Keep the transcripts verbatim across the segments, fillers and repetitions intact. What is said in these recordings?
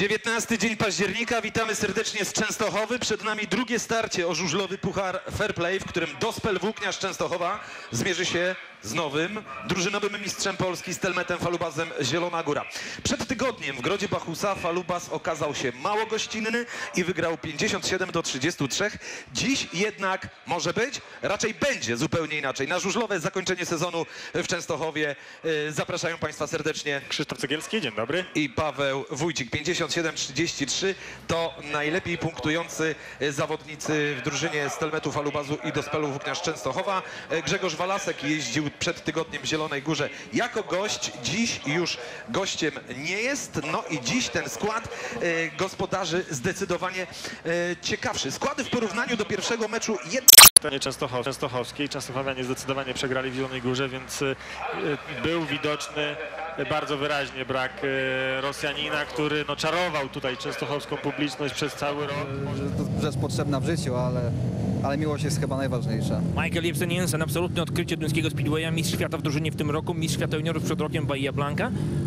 dziewiętnasty dzień października, witamy serdecznie z Częstochowy. Przed nami drugie starcie o żużlowy Puchar Fair Play, w którym Gospel Włókniarz Częstochowa zmierzy się z nowym, drużynowym mistrzem Polski Stelmetem Falubazem Zielona Góra. Przed tygodniem w Grodzie Bachusa Falubaz okazał się mało gościnny i wygrał pięćdziesiąt siedem do trzydziestu trzech. Dziś jednak może być, raczej będzie zupełnie inaczej. Na żużlowe zakończenie sezonu w Częstochowie zapraszają Państwa serdecznie Krzysztof Cegielski, dzień dobry. I Paweł Wójcik. pięćdziesiąt siedem trzydzieści trzy to najlepiej punktujący zawodnicy w drużynie Stelmetu Falubazu i Gospelu Włókniarz Częstochowa. Grzegorz Walasek jeździł przed tygodniem w Zielonej Górze jako gość. Dziś już gościem nie jest. No i dziś ten skład e, gospodarzy zdecydowanie e, ciekawszy. Składy w porównaniu do pierwszego meczu Nie Częstochow, Częstochowskiej. Częstochowianie zdecydowanie przegrali w Zielonej Górze, więc y, był widoczny y, bardzo wyraźnie brak y, Rosjanina, który no, czarował tutaj częstochowską publiczność przez cały rok. To rzecz potrzebna w życiu, ale, ale miłość jest chyba najważniejsza. Michael Jebsen Jensen, absolutne odkrycie duńskiego speedwaya, mistrz świata w drużynie w tym roku, mistrz świata juniorów przed rokiem Bahia Blanca.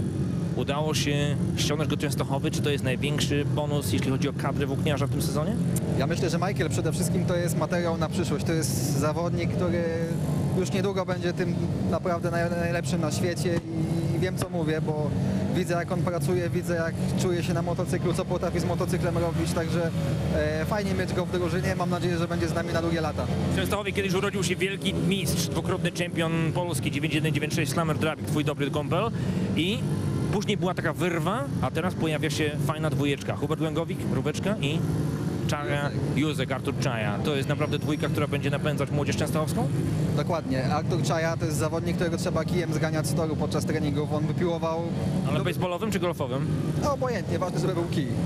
Udało się ściągnąć go Częstochowy. Czy to jest największy bonus, jeśli chodzi o kadrę włókniarza w tym sezonie? Ja myślę, że Michael przede wszystkim to jest materiał na przyszłość. To jest zawodnik, który już niedługo będzie tym naprawdę najlepszym na świecie i wiem, co mówię, bo widzę, jak on pracuje, widzę, jak czuje się na motocyklu, co potrafi z motocyklem robić, także e, fajnie mieć go w drużynie. Mam nadzieję, że będzie z nami na długie lata. W Częstochowie kiedyś urodził się wielki mistrz, dwukrotny czempion Polski, dziewięćdziesiąt jeden dziewięćdziesiąt sześć Slammer Drabik, twój dobry kumpel, i później była taka wyrwa, a teraz pojawia się fajna dwójeczka. Hubert Łęgowik, Róweczka i Czaja, Józek, Artur Czaja. To jest naprawdę dwójka, która będzie napędzać młodzież częstochowską? Dokładnie. Artur Czaja to jest zawodnik, którego trzeba kijem zganiać z toru podczas treningów. On wypiłował... Ale baseballowym czy golfowym? No, obojętnie, ważne, żeby był kij.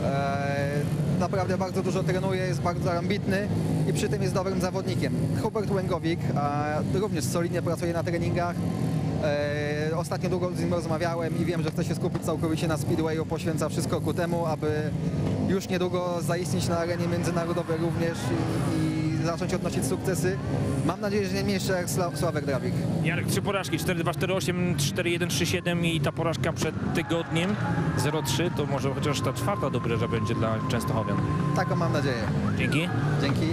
Eee, naprawdę bardzo dużo trenuje, jest bardzo ambitny i przy tym jest dobrym zawodnikiem. Hubert Łęgowik e, również solidnie pracuje na treningach. E, ostatnio długo z nim rozmawiałem i wiem, że chce się skupić całkowicie na speedwayu, poświęca wszystko ku temu, aby już niedługo zaistnieć na arenie międzynarodowej również i, i zacząć odnosić sukcesy. Mam nadzieję, że nie mniejsze jak Sła Sławek Drabik. Jarek, trzy porażki, cztery dwa cztery osiem, cztery jeden trzy siedem i ta porażka przed tygodniem zero trzy, to może chociaż ta czwarta dobrze będzie dla Częstochowian. Taką mam nadzieję. Dzięki. Dzięki.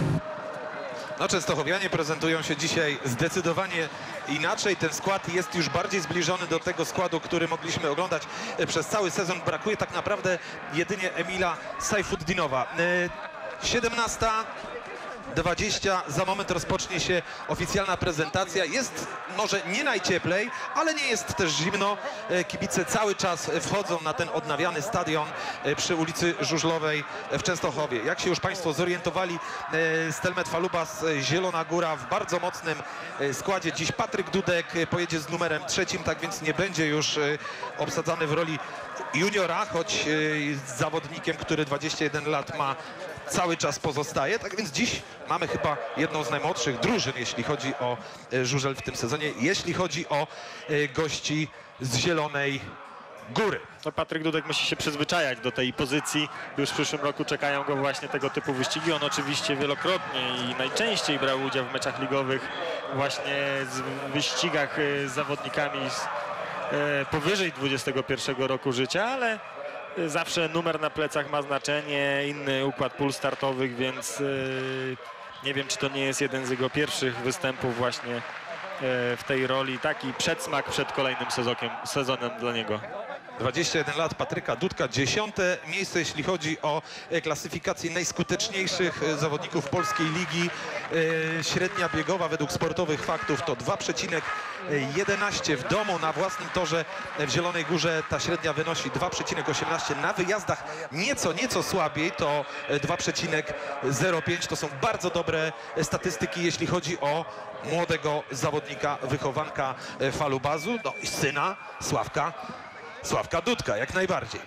No, Częstochowianie prezentują się dzisiaj zdecydowanie inaczej. Ten skład jest już bardziej zbliżony do tego składu, który mogliśmy oglądać przez cały sezon. Brakuje tak naprawdę jedynie Emila Sajfuddinowa. siedemnasta dwadzieścia, za moment rozpocznie się oficjalna prezentacja. Jest może nie najcieplej, ale nie jest też zimno. Kibice cały czas wchodzą na ten odnawiany stadion przy ulicy Żużlowej w Częstochowie. Jak się już Państwo zorientowali, Stelmet Falubaz Zielona Góra w bardzo mocnym składzie. Dziś Patryk Dudek pojedzie z numerem trzecim, tak więc nie będzie już obsadzany w roli juniora, choć z zawodnikiem, który dwadzieścia jeden lat ma, cały czas pozostaje. Tak więc dziś mamy chyba jedną z najmłodszych drużyn, jeśli chodzi o żużel w tym sezonie, jeśli chodzi o gości z Zielonej Góry. No, Patryk Dudek musi się przyzwyczajać do tej pozycji. Już w przyszłym roku czekają go właśnie tego typu wyścigi. On oczywiście wielokrotnie i najczęściej brał udział w meczach ligowych, właśnie w wyścigach z zawodnikami z, e, powyżej dwudziestego pierwszego roku życia, ale zawsze numer na plecach ma znaczenie, inny układ pól startowych, więc yy, nie wiem, czy to nie jest jeden z jego pierwszych występów właśnie yy, w tej roli. Taki przedsmak przed kolejnym sezokiem, sezonem dla niego. dwadzieścia jeden lat Patryka Dudka, dziesiąte miejsce, jeśli chodzi o klasyfikację najskuteczniejszych zawodników polskiej ligi. Średnia biegowa według sportowych faktów to dwa przecinek jedenaście w domu. Na własnym torze w Zielonej Górze ta średnia wynosi dwa przecinek osiemnaście. Na wyjazdach nieco, nieco słabiej, to dwa przecinek zero pięć. To są bardzo dobre statystyki, jeśli chodzi o młodego zawodnika, wychowanka Falubazu, no i syna Sławka Sławka Dudka, jak najbardziej.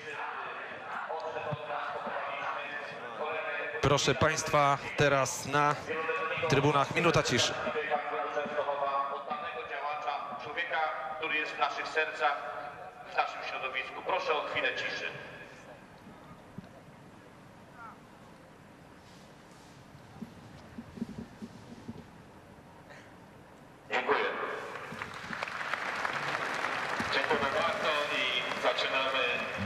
Proszę Państwa, teraz na trybunach minuta ciszy. Oddanego działacza, człowieka, który jest w naszych sercach, w naszym środowisku. Proszę o chwilę ciszy. Dziękuję. Dziękuję bardzo i zaczynamy.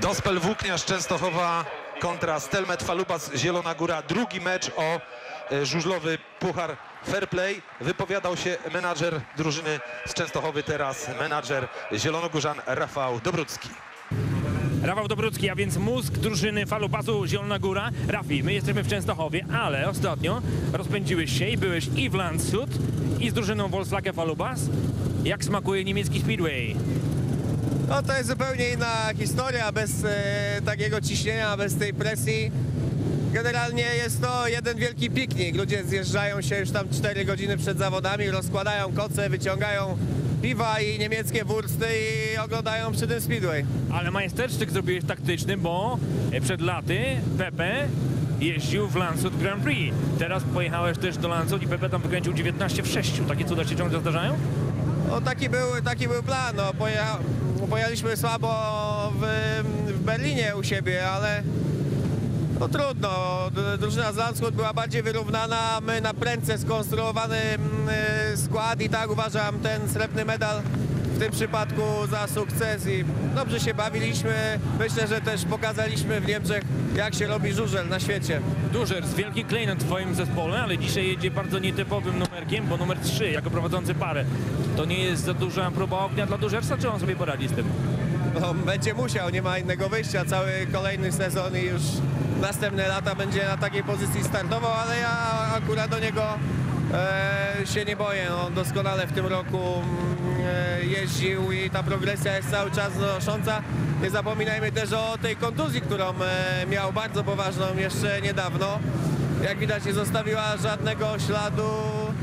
Gospel Włókniarz Częstochowa kontra Stelmet Falubas Zielona Góra. Drugi mecz o e, żużlowy Puchar Fair Play. Wypowiadał się menadżer drużyny z Częstochowy, teraz menadżer zielonogórzan Rafał Dobrucki. Rafał Dobrucki, a więc mózg drużyny Falubasu Zielona Góra. Rafi, my jesteśmy w Częstochowie, ale ostatnio rozpędziłeś się i byłeś i w Landshut, i z drużyną Volkswagen Falubas. Jak smakuje niemiecki Speedway? No to jest zupełnie inna historia, bez e, takiego ciśnienia, bez tej presji. Generalnie jest to jeden wielki piknik. Ludzie zjeżdżają się już tam cztery godziny przed zawodami, rozkładają koce, wyciągają piwa i niemieckie wursty i oglądają przy tym Speedway. Ale majstersztyk zrobiłeś taktyczny, bo przed laty Pepe jeździł w Landshut Grand Prix. Teraz pojechałeś też do Landshut i Pepe tam wykręcił dziewiętnaście w sześciu. Takie cuda się ciągle zdarzają? No taki był, taki był plan. No, pojecha, pojechaliśmy słabo w, w Berlinie u siebie, ale no trudno. Drużyna z Landshut była bardziej wyrównana. My na prędce skonstruowany y, skład i tak uważam ten srebrny medal w tym przypadku za sukces i dobrze się bawiliśmy. Myślę, że też pokazaliśmy w Niemczech, jak się robi żużel na świecie. Dużers, wielki klejnot w twoim zespole, ale dzisiaj jedzie bardzo nietypowym numerkiem, bo numer trzy jako prowadzący parę. To nie jest za duża próba ognia dla Dużersa, czy on sobie poradzi z tym? No, będzie musiał, nie ma innego wyjścia. Cały kolejny sezon i już następne lata będzie na takiej pozycji startował, ale ja akurat do niego e, się nie boję. On doskonale w tym roku e, jeździł i ta progresja jest cały czas znosząca. Nie zapominajmy też o tej kontuzji, którą e, miał bardzo poważną jeszcze niedawno. Jak widać, nie zostawiła żadnego śladu,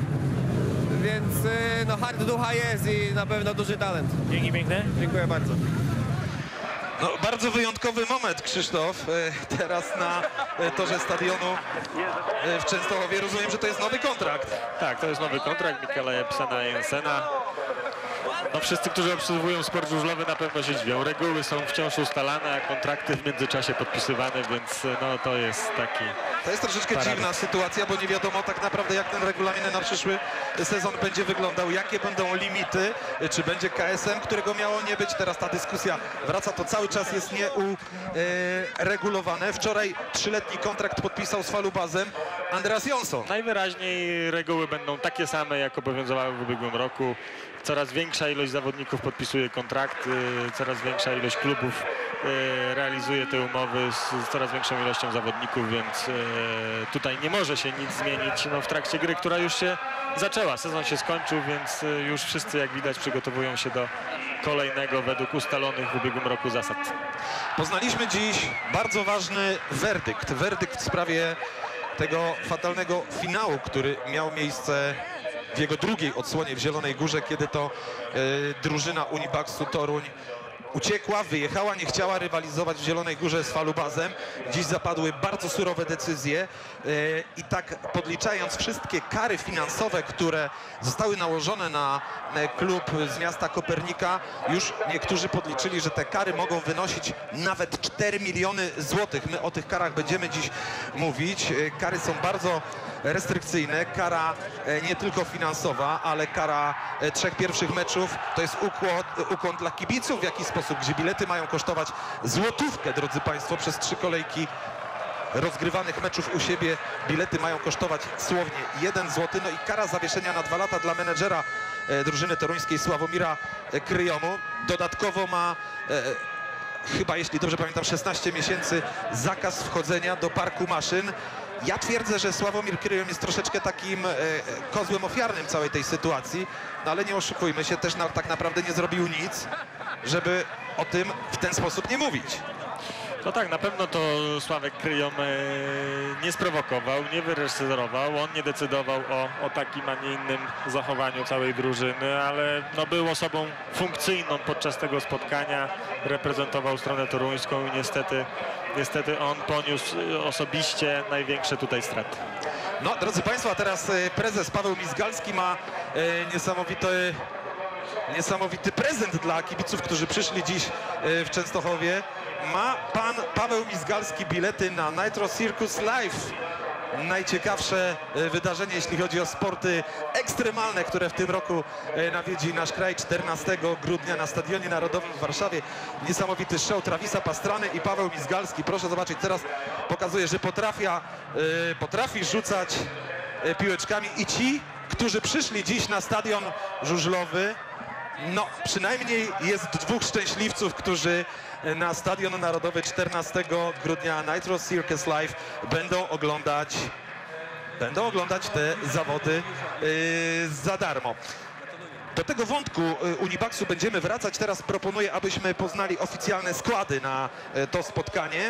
więc e, no, hard ducha jest i na pewno duży talent. Dzięki piękne. Dziękuję bardzo. No, bardzo wyjątkowy moment, Krzysztof, e, teraz na e, torze stadionu e, w Częstochowie. Rozumiem, że to jest nowy kontrakt. Tak, to jest nowy kontrakt Michaela Jepsena i Jensena. No, wszyscy, którzy obserwują sport żużlowy, na pewno się dziwią. Reguły są wciąż ustalane, a kontrakty w międzyczasie podpisywane, więc no, to jest taki... To jest troszeczkę Paradoks. dziwna sytuacja, bo nie wiadomo tak naprawdę, jak ten regulamin na przyszły sezon będzie wyglądał, jakie będą limity, czy będzie K S M, którego miało nie być. Teraz ta dyskusja wraca, to cały czas jest nieuregulowane. Wczoraj trzyletni kontrakt podpisał z Falubazem Andreas Jonsson. Najwyraźniej reguły będą takie same, jak obowiązywały w ubiegłym roku. Coraz większa ilość zawodników podpisuje kontrakty, coraz większa ilość klubów e, realizuje te umowy z, z coraz większą ilością zawodników, więc e, tutaj nie może się nic zmienić no, w trakcie gry, która już się zaczęła. Sezon się skończył, więc e, już wszyscy, jak widać, przygotowują się do kolejnego według ustalonych w ubiegłym roku zasad. Poznaliśmy dziś bardzo ważny werdykt. Werdykt w sprawie tego fatalnego finału, który miał miejsce w jego drugiej odsłonie w Zielonej Górze, kiedy to e, drużyna Unibaxu Toruń uciekła, wyjechała, nie chciała rywalizować w Zielonej Górze z Falubazem. Dziś zapadły bardzo surowe decyzje e, i tak podliczając wszystkie kary finansowe, które zostały nałożone na e, klub z miasta Kopernika, już niektórzy podliczyli, że te kary mogą wynosić nawet cztery miliony złotych. My o tych karach będziemy dziś mówić. E, kary są bardzo restrykcyjne. Kara e, nie tylko finansowa, ale kara e, trzech pierwszych meczów to jest ukłon, ukłon dla kibiców w jakiś sposób, gdzie bilety mają kosztować złotówkę, drodzy Państwo, przez trzy kolejki rozgrywanych meczów u siebie bilety mają kosztować słownie jeden złoty. No i kara zawieszenia na dwa lata dla menedżera e, drużyny toruńskiej Sławomira e, Kryjomu. Dodatkowo ma e, chyba, jeśli dobrze pamiętam, szesnaście miesięcy zakaz wchodzenia do parku maszyn. Ja twierdzę, że Sławomir Kryjom jest troszeczkę takim e, kozłem ofiarnym całej tej sytuacji, no ale nie oszukujmy się, też na, tak naprawdę nie zrobił nic, żeby o tym w ten sposób nie mówić. No tak, na pewno to Sławek Kryjom e, nie sprowokował, nie wyreżyserował, on nie decydował o, o takim, a nie innym zachowaniu całej drużyny, ale no, był osobą funkcyjną podczas tego spotkania, reprezentował stronę toruńską i niestety, niestety on poniósł osobiście największe tutaj straty. No, drodzy Państwo, a teraz e, prezes Paweł Mizgalski ma e, niesamowity, niesamowity prezent dla kibiców, którzy przyszli dziś e, w Częstochowie. Ma pan Paweł Mizgalski bilety na Nitro Circus Live najciekawsze wydarzenie, jeśli chodzi o sporty ekstremalne, które w tym roku nawiedzi nasz kraj. czternastego grudnia na Stadionie Narodowym w Warszawie niesamowity show Travisa Pastrany i Paweł Mizgalski. Proszę zobaczyć, teraz pokazuje, że potrafia, potrafi rzucać piłeczkami i ci, którzy przyszli dziś na Stadion Żużlowy, no przynajmniej jest dwóch szczęśliwców, którzy na Stadion Narodowy czternastego grudnia Nitro Circus Live będą oglądać będą oglądać te zawody yy, za darmo. Do tego wątku Unibaxu będziemy wracać. Teraz proponuję, abyśmy poznali oficjalne składy na to spotkanie.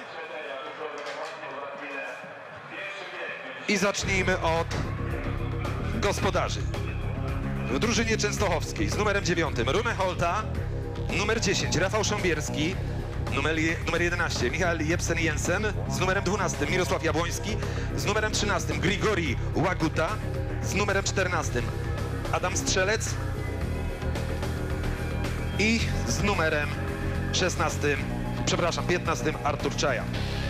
I zacznijmy od gospodarzy. W drużynie częstochowskiej z numerem dziewiątym Runę Holta, numer dziesięć Rafał Sząbierski, numer, je, numer jedenaście Michał Jepsen-Jensen, z numerem dwunastym Mirosław Jabłoński, z numerem trzynastym Grigori Łaguta, z numerem czternastym Adam Strzelec i z numerem szesnastym, przepraszam, piętnastym Artur Czaja.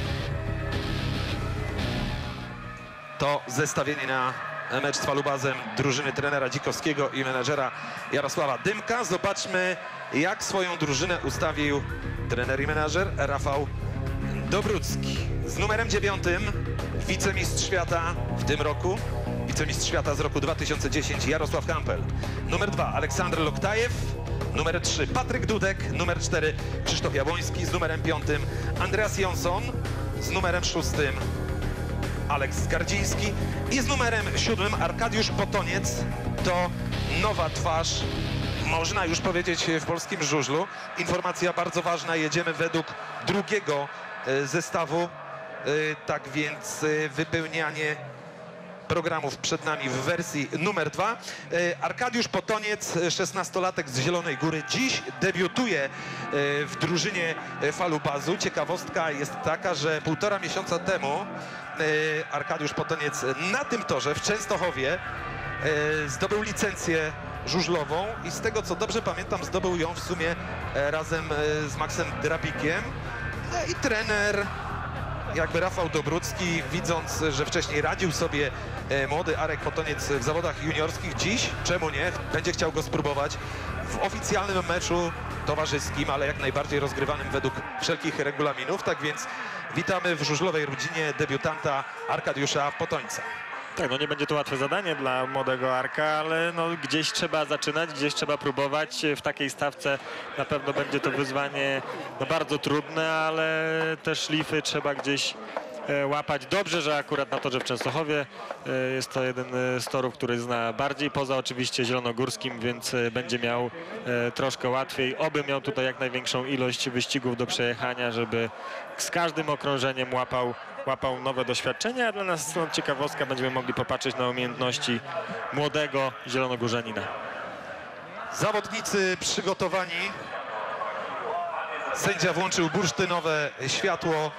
To zestawienie na mecz z Falubazem drużyny trenera Dzikowskiego i menedżera Jarosława Dymka. Zobaczmy, jak swoją drużynę ustawił trener i menedżer Rafał Dobrucki. Z numerem dziewiątym wicemistrz świata w tym roku, wicemistrz świata z roku dwa tysiące dziesiątego Jarosław Kampel. Numer dwa Aleksander Loktajew. Numer trzy Patryk Dudek. Numer cztery Krzysztof Jabłoński. Z numerem piątym Andreas Jonsson. Z numerem szóstym Aleks Gardziński i z numerem siódmym Arkadiusz Potoniec. To nowa twarz, można już powiedzieć, w polskim żużlu. Informacja bardzo ważna, jedziemy według drugiego zestawu, tak więc wypełnianie programów przed nami w wersji numer dwa. Arkadiusz Potoniec, szesnastolatek z Zielonej Góry, dziś debiutuje w drużynie Falubazu. Ciekawostka jest taka, że półtora miesiąca temu Arkadiusz Potoniec na tym torze w Częstochowie zdobył licencję żużlową i z tego, co dobrze pamiętam, zdobył ją w sumie razem z Maxem Drabikiem. No i trener jakby Rafał Dobrucki, widząc, że wcześniej radził sobie młody Arek Potoniec w zawodach juniorskich, dziś, czemu nie, będzie chciał go spróbować w oficjalnym meczu towarzyskim, ale jak najbardziej rozgrywanym według wszelkich regulaminów. Tak więc witamy w żużlowej rodzinie debiutanta Arkadiusza Potońca. Tak, no nie będzie to łatwe zadanie dla młodego Arka, ale no gdzieś trzeba zaczynać, gdzieś trzeba próbować. W takiej stawce na pewno będzie to wyzwanie no bardzo trudne, ale te szlify trzeba gdzieś e, łapać. Dobrze, że akurat na torze w Częstochowie e, jest to jeden z torów, który zna bardziej, poza oczywiście zielonogórskim, więc e, będzie miał e, troszkę łatwiej. Oby miał tutaj jak największą ilość wyścigów do przejechania, żeby z każdym okrążeniem łapał łapał nowe doświadczenia, a dla nas no, ciekawostka, będziemy mogli popatrzeć na umiejętności młodego zielonogórzanina. Zawodnicy przygotowani. Sędzia włączył bursztynowe światło.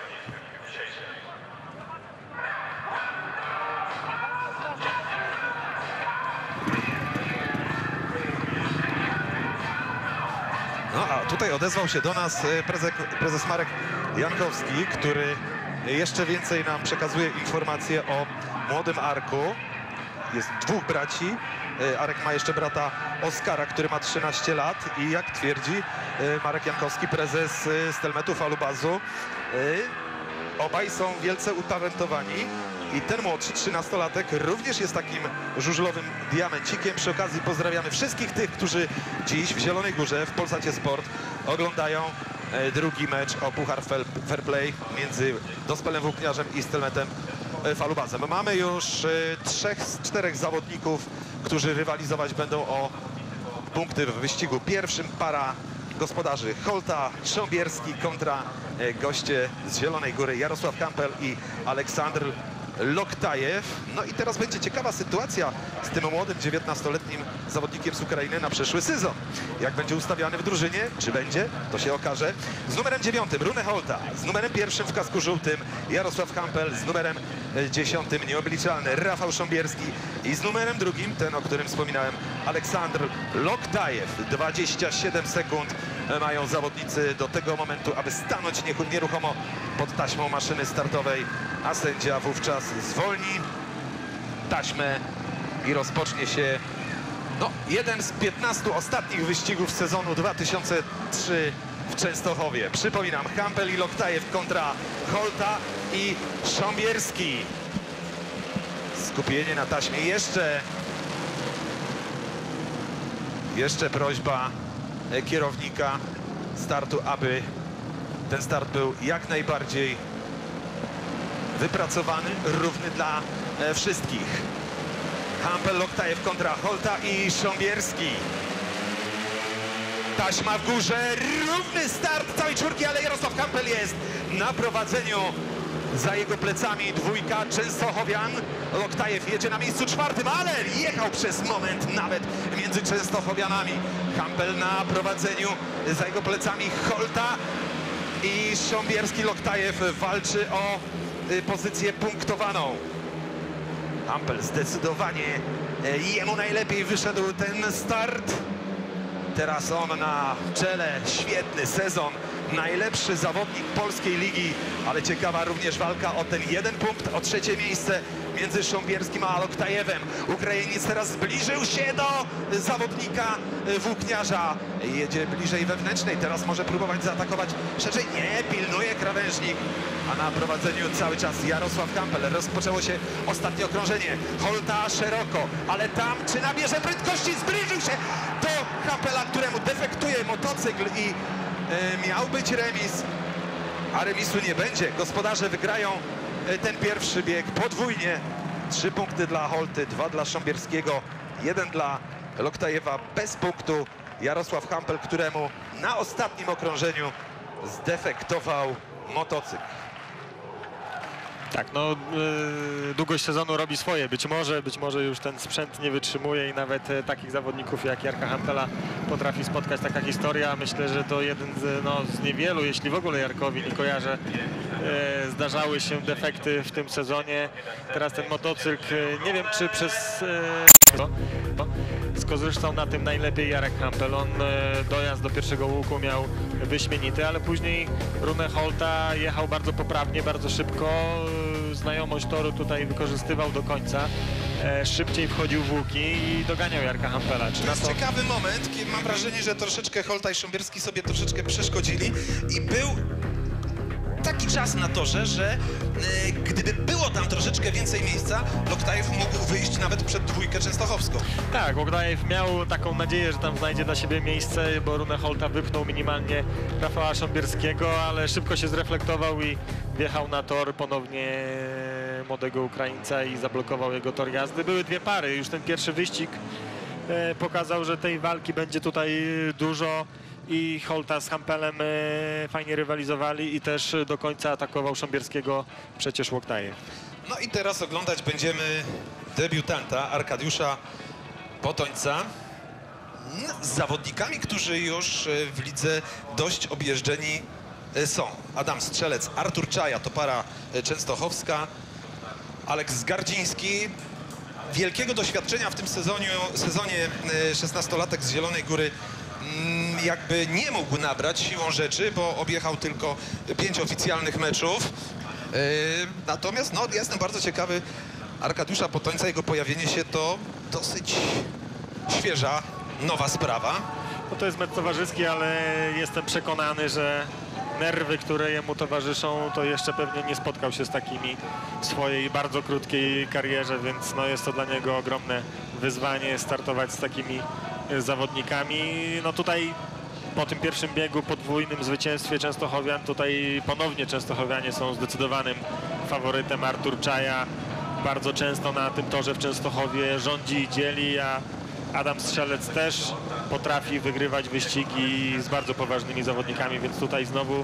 No a tutaj odezwał się do nas prezes, prezes Marek Jankowski, który jeszcze więcej nam przekazuje informacje o młodym Arku. Jest dwóch braci. Arek ma jeszcze brata Oskara, który ma trzynaście lat i jak twierdzi Marek Jankowski, prezes Stelmetu Falubazu, obaj są wielce utalentowani i ten młodszy, trzynastolatek, również jest takim żużlowym diamencikiem. Przy okazji pozdrawiamy wszystkich tych, którzy dziś w Zielonej Górze w Polsacie Sport oglądają drugi mecz o Puchar Fair Play między Dospelem Włókniarzem i Stelmetem Falubazem. Mamy już trzech z czterech zawodników, którzy rywalizować będą o punkty w wyścigu pierwszym. Para gospodarzy Holta, Sząbierski kontra goście z Zielonej Góry Jarosław Kampel i Aleksander Loktajew. No i teraz będzie ciekawa sytuacja z tym młodym dziewiętnastoletnim zawodnikiem z Ukrainy na przyszły sezon. Jak będzie ustawiany w drużynie, czy będzie, to się okaże. Z numerem dziewiątym Runę Holta, z numerem pierwszym w kasku żółtym Jarosław Kampel, z numerem dziesiątym nieobliczalny Rafał Sząbierski i z numerem drugim, ten o którym wspominałem, Aleksander Loktajew. dwadzieścia siedem sekund mają zawodnicy do tego momentu, aby stanąć nieruchomo pod taśmą maszyny startowej, a sędzia wówczas zwolni taśmę i rozpocznie się no, jeden z piętnastu ostatnich wyścigów sezonu dwa tysiące trzy w Częstochowie. Przypominam, Hampel i Loktajew kontra Holta i Sząbierski. Skupienie na taśmie. Jeszcze jeszcze prośba kierownika startu, aby ten start był jak najbardziej wypracowany, równy dla wszystkich. Hampel, Loktajew kontra Holta i Sząbierski. Taśma w górze, równy start całej czwórki, ale Jarosław Hampel jest na prowadzeniu. Za jego plecami dwójka Częstochowian. Loktajew jedzie na miejscu czwartym, ale jechał przez moment nawet między Częstochowianami. Hampel na prowadzeniu, za jego plecami Holta i Sząbierski. Loktajew walczy o pozycję punktowaną. Hampel zdecydowanie jemu najlepiej wyszedł ten start. Teraz on na czele, świetny sezon, najlepszy zawodnik polskiej ligi, ale ciekawa również walka o ten jeden punkt, o trzecie miejsce między Sząbierskim a Loktajewem. Ukrainiec teraz zbliżył się do zawodnika włókniarza, jedzie bliżej wewnętrznej, teraz może próbować zaatakować szerzej, nie, pilnuje krawężnik, a na prowadzeniu cały czas Jarosław Hampel. Rozpoczęło się ostatnie okrążenie, Holta szeroko, ale tam czy nabierze prędkości, zbliżył się do Hampela, któremu defektuje motocykl i y, miał być remis, a remisu nie będzie. Gospodarze wygrają y, ten pierwszy bieg podwójnie. Trzy punkty dla Holty, dwa dla Sząbierskiego, jeden dla Loktajewa. Bez punktu Jarosław Hampel, któremu na ostatnim okrążeniu zdefektował motocykl. Tak, no yy, długość sezonu robi swoje. Być może, być może już ten sprzęt nie wytrzymuje i nawet e, takich zawodników jak Jarka Hampela potrafi spotkać taka historia. Myślę, że to jeden z, no, z niewielu, jeśli w ogóle Jarkowi nie kojarzę, e, zdarzały się defekty w tym sezonie. Teraz ten motocykl, e, nie wiem czy przez... E, no, no, skorzystał na tym najlepiej Jarek Hampel. On e, dojazd do pierwszego łuku miał wyśmienity, ale później Rune Holta jechał bardzo poprawnie, bardzo szybko. Znajomość toru tutaj wykorzystywał do końca. E, szybciej wchodził w łuki i doganiał Jarka Hampela. Czy To na jest to... ciekawy moment, kiedy mam wrażenie, że troszeczkę Holta i Sząbierski sobie troszeczkę przeszkodzili i był taki czas na torze, że e, gdyby było tam troszeczkę więcej miejsca, Loktajew mógł wyjść nawet przed dwójkę częstochowską. Tak, Loktajew miał taką nadzieję, że tam znajdzie dla siebie miejsce, bo Rune Holta wypchnął minimalnie Rafała Sząbierskiego, ale szybko się zreflektował i wjechał na tor ponownie młodego Ukraińca i zablokował jego tor jazdy. Były dwie pary, już ten pierwszy wyścig e, pokazał, że tej walki będzie tutaj dużo i Holta z Hampelem e, fajnie rywalizowali i też do końca atakował Sząbierskiego przecież Loktajew. No i teraz oglądać będziemy debiutanta Arkadiusza Potońca z zawodnikami, którzy już w lidze dość objeżdżeni są. Adam Strzelec, Artur Czaja, to para częstochowska, Aleks Zgardziński. Wielkiego doświadczenia w tym sezonie, sezonie szesnastolatek z Zielonej Góry jakby nie mógł nabrać siłą rzeczy, bo objechał tylko pięć oficjalnych meczów. Yy, natomiast no, jestem bardzo ciekawy Arkadiusza Potońca, jego pojawienie się to dosyć świeża, nowa sprawa. No to jest mecz towarzyski, ale jestem przekonany, że nerwy, które jemu towarzyszą, to jeszcze pewnie nie spotkał się z takimi w swojej bardzo krótkiej karierze, więc no jest to dla niego ogromne wyzwanie startować z takimi zawodnikami. No tutaj po tym pierwszym biegu, podwójnym zwycięstwie Częstochowian, tutaj ponownie Częstochowianie są zdecydowanym faworytem. Artur Czaja bardzo często na tym torze w Częstochowie rządzi i dzieli, a Adam Strzelec też potrafi wygrywać wyścigi z bardzo poważnymi zawodnikami, więc tutaj znowu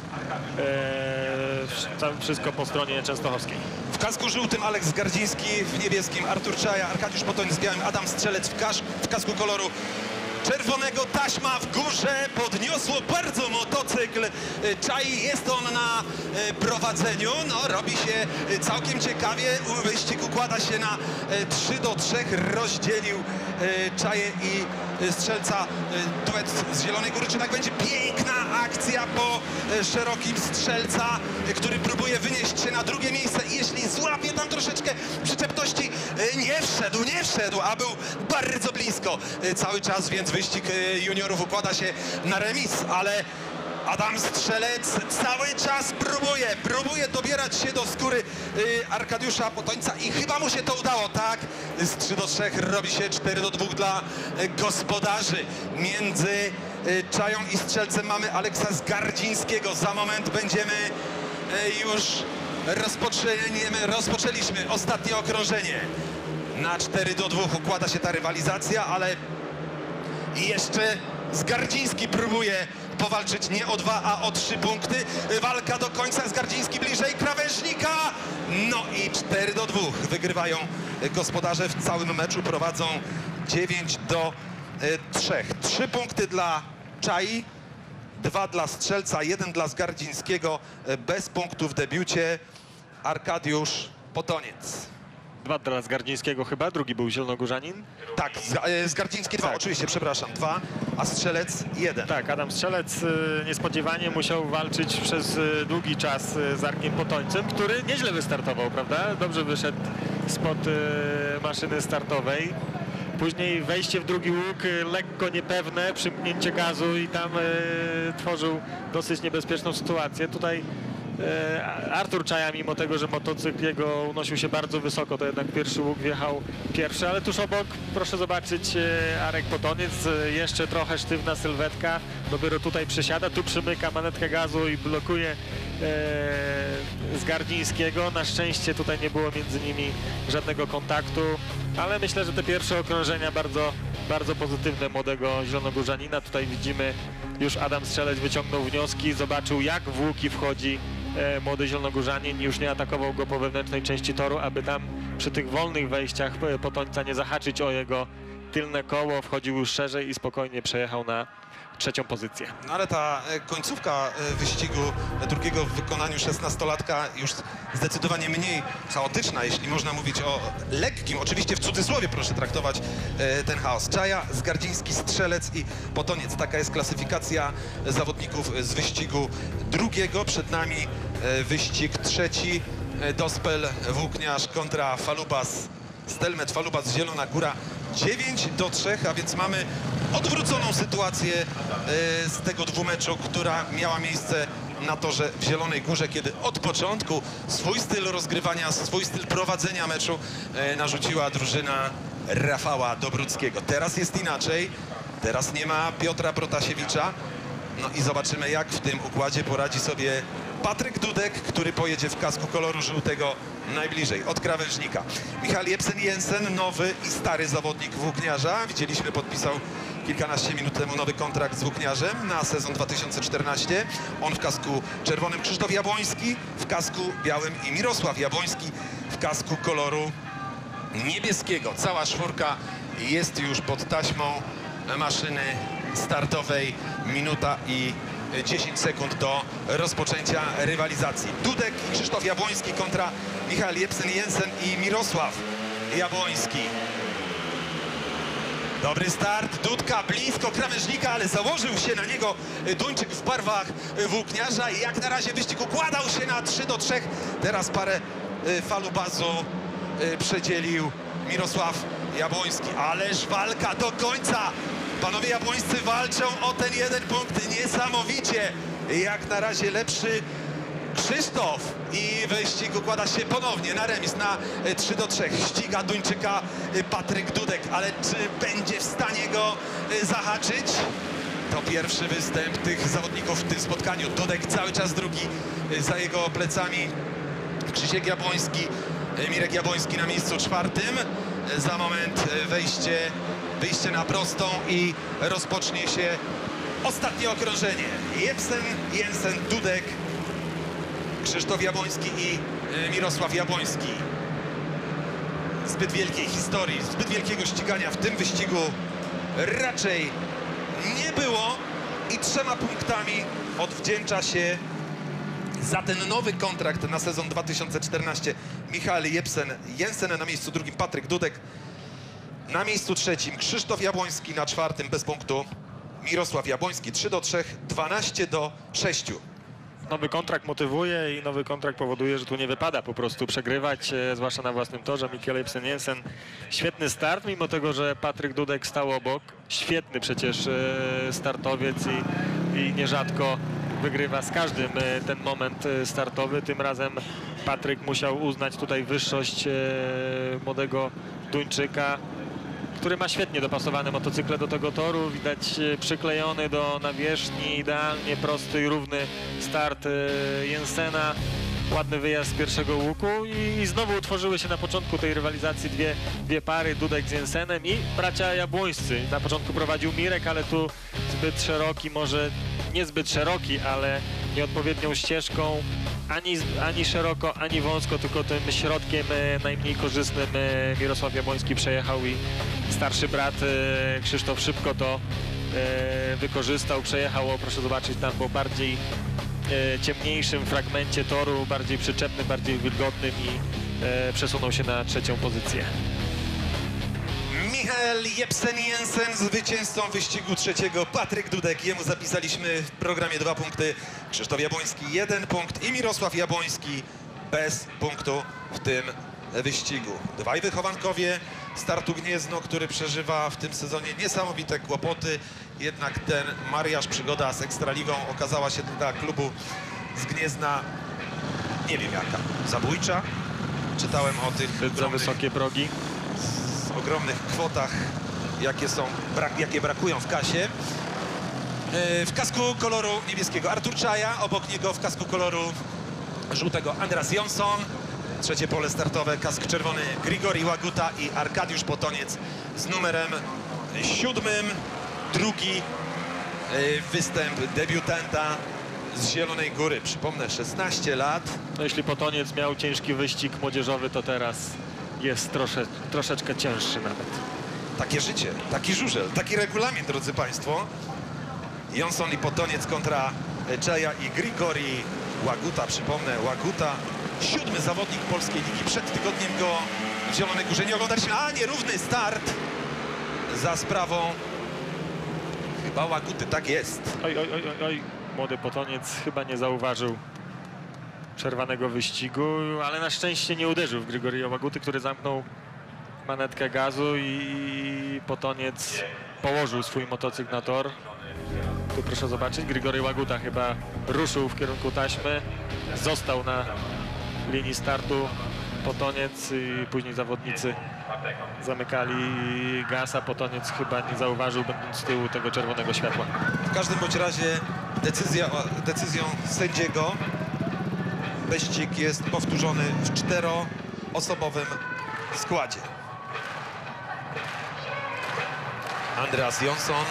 e, wszystko po stronie częstochowskiej. W kasku żółtym Aleks Gardziński, w niebieskim Artur Czaja, Arkadiusz Potoń z białym, Adam Strzelec w, kasz, w kasku koloru czerwonego, taśma w górze, podniosło bardzo motocykl. Czai, jest on na prowadzeniu, no robi się całkiem ciekawie, wyścig układa się na trzy do trzech, rozdzielił Czaję i strzelca duet z Zielonej Góry. Czy tak będzie? Piękna akcja po szerokim strzelca, który próbuje wynieść się na drugie miejsce i jeśli złapie tam troszeczkę przyczepności, nie wszedł, nie wszedł, a był bardzo blisko cały czas, więc wyścig juniorów układa się na remis, ale Adam Strzelec cały czas próbuje, próbuje dobierać się do skóry y, Arkadiusza Potońca i chyba mu się to udało, tak? Z trzy do trzech robi się cztery do dwóch dla y, gospodarzy. Między y, Czają i Strzelcem mamy Aleksa Zgardzińskiego. Za moment będziemy y, już rozpoczęliśmy, rozpoczęliśmy ostatnie okrążenie. Na cztery do dwóch układa się ta rywalizacja, ale jeszcze Zgardziński próbuje powalczyć nie o dwa, a o trzy punkty. Walka do końca, Zgardziński bliżej krawężnika. No i cztery do dwóch wygrywają gospodarze w całym meczu, prowadzą dziewięć do trzech. trzy punkty dla Czai, dwa dla Strzelca, jeden dla Zgardzińskiego. Bez punktu w debiucie Arkadiusz Potoniec. Dwa dla Zgardzińskiego chyba, drugi był Zielonogórzanin. Tak, Zgardziński dwa, Tak. oczywiście, przepraszam, dwa, a Strzelec jeden. Tak, Adam Strzelec y, niespodziewanie musiał walczyć przez y, długi czas y, z Arkiem Potońcem, który nieźle wystartował, prawda? Dobrze wyszedł spod y, maszyny startowej. Później wejście w drugi łuk, y, lekko niepewne, przymknięcie gazu i tam y, tworzył dosyć niebezpieczną sytuację. Tutaj y, Artur Czaja, mimo tego, że motocykl jego unosił się bardzo wysoko, to jednak pierwszy łuk wjechał pierwszy, ale tuż obok, proszę zobaczyć, y, Arek Potoniec, y, jeszcze trochę sztywna sylwetka, dopiero tutaj przesiada, tu przymyka manetkę gazu i blokuje y, Zgardzińskiego. Na szczęście tutaj nie było między nimi żadnego kontaktu, ale myślę, że te pierwsze okrążenia bardzo, bardzo pozytywne młodego Zielonogórzanina. Tutaj widzimy, już Adam Strzelec wyciągnął wnioski, zobaczył, jak w łuki wchodzi e, młody Zielonogórzanin, już nie atakował go po wewnętrznej części toru, aby tam przy tych wolnych wejściach e, Potońca nie zahaczyć o jego tylne koło, wchodził już szerzej i spokojnie przejechał na trzecią pozycję. No ale ta e, końcówka e, wyścigu e, drugiego w wykonaniu szesnastolatka już zdecydowanie mniej chaotyczna, jeśli można mówić o lekkim, oczywiście w cudzysłowie proszę traktować e, ten chaos. Czaja, Zgardziński, Strzelec i Potoniec. Taka jest klasyfikacja zawodników z wyścigu drugiego. Przed nami e, wyścig trzeci. E, Dospel Włókniarz kontra Falubas Stelmet, Falubas Zielona Góra. dziewięć do trzech, a więc mamy odwróconą sytuację e, z tego dwumeczu, która miała miejsce na torze w Zielonej Górze, kiedy od początku swój styl rozgrywania, swój styl prowadzenia meczu e, narzuciła drużyna Rafała Dobruckiego. Teraz jest inaczej, teraz nie ma Piotra Protasiewicza. No i zobaczymy, jak w tym układzie poradzi sobie Patryk Dudek, który pojedzie w kasku koloru żółtego najbliżej od krawężnika. Michał Jepsen-Jensen, nowy i stary zawodnik Włókniarza. Widzieliśmy, podpisał kilkanaście minut temu nowy kontrakt z Włókniarzem na sezon dwa tysiące czternasty. On w kasku czerwonym, Krzysztof Jabłoński w kasku białym i Mirosław Jabłoński w kasku koloru niebieskiego. Cała czwórka jest już pod taśmą maszyny startowej. Minuta i dziesięć sekund do rozpoczęcia rywalizacji. Dudek i Krzysztof Jabłoński kontra Michał Jepsen-Jensen i Mirosław Jabłoński. Dobry start Dudka, blisko krawężnika, ale założył się na niego Duńczyk w barwach Włókniarza i jak na razie wyścig układał się na trzy do trzech. Teraz parę falubazu przedzielił Mirosław Jabłoński. Ależ walka do końca. Panowie jabłońscy walczą o ten jeden punkt niesamowicie. Jak na razie lepszy Krzysztof i wyścig układa się ponownie na remis na trzy do trzech. Ściga Duńczyka Patryk Dudek, ale czy będzie w stanie go zahaczyć? To pierwszy występ tych zawodników w tym spotkaniu. Dudek cały czas drugi, za jego plecami Krzysiek Jabłoński, Mirek Jabłoński na miejscu czwartym. Za moment wejście, wyjście na prostą i rozpocznie się ostatnie okrążenie. Jepsen, Jensen, Dudek, Krzysztof Jabłoński i Mirosław Jabłoński. Zbyt wielkiej historii, zbyt wielkiego ścigania w tym wyścigu raczej nie było i trzema punktami odwdzięcza się za ten nowy kontrakt na sezon dwa tysiące czternasty Michael Jepsen Jensen, na miejscu drugim Patryk Dudek, na miejscu trzecim Krzysztof Jabłoński, na czwartym bez punktu Mirosław Jabłoński. Trzy do trzech, dwanaście do sześciu. Nowy kontrakt motywuje i nowy kontrakt powoduje, że tu nie wypada po prostu przegrywać, e, zwłaszcza na własnym torze. Michael Jepsen Jensen, świetny start, mimo tego, że Patryk Dudek stał obok. Świetny przecież e, startowiec i, i nierzadko wygrywa z każdym e, ten moment e, startowy. Tym razem Patryk musiał uznać tutaj wyższość e, młodego Duńczyka, który ma świetnie dopasowane motocykle do tego toru. Widać e, przyklejony do nawierzchni, idealnie prosty i równy start e, Jensena. Ładny wyjazd z pierwszego łuku i, i znowu utworzyły się na początku tej rywalizacji dwie, dwie pary, Dudek z Jensenem i bracia Jabłońscy. Na początku prowadził Mirek, ale tu zbyt szeroki, może niezbyt szeroki, ale nieodpowiednią ścieżką. Ani, ani szeroko, ani wąsko, tylko tym środkiem e, najmniej korzystnym e, Mirosław Jabłoński przejechał i starszy brat e, Krzysztof szybko to e, wykorzystał. Przejechało, proszę zobaczyć, tam po bardziej e, ciemniejszym fragmencie toru, bardziej przyczepnym, bardziej wilgotnym i e, przesunął się na trzecią pozycję. Michael Jepsen Jensen zwycięzcą wyścigu trzeciego, Patryk Dudek, jemu zapisaliśmy w programie dwa punkty, Krzysztof Jabłoński jeden punkt i Mirosław Jabłoński bez punktu w tym wyścigu. Dwaj wychowankowie startu Gniezno, który przeżywa w tym sezonie niesamowite kłopoty, jednak ten mariaż, przygoda z Ekstraligą okazała się dla klubu z Gniezna, nie wiem jaka, zabójcza. Czytałem o tych Zbyt za wysokie progi. ogromnych kwotach, jakie są, brak, jakie brakują w kasie. Yy, w kasku koloru niebieskiego Artur Czaja, obok niego w kasku koloru żółtego Andras Jonsson. Trzecie pole startowe, kask czerwony Grigori Łaguta i Arkadiusz Potoniec z numerem siódmym. Drugi yy, występ debiutanta z Zielonej Góry. Przypomnę, szesnaście lat. No, jeśli Potoniec miał ciężki wyścig młodzieżowy, to teraz jest trosze, troszeczkę cięższy nawet. Takie życie, taki żużel, taki regulamin, drodzy Państwo. Jonsson i Potoniec kontra Czaja i Grigori Łaguta. Przypomnę, Łaguta, siódmy zawodnik polskiej ligi. Przed tygodniem go w Zielonej Górze nie oglądaliśmy. A, nierówny start za sprawą chyba Łaguty, tak jest. Oj, oj, oj, oj, oj. Młody Potoniec chyba nie zauważył przerwanego wyścigu, ale na szczęście nie uderzył w Grigoria Łaguty, który zamknął manetkę gazu i Potoniec położył swój motocykl na tor. Tu proszę zobaczyć, Grigory Łaguta chyba ruszył w kierunku taśmy, został na linii startu Potoniec i później zawodnicy zamykali gaz, a Potoniec chyba nie zauważył, będąc z tyłu tego czerwonego światła. W każdym bądź razie decyzja, decyzją sędziego wyścig jest powtórzony w czteroosobowym składzie. Andreas Jonsson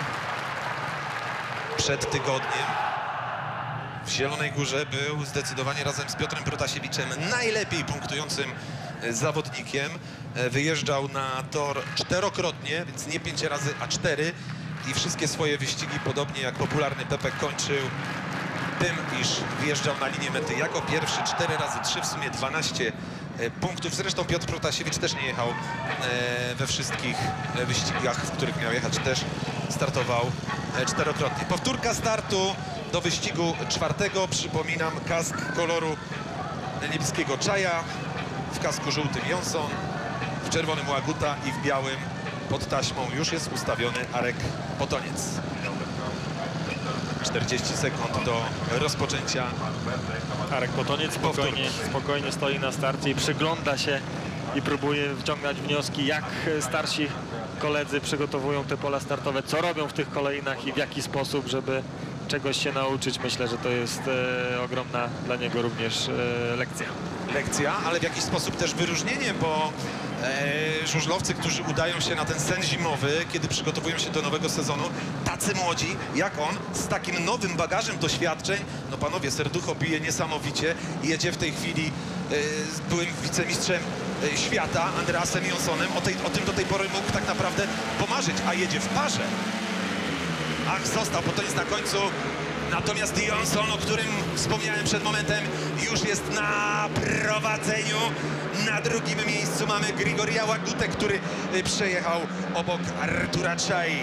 przed tygodniem w Zielonej Górze był zdecydowanie razem z Piotrem Protasiewiczem najlepiej punktującym zawodnikiem. Wyjeżdżał na tor czterokrotnie, więc nie pięć razy, a cztery. I wszystkie swoje wyścigi, podobnie jak popularny Pepek, kończył tym, iż wjeżdżał na linię mety jako pierwszy. Cztery razy trzy, w sumie dwanaście punktów. Zresztą Piotr Protasiewicz też nie jechał we wszystkich wyścigach, w których miał jechać. Też startował czterokrotnie. Powtórka startu do wyścigu czwartego. Przypominam, kask koloru niebieskiego Czaja, w kasku żółtym Jonsson, w czerwonym Łaguta i w białym pod taśmą już jest ustawiony Arek Potoniec. czterdzieści sekund do rozpoczęcia. Arek Potoniec spokojnie, spokojnie stoi na starcie i przygląda się i próbuje wyciągać wnioski, jak starsi koledzy przygotowują te pola startowe, co robią w tych kolejnach i w jaki sposób, żeby czegoś się nauczyć. Myślę, że to jest e, ogromna dla niego również e, lekcja. Lekcja, ale w jakiś sposób też wyróżnienie, bo e, żużlowcy, którzy udają się na ten sen zimowy, kiedy przygotowują się do nowego sezonu, tacy młodzi jak on, z takim nowym bagażem doświadczeń, no panowie, serducho bije niesamowicie, jedzie w tej chwili e, z byłym wicemistrzem e, świata Andreasem Jonssonem, o, tej, o tym do tej pory mógł tak naprawdę pomarzyć, a jedzie w parze. Ach, został Potoniec na końcu. Natomiast Johnson, o którym wspomniałem przed momentem, już jest na prowadzeniu. Na drugim miejscu mamy Grigoria Łagutę, który przejechał obok Artura Czai.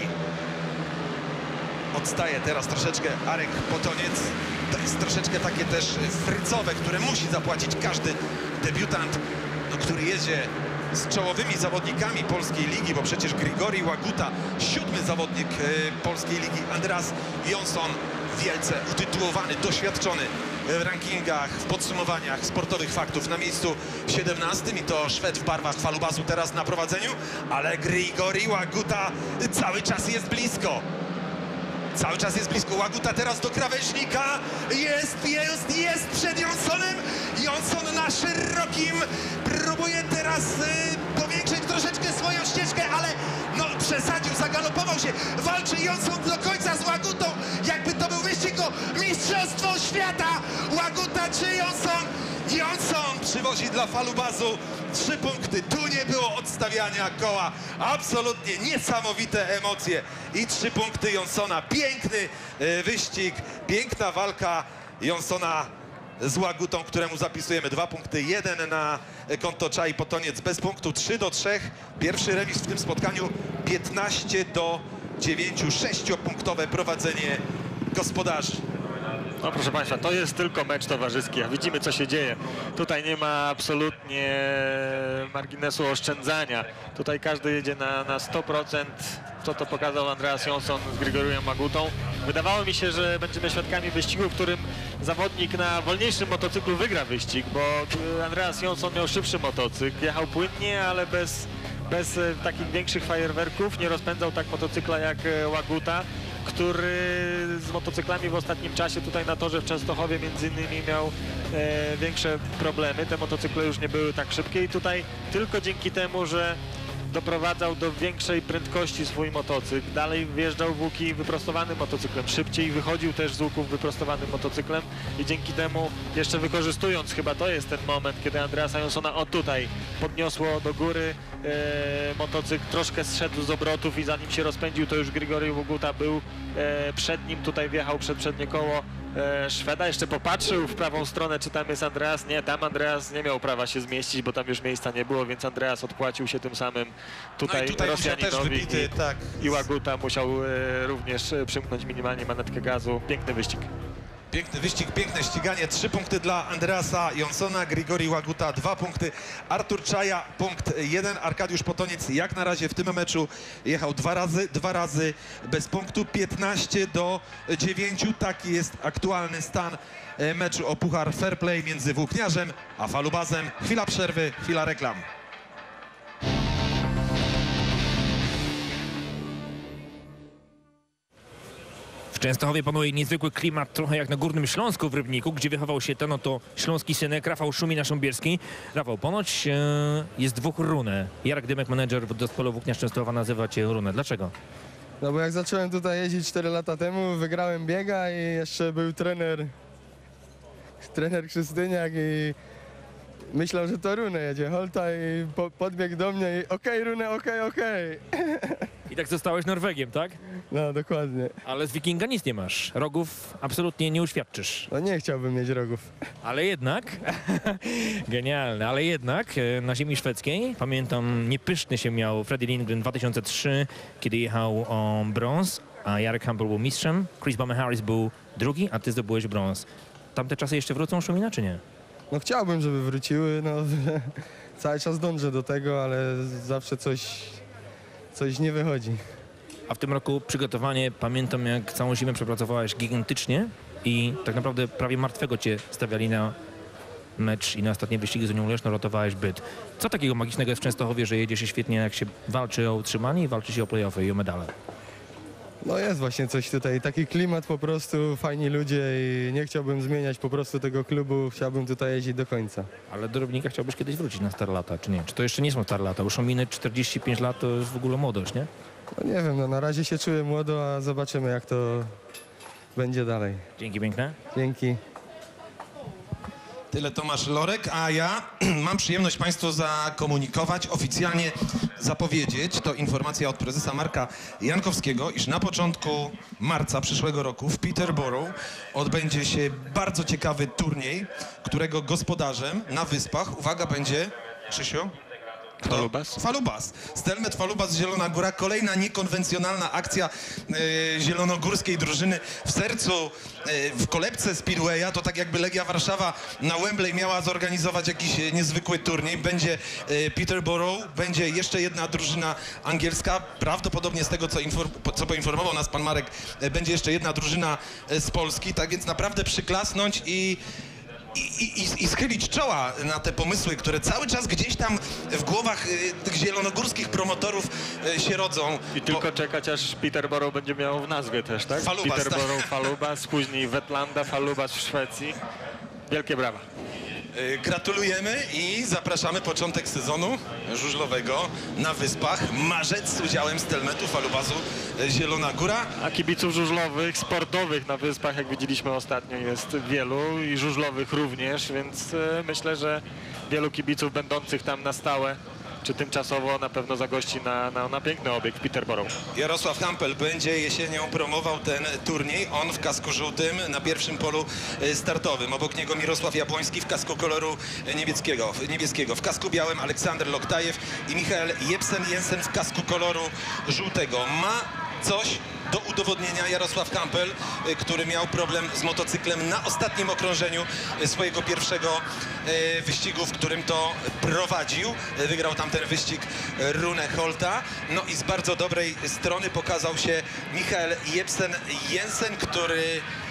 Odstaje teraz troszeczkę Arek Potoniec. To jest troszeczkę takie też frycowe, które musi zapłacić każdy debiutant, no, który jedzie z czołowymi zawodnikami polskiej ligi, bo przecież Grigori Łaguta, siódmy zawodnik y, polskiej ligi, Andreas Jonsson, wielce utytułowany, doświadczony w rankingach, w podsumowaniach sportowych faktów na miejscu siedemnastym i to Szwed w barwach falubazu teraz na prowadzeniu, ale Grigori Łaguta cały czas jest blisko. Cały czas jest blisko. Łaguta teraz do krawężnika. Jest, jest, jest przed Jonssonem. Jonsson na szerokim próbuje teraz y, powiększyć troszeczkę swoją ścieżkę, ale no przesadził, zagalopował się. Walczy Jonsson do końca z Łagutą. Jakby to był wyścig o mistrzostwo świata. Łaguta czy Jonsson? Jonsson przywozi dla falubazu trzy punkty. Tu nie było odstawiania koła. Absolutnie niesamowite emocje. I trzy punkty Jonssona. Piękny e, wyścig, piękna walka Jonssona z Łagutą, któremu zapisujemy dwa punkty. Jeden na konto Czai Potoniec bez punktu. trzy do trzech. Pierwszy remis w tym spotkaniu. piętnaście do dziewięciu. Sześciopunktowe prowadzenie gospodarzy. No proszę Państwa, to jest tylko mecz towarzyski, a widzimy co się dzieje. Tutaj nie ma absolutnie marginesu oszczędzania. Tutaj każdy jedzie na, na sto procent, co to pokazał Andreas Jonsson z Grigoriem Łagutą. Wydawało mi się, że będziemy świadkami wyścigu, w którym zawodnik na wolniejszym motocyklu wygra wyścig, bo Andreas Jonsson miał szybszy motocykl, jechał płynnie, ale bez, bez takich większych fajerwerków, nie rozpędzał tak motocykla jak Łaguta, który z motocyklami w ostatnim czasie tutaj na torze w Częstochowie między innymi miał e, większe problemy. Te motocykle już nie były tak szybkie i tutaj tylko dzięki temu, że doprowadzał do większej prędkości swój motocykl. Dalej wjeżdżał w łuki wyprostowanym motocyklem, szybciej wychodził też z łuków wyprostowanym motocyklem i dzięki temu, jeszcze wykorzystując, chyba to jest ten moment, kiedy Andreasa Jonssona o tutaj podniosło do góry, e, motocykl troszkę zszedł z obrotów i zanim się rozpędził, to już Grigori Łaguta był e, przed nim, tutaj wjechał przed przednie koło e, Szweda, jeszcze popatrzył w prawą stronę, czy tam jest Andreas. Nie, tam Andreas nie miał prawa się zmieścić, bo tam już miejsca nie było, więc Andreas odpłacił się tym samym tutaj, no i tutaj Rosjaninowi też wybity, i, tak. i Łaguta musiał e, również e, przymknąć minimalnie manetkę gazu. Piękny wyścig. Piękny wyścig, piękne ściganie. Trzy punkty dla Andreasa Jonssona, Grigori Łaguta dwa punkty, Artur Czaja punkt jeden, Arkadiusz Potoniec jak na razie w tym meczu jechał dwa razy, dwa razy bez punktu, piętnaście do dziewięciu. Taki jest aktualny stan meczu o Puchar Fair Play między Włókniarzem a Falubazem. Chwila przerwy, chwila reklam. W Częstochowie panuje niezwykły klimat, trochę jak na Górnym Śląsku w Rybniku, gdzie wychował się ten oto śląski synek Rafał Szumina-Sząbierski. Rafał, ponoć e, jest dwóch Runę. Jarek Dymek, menedżer w zespole Włókniarz Częstochowa, nazywa cię Runę. Dlaczego? No bo jak zacząłem tutaj jeździć cztery lata temu, wygrałem biega i jeszcze był trener, trener Krzystyniak i myślał, że to Runę jedzie Holta i po, podbiegł do mnie i okej, Runę, okej, okej. I tak zostałeś Norwegiem, tak? No dokładnie. Ale z Wikinga nic nie masz. Rogów absolutnie nie uświadczysz. No nie chciałbym mieć rogów. Ale jednak, genialne, ale jednak e, na ziemi szwedzkiej, pamiętam, niepyszny się miał Freddy Lindgren dwa tysiące trzeci, kiedy jechał o brąz, a Jarek Hampel był mistrzem, Chris Bowman Harris był drugi, a ty zdobyłeś brąz. Tamte czasy jeszcze wrócą, Szumina, czy nie? No chciałbym, żeby wróciły, no cały czas dążę do tego, ale zawsze coś, coś nie wychodzi. A w tym roku przygotowanie, pamiętam jak całą zimę przepracowałeś gigantycznie i tak naprawdę prawie martwego cię stawiali na mecz i na ostatnie wyścigi z Unią Leszną ratowałeś byt. Co takiego magicznego jest w Częstochowie, że jedzie się świetnie, jak się walczy o utrzymanie i walczy się o play-offy i o medale? No jest właśnie coś tutaj, taki klimat po prostu, fajni ludzie i nie chciałbym zmieniać po prostu tego klubu, chciałbym tutaj jeździć do końca. Ale do Rybnika chciałbyś kiedyś wrócić na stare lata, czy nie? Czy to jeszcze nie są stare lata? Bo Szuminy czterdzieści pięć lat to jest w ogóle młodość, nie? No nie wiem, no na razie się czuję młodo, a zobaczymy jak to będzie dalej. Dzięki piękne. Dzięki. Tyle Tomasz Lorek, a ja mam przyjemność Państwu zakomunikować, oficjalnie zapowiedzieć, to informacja od prezesa Marka Jankowskiego, iż na początku marca przyszłego roku w Peterborough odbędzie się bardzo ciekawy turniej, którego gospodarzem na Wyspach, uwaga, będzie, Krzysiu? Kto? Falubas. Falubas. Stelmet Falubas, Zielona Góra. Kolejna niekonwencjonalna akcja e, zielonogórskiej drużyny w sercu, e, w kolebce Speedwaya. To tak jakby Legia Warszawa na Wembley miała zorganizować jakiś e, niezwykły turniej. Będzie e, Peterborough, będzie jeszcze jedna drużyna angielska. Prawdopodobnie z tego, co, inform- co poinformował nas pan Marek, e, będzie jeszcze jedna drużyna e, z Polski. Tak więc naprawdę przyklasnąć i I, i, I schylić czoła na te pomysły, które cały czas gdzieś tam w głowach y, tych zielonogórskich promotorów y, się rodzą. I tylko czekać, aż Peterborough będzie miał w nazwie też, tak? Falubas, Peterborough, tak. Falubas, później Wetlanda, Falubas w Szwecji. Wielkie brawa. Y, gratulujemy i zapraszamy początek sezonu żużlowego na Wyspach. Marzec z udziałem Stelmetu, Falubasu, y, Zielona Góra. A kibiców żużlowych, sportowych na Wyspach, jak widzieliśmy ostatnio, jest wielu i żużlowych również, więc e, myślę, że wielu kibiców będących tam na stałe czy tymczasowo na pewno zagości na, na, na piękny obiekt w Peterborough. Jarosław Hampel będzie jesienią promował ten turniej. On w kasku żółtym na pierwszym polu y, startowym. Obok niego Mirosław Jabłoński w kasku koloru niebieskiego. niebieskiego. W kasku białym Aleksander Loktajew i Michael Jebsen-Jensen w kasku koloru żółtego. Ma coś do udowodnienia Jarosław Hampel, y, który miał problem z motocyklem na ostatnim okrążeniu y, swojego pierwszego y, wyścigu, w którym to prowadził. Y, Wygrał tam ten wyścig y, Rune Holta. No i z bardzo dobrej strony pokazał się Michael Jebsen-Jensen, który,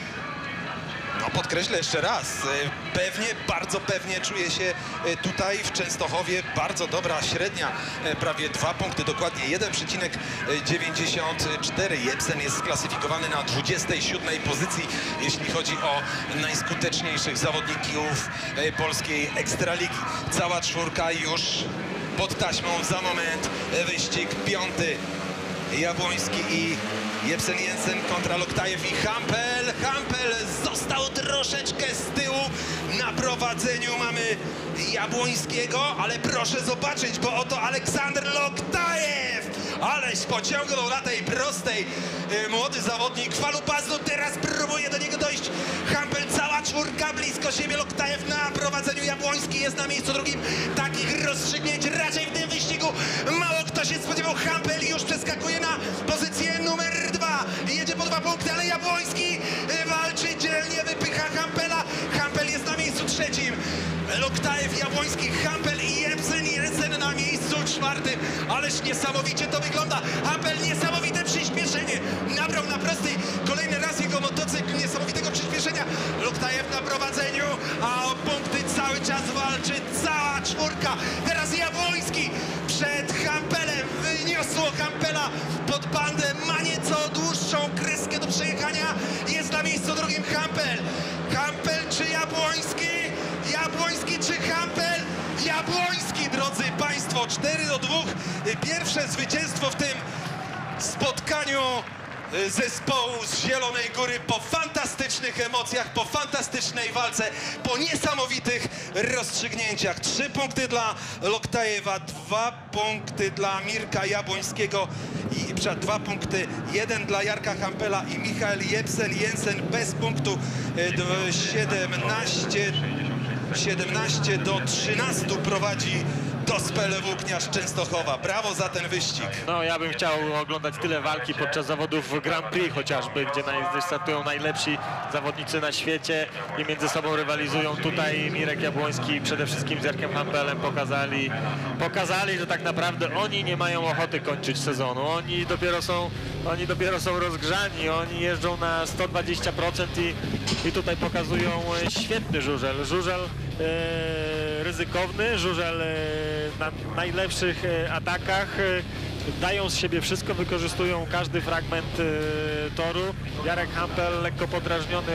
no podkreślę jeszcze raz, y, pewnie, bardzo pewnie czuje się y, tutaj w Częstochowie. Bardzo dobra średnia, y, prawie dwa punkty, dokładnie jeden przecinek dziewięćdziesiąt cztery. Jebsen jest sklasyfikowany na dwudziestej siódmej pozycji, jeśli chodzi o najskuteczniejszych zawodników y, polskiej Ekstraligi. Cała czwórka już pod taśmą, za moment y, wyścig piąty. Jabłoński i Jebsen-Jensen kontra Loktajew i Hampel. Hampel został troszeczkę z tyłu. Na prowadzeniu mamy Jabłońskiego, ale proszę zobaczyć, bo oto Aleksander Loktajew. Aleś pociągnął na tej prostej y, młody zawodnik Falubasu. Teraz próbuje do niego dojść Hampel. Cała czwórka blisko siebie. Loktajew na prowadzeniu. Jabłoński jest na miejscu drugim. Takich rozstrzygnięć raczej w tym wyścigu mało kto się spodziewał. Hampel już przeskakuje na pozycję numer dwa. Jedzie po dwa punkty, ale Jabłoński y, walczy dzielnie, wypycha Hampela. Hampel jest na miejscu trzecim. Loktajew, Jabłoński, Hampel i Jebsen-Jensen na miejscu czwartym. Ależ niesamowicie to wygląda. Hampel niesamowite przyspieszenie. Nabrał na prostej kolejny raz jego motocykl niesamowitego przyspieszenia. Loktajew na prowadzeniu, a o punkty cały czas walczy cała czwórka. Teraz Jabłoński przed Hampelem. Wyniosło Hampela pod bandę. Ma nieco dłuższą kreskę do przejechania. Jest na miejscu drugim Hampel. Hampel czy Jabłoński? Jabłoński czy Hampel? Jabłoński, drodzy Państwo, cztery do dwóch. Pierwsze zwycięstwo w tym spotkaniu zespołu z Zielonej Góry po fantastycznych emocjach, po fantastycznej walce, po niesamowitych rozstrzygnięciach. Trzy punkty dla Loktajewa, dwa punkty dla Mirka Jabłońskiego i przed dwa punkty, jeden dla Jarka Hampela i Michael Jebsen-Jensen bez punktu. siedemnaście siedemnaście do trzynastu prowadzi Gospel Włókniarz Częstochowa. Brawo za ten wyścig. No, ja bym chciał oglądać tyle walki podczas zawodów Grand Prix chociażby, gdzie naj, startują najlepsi zawodnicy na świecie i między sobą rywalizują. Tutaj Mirek Jabłoński przede wszystkim z Jarkiem Hampelem pokazali, pokazali, że tak naprawdę oni nie mają ochoty kończyć sezonu. Oni dopiero są, oni dopiero są rozgrzani, oni jeżdżą na sto dwadzieścia procent i, i tutaj pokazują świetny żużel. Żużel e, ryzykowny, żużel e, na najlepszych e, atakach. E, dają z siebie wszystko, wykorzystują każdy fragment e, toru. Jarek Hampel lekko podrażniony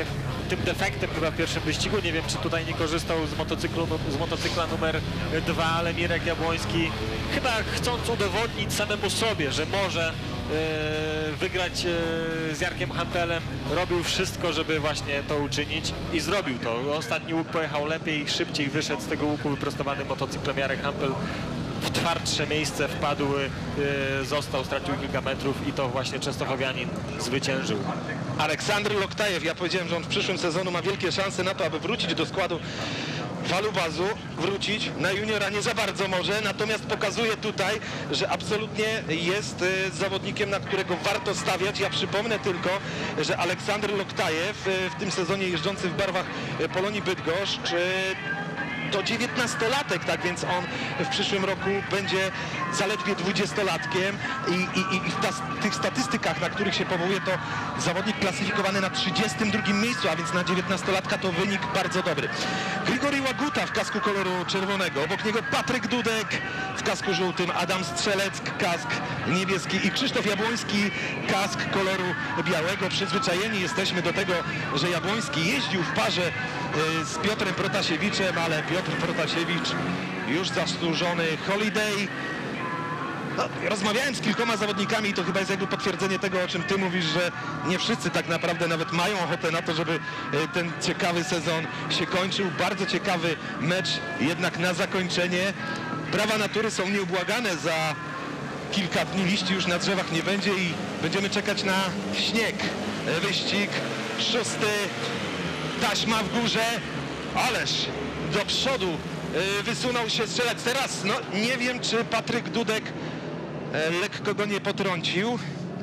tym defektem chyba w pierwszym wyścigu. Nie wiem, czy tutaj nie korzystał z motocyklu, z motocykla numer dwa, ale Mirek Jabłoński chyba chcąc udowodnić samemu sobie, że może e, wygrać e, z Jarkiem Hampelem, robił wszystko, żeby właśnie to uczynić i zrobił to. Ostatni łuk pojechał lepiej, szybciej wyszedł z tego łuku wyprostowany motocyklem. Jarek Hampel w twardsze miejsce wpadł, e, został, stracił kilka metrów i to właśnie częstochowianin zwyciężył. Aleksander Loktajew, ja powiedziałem, że on w przyszłym sezonu ma wielkie szanse na to, aby wrócić do składu Walubazu, wrócić na juniora nie za bardzo może, natomiast pokazuje tutaj, że absolutnie jest y, zawodnikiem, na którego warto stawiać. Ja przypomnę tylko, że Aleksander Loktajew y, w tym sezonie jeżdżący w barwach y, Polonii Bydgoszcz y, to dziewiętnastolatek, tak więc on w przyszłym roku będzie zaledwie dwudziestolatkiem i, i, i w ta, tych statystykach, na których się powołuje, to zawodnik klasyfikowany na trzydziestym drugim miejscu, a więc na dziewiętnastolatka to wynik bardzo dobry. Grigory Łaguta w kasku koloru czerwonego, obok niego Patryk Dudek w kasku żółtym, Adam Strzelec kask niebieski i Krzysztof Jabłoński kask koloru białego. Przyzwyczajeni jesteśmy do tego, że Jabłoński jeździł w parze y, z Piotrem Protasiewiczem, ale Piotr Protasiewicz już zasłużony Holiday. No, rozmawiałem z kilkoma zawodnikami i to chyba jest jakby potwierdzenie tego, o czym ty mówisz, że nie wszyscy tak naprawdę nawet mają ochotę na to, żeby ten ciekawy sezon się kończył. Bardzo ciekawy mecz jednak na zakończenie. Prawa natury są nieubłagane, za kilka dni liści już na drzewach nie będzie i będziemy czekać na śnieg. Wyścig szósty, taśma w górze, ależ do przodu wysunął się strzelec. Teraz no nie wiem, czy Patryk Dudek lekko go nie potrącił.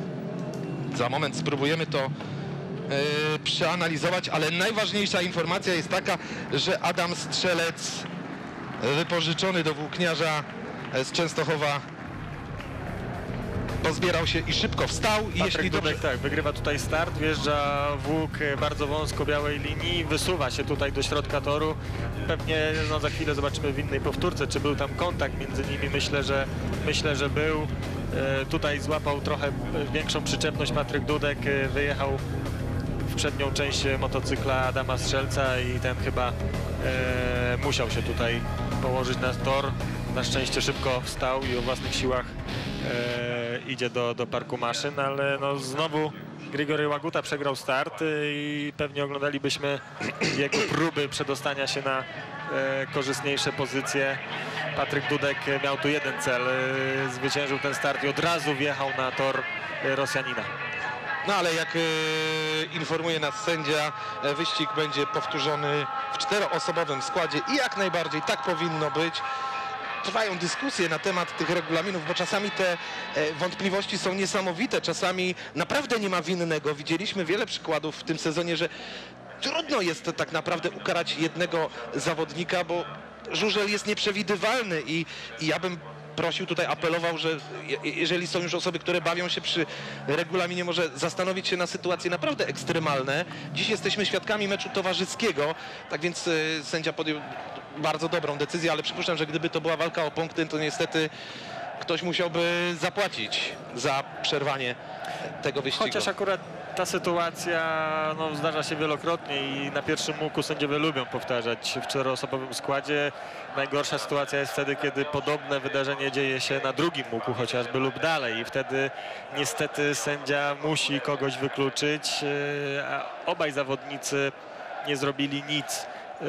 Za moment spróbujemy to przeanalizować, ale najważniejsza informacja jest taka, że Adam Strzelec, wypożyczony do włókniarza z Częstochowa, pozbierał się i szybko wstał. I Patryk jeśli dobrze... Dudek, tak, wygrywa tutaj start, wjeżdża w łuk bardzo wąsko białej linii, wysuwa się tutaj do środka toru. Pewnie no, za chwilę zobaczymy w innej powtórce, czy był tam kontakt między nimi. Myślę, że myślę, że był. E, tutaj złapał trochę większą przyczepność Patryk Dudek, e, wyjechał w przednią część motocykla Adama Strzelca i ten chyba e, musiał się tutaj położyć na tor. Na szczęście szybko wstał i o własnych siłach e, idzie do, do parku maszyn, ale no znowu Grigory Łaguta przegrał start i pewnie oglądalibyśmy jego próby przedostania się na e, korzystniejsze pozycje. Patryk Dudek miał tu jeden cel, e, zwyciężył ten start i od razu wjechał na tor e, Rosjanina. No ale jak e, informuje nas sędzia, e, wyścig będzie powtórzony w czteroosobowym składzie i jak najbardziej tak powinno być. Trwają dyskusje na temat tych regulaminów, bo czasami te e, wątpliwości są niesamowite, czasami naprawdę nie ma winnego. Widzieliśmy wiele przykładów w tym sezonie, że trudno jest tak naprawdę ukarać jednego zawodnika, bo żużel jest nieprzewidywalny i, i ja bym prosił tutaj, apelował, że je, jeżeli są już osoby, które bawią się przy regulaminie, może zastanowić się na sytuacje naprawdę ekstremalne. Dziś jesteśmy świadkami meczu towarzyskiego, tak więc y, sędzia podjął bardzo dobrą decyzję, ale przypuszczam, że gdyby to była walka o punkty, to niestety ktoś musiałby zapłacić za przerwanie tego wyścigu. Chociaż akurat ta sytuacja no, zdarza się wielokrotnie i na pierwszym łuku sędziowie lubią powtarzać w czteroosobowym składzie. Najgorsza sytuacja jest wtedy, kiedy podobne wydarzenie dzieje się na drugim łuku chociażby lub dalej i wtedy niestety sędzia musi kogoś wykluczyć, a obaj zawodnicy nie zrobili nic,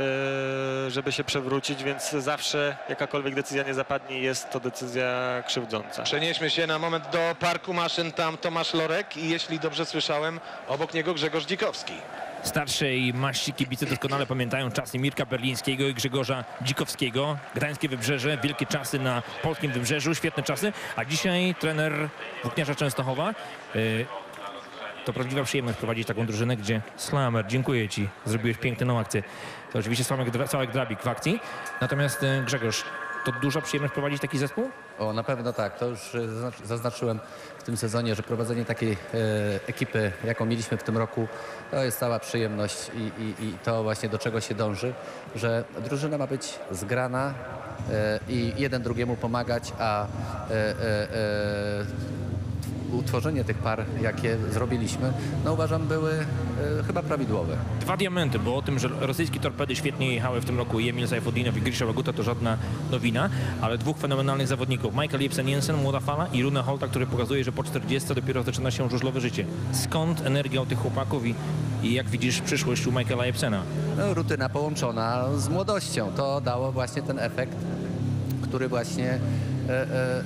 żeby się przewrócić, więc zawsze jakakolwiek decyzja nie zapadnie, jest to decyzja krzywdząca. Przenieśmy się na moment do parku maszyn, tam Tomasz Lorek i jeśli dobrze słyszałem, obok niego Grzegorz Dzikowski. Starszej maści kibice doskonale pamiętają czasy Mirka Berlińskiego i Grzegorza Dzikowskiego. Gdańskie Wybrzeże, wielkie czasy na polskim Wybrzeżu, świetne czasy, a dzisiaj trener włókniarza Częstochowa. Yy, To prawdziwa przyjemność prowadzić taką drużynę, gdzie Slamer, dziękuję ci, zrobiłeś piękną akcję. To oczywiście Słamek, Sławek Drabik w akcji. Natomiast e, Grzegorz, to duża przyjemność prowadzić taki zespół? O, na pewno tak. To już zaznac- zaznaczyłem w tym sezonie, że prowadzenie takiej e, ekipy, jaką mieliśmy w tym roku, to jest cała przyjemność i, i, i to właśnie do czego się dąży, że drużyna ma być zgrana e, i jeden drugiemu pomagać, a e, e, e, utworzenie tych par, jakie zrobiliśmy, no uważam, były e, chyba prawidłowe. Dwa diamenty, bo o tym, że rosyjskie torpedy świetnie jechały w tym roku i Emil Sajfudinow i Grisha Łaguta, to żadna nowina, ale dwóch fenomenalnych zawodników, Michael Jebsen-Jensen, młoda fala, i Rune Holta, który pokazuje, że po czterdziestce dopiero zaczyna się żużlowe życie. Skąd energia u tych chłopaków i, i jak widzisz przyszłość u Michaela Jebsena? No, rutyna połączona z młodością, to dało właśnie ten efekt, który właśnie e, e, e,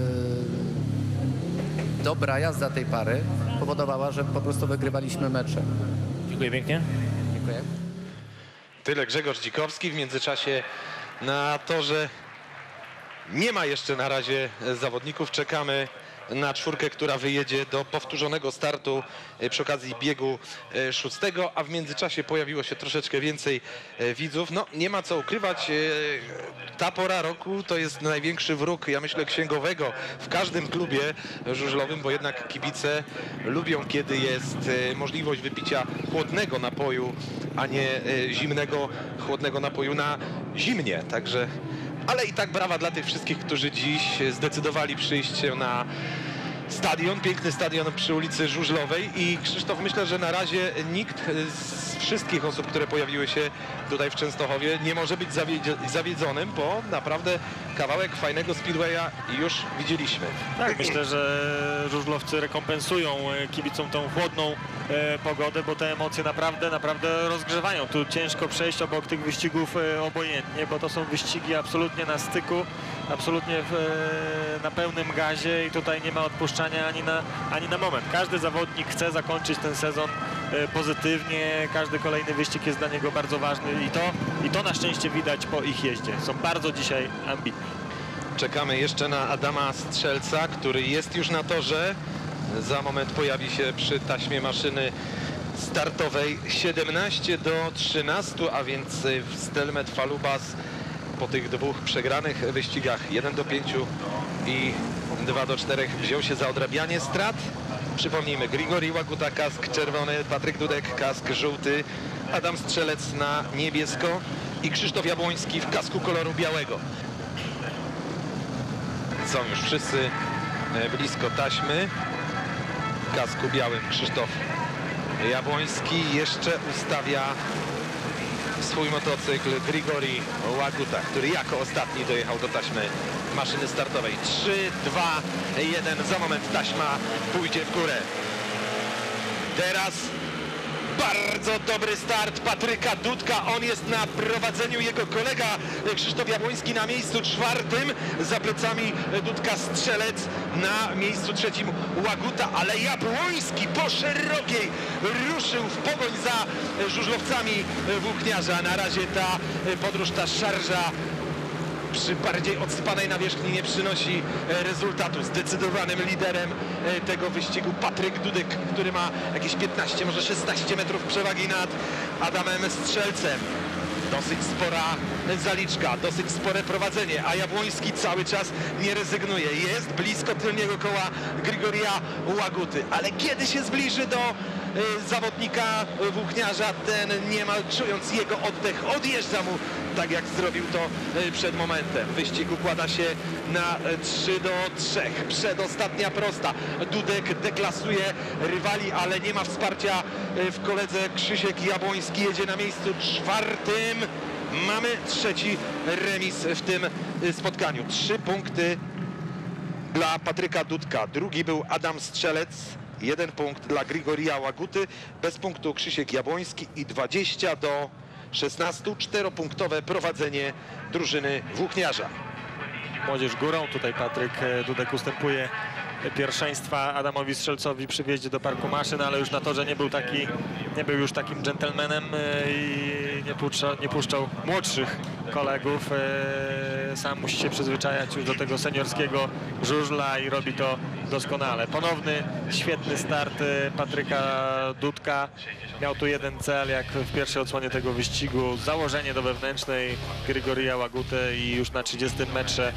dobra jazda tej pary powodowała, że po prostu wygrywaliśmy mecze. Dziękuję pięknie. Dziękuję. Tyle Grzegorz Dzikowski. W międzyczasie na torze nie ma jeszcze na razie zawodników. Czekamy na czwórkę, która wyjedzie do powtórzonego startu przy okazji biegu szóstego, a w międzyczasie pojawiło się troszeczkę więcej widzów. No, nie ma co ukrywać, ta pora roku to jest największy wróg, ja myślę, księgowego w każdym klubie żużlowym, bo jednak kibice lubią, kiedy jest możliwość wypicia chłodnego napoju, a nie zimnego, chłodnego napoju na zimnie. Także ale i tak brawa dla tych wszystkich, którzy dziś zdecydowali przyjść się na stadion, piękny stadion przy ulicy Żużlowej. I Krzysztof, myślę, że na razie nikt z wszystkich osób, które pojawiły się tutaj w Częstochowie, nie może być zawiedzonym, bo naprawdę kawałek fajnego speedwaya już widzieliśmy. Tak, myślę, że żużlowcy rekompensują kibicom tą chłodną e, pogodę, bo te emocje naprawdę, naprawdę rozgrzewają. Tu ciężko przejść obok tych wyścigów e, obojętnie, bo to są wyścigi absolutnie na styku, absolutnie w, e, na pełnym gazie i tutaj nie ma odpuszczania ani na, ani na moment. Każdy zawodnik chce zakończyć ten sezon e, pozytywnie, każdy kolejny wyścig jest dla niego bardzo ważny i to, i to na szczęście widać po ich jeździe. Są bardzo dzisiaj ambitni. Czekamy jeszcze na Adama Strzelca, który jest już na torze. Za moment pojawi się przy taśmie maszyny startowej. Siedemnaście do trzynastu, a więc Stelmet Falubas po tych dwóch przegranych wyścigach jeden do pięciu i dwa do czterech wziął się za odrabianie strat. Przypomnijmy, Grigori Łaguta kask czerwony, Patryk Dudek kask żółty, Adam Strzelec na niebiesko i Krzysztof Jabłoński w kasku koloru białego. Są już wszyscy blisko taśmy. W kasku białym Krzysztof Jabłoński jeszcze ustawia swój motocykl Grigori Łaguta, który jako ostatni dojechał do taśmy maszyny startowej. trzy, dwa, jeden. Za moment taśma pójdzie w górę. Teraz bardzo dobry start Patryka Dudka. On jest na prowadzeniu, jego kolega Krzysztof Jabłoński na miejscu czwartym. Za plecami Dudka Strzelec, na miejscu trzecim Łaguta, ale Jabłoński po szerokiej ruszył w pogoń za żużlowcami włókniarza. Na razie ta podróż, ta szarża przy bardziej odsypanej nawierzchni nie przynosi rezultatu. Zdecydowanym liderem tego wyścigu Patryk Dudek, który ma jakieś piętnaście, może szesnaście metrów przewagi nad Adamem Strzelcem. Dosyć spora zaliczka, dosyć spore prowadzenie, a Jabłoński cały czas nie rezygnuje. Jest blisko tylniego koła Grigoria Łaguty, ale kiedy się zbliży do y, zawodnika włókniarza, ten niemal czując jego oddech odjeżdża mu, tak jak zrobił to y, przed momentem. Wyścig układa się na trzy do trzech. Przedostatnia prosta. Dudek deklasuje rywali, ale nie ma wsparcia y, w koledze. Krzysiek Jabłoński jedzie na miejscu czwartym. Mamy trzeci remis w tym spotkaniu. Trzy punkty dla Patryka Dudka. Drugi był Adam Strzelec. Jeden punkt dla Grigoria Łaguty. Bez punktu Krzysiek Jabłoński i dwadzieścia do szesnastu. Czteropunktowe prowadzenie drużyny włókniarza. Młodzież górą. Tutaj Patryk Dudek ustępuje pierwszeństwa Adamowi Strzelcowi przy wjeździe do parku maszyn, ale już na torze nie był taki, nie był już takim dżentelmenem i nie puszczał, nie puszczał młodszych kolegów. Sam musi się przyzwyczajać już do tego seniorskiego żużla i robi to doskonale. Ponowny świetny start Patryka Dudka. Miał tu jeden cel, jak w pierwszej odsłonie tego wyścigu, założenie do wewnętrznej Grigoria Łaguty i już na trzydziestym metrze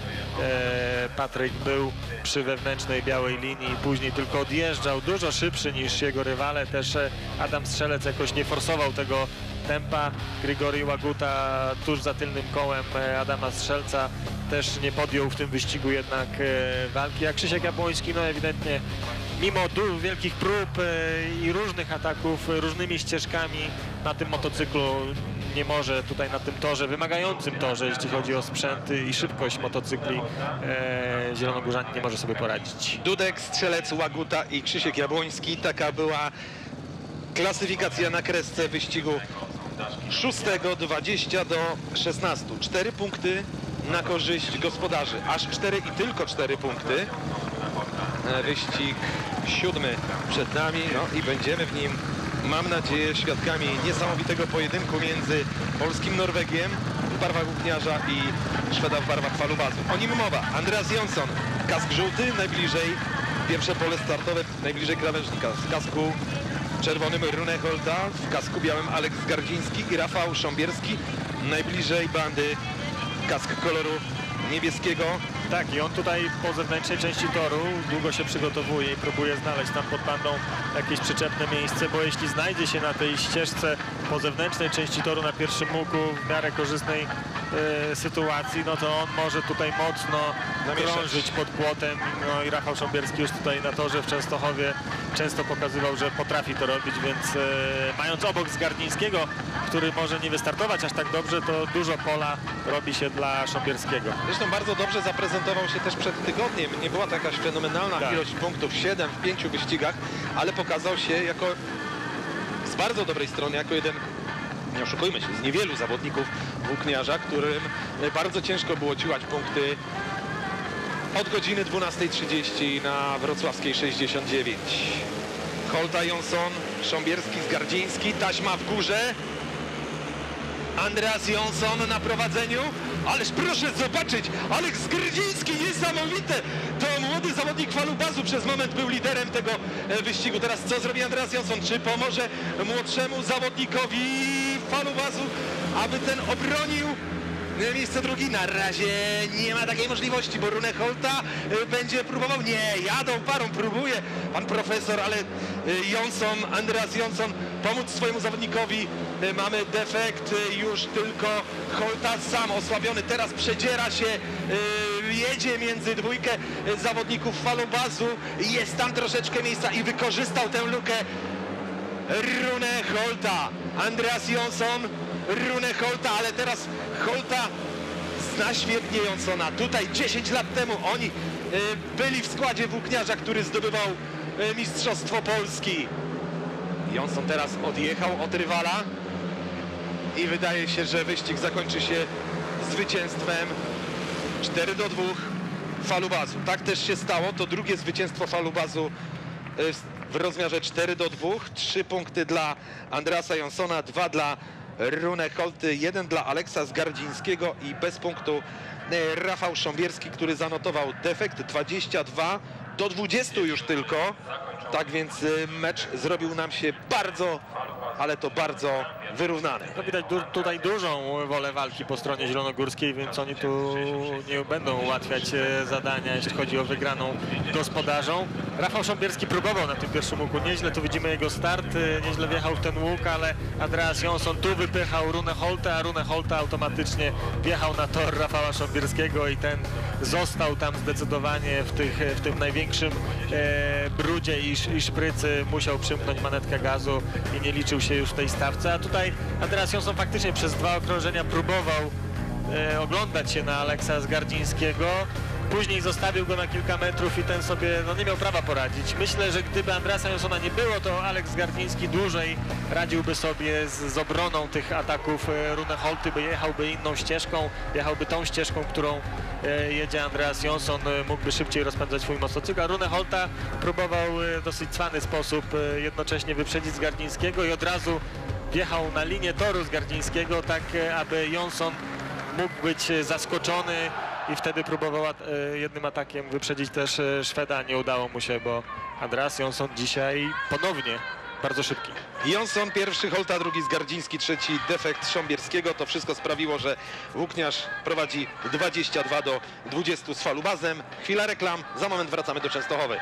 Patryk był przy wewnętrznej białej linii, później tylko odjeżdżał, dużo szybszy niż jego rywale. Też Adam Strzelec jakoś nie forsował tego tempa. Grigori Łaguta tuż za tylnym kołem Adama Strzelca też nie podjął w tym wyścigu jednak walki, a Krzysiek Jabłoński no ewidentnie mimo wielkich prób i różnych ataków różnymi ścieżkami na tym motocyklu nie może tutaj na tym torze, wymagającym torze, jeśli chodzi o sprzęt i szybkość motocykli, e, zielonogórzanin nie może sobie poradzić. Dudek, Strzelec, Łaguta i Krzysiek Jabłoński. Taka była klasyfikacja na kresce wyścigu szóstego, dwadzieścia do szesnastu. Cztery punkty na korzyść gospodarzy. Aż cztery i tylko cztery punkty. Wyścig siódmy przed nami, no i będziemy w nim, mam nadzieję, świadkami niesamowitego pojedynku między polskim Norwegiem w barwach włókniarza i Szweda w barwach falubazu. O nim mowa. Andreas Jonsson, kask żółty, najbliżej pierwsze pole startowe, najbliżej krawężnika. W kasku czerwonym Rune Holta, w kasku białym Aleks Gardziński i Rafał Sząbierski, najbliżej bandy kask koloru niebieskiego. Tak, i on tutaj po zewnętrznej części toru długo się przygotowuje i próbuje znaleźć tam pod bandą jakieś przyczepne miejsce, bo jeśli znajdzie się na tej ścieżce po zewnętrznej części toru na pierwszym łuku w miarę korzystnej e, sytuacji, no to on może tutaj mocno Namieszać. krążyć pod płotem. No i Rafał Sząbierski już tutaj na torze w Częstochowie często pokazywał, że potrafi to robić, więc e, mając obok Zgardzińskiego, który może nie wystartować aż tak dobrze, to dużo pola robi się dla Sząbierskiego. Zresztą bardzo dobrze zaprezentował się też przed tygodniem. Nie była to jakaś fenomenalna Tak. ilość punktów, siedem w pięciu wyścigach, ale pokazał się jako z bardzo dobrej strony, jako jeden, nie oszukujmy się, z niewielu zawodników włókniarza, którym bardzo ciężko było ciłać punkty od godziny dwunastej trzydzieści na wrocławskiej sześćdziesiąt dziewięć. Holta, Jonsson, Sząbierski, Zgardziński, taśma w górze. Andreas Jonsson na prowadzeniu, ależ proszę zobaczyć, Aleks Gardziński, niesamowite! To młody zawodnik falubazu, przez moment był liderem tego e, wyścigu. Teraz co zrobi Andreas Jonsson? Czy pomoże młodszemu zawodnikowi falubazu, aby ten obronił e, miejsce drugi? Na razie nie ma takiej możliwości, bo Rune Holta e, będzie próbował. Nie, jadą parą, próbuje pan profesor, ale e, Jonsson, Andreas Jonsson pomóc swojemu zawodnikowi. E, mamy defekt, e, już tylko Holta sam osłabiony. Teraz przedziera się, e, jedzie między dwójkę e, zawodników falubazu. Jest tam troszeczkę miejsca i wykorzystał tę lukę Rune Holta. Andreas Jonsson, Rune Holta, ale teraz Holta zna świetnie Jonssona. Tutaj dziesięć lat temu oni e, byli w składzie włókniarza, który zdobywał e, Mistrzostwo Polski. Jonsson teraz odjechał od rywala i wydaje się, że wyścig zakończy się zwycięstwem cztery do dwóch falubazu. Tak też się stało. To drugie zwycięstwo falubazu w rozmiarze cztery do dwóch. Trzy punkty dla Andreasa Jonssona, dwa dla Rune Holty, jeden dla Aleksa Zgardzińskiego i bez punktu Rafał Sząbierski, który zanotował defekt dwadzieścia dwa do dwudziestu już tylko. Tak więc mecz zrobił nam się bardzo, ale to bardzo wyrównany. No widać du tutaj dużą wolę walki po stronie zielonogórskiej, więc oni tu nie będą ułatwiać e, zadania, jeśli chodzi o wygraną gospodarzą. Rafał Sząbierski próbował na tym pierwszym łuku, nieźle tu widzimy jego start, e, nieźle wjechał w ten łuk, ale Andreas Jonsson tu wypychał Rune Holta, a Rune Holta automatycznie wjechał na tor Rafała Sząbierskiego i ten został tam zdecydowanie w, tych, w tym największym e, brudzie i, i szprycy, musiał przymknąć manetkę gazu i nie liczył się już w tej stawce, a tutaj Andreas Jonsson faktycznie przez dwa okrążenia próbował e, oglądać się na Aleksa Zgardzińskiego. Później zostawił go na kilka metrów i ten sobie no, nie miał prawa poradzić. Myślę, że gdyby Andreasa Jonssona nie było, to Aleks Zgardziński dłużej radziłby sobie z, z obroną tych ataków e, Rune Holty, by jechałby inną ścieżką, jechałby tą ścieżką, którą e, jedzie Andreas Jonsson, e, mógłby szybciej rozpędzać swój motocykl, a Rune Holta próbował e, w dosyć cwany sposób e, jednocześnie wyprzedzić Zgardzińskiego i od razu wjechał na linię toru Zgardzińskiego, tak e, aby Jonsson mógł być zaskoczony i wtedy próbował at jednym atakiem wyprzedzić też Szweda. Nie udało mu się, bo Andreas Jonsson dzisiaj ponownie bardzo szybki. Jonsson pierwszy, Holta drugi, Zgardziński trzeci, defekt Sząbierskiego. To wszystko sprawiło, że włókniarz prowadzi dwadzieścia dwa do dwudziestu z falubazem. Chwila reklam, za moment wracamy do Częstochowy.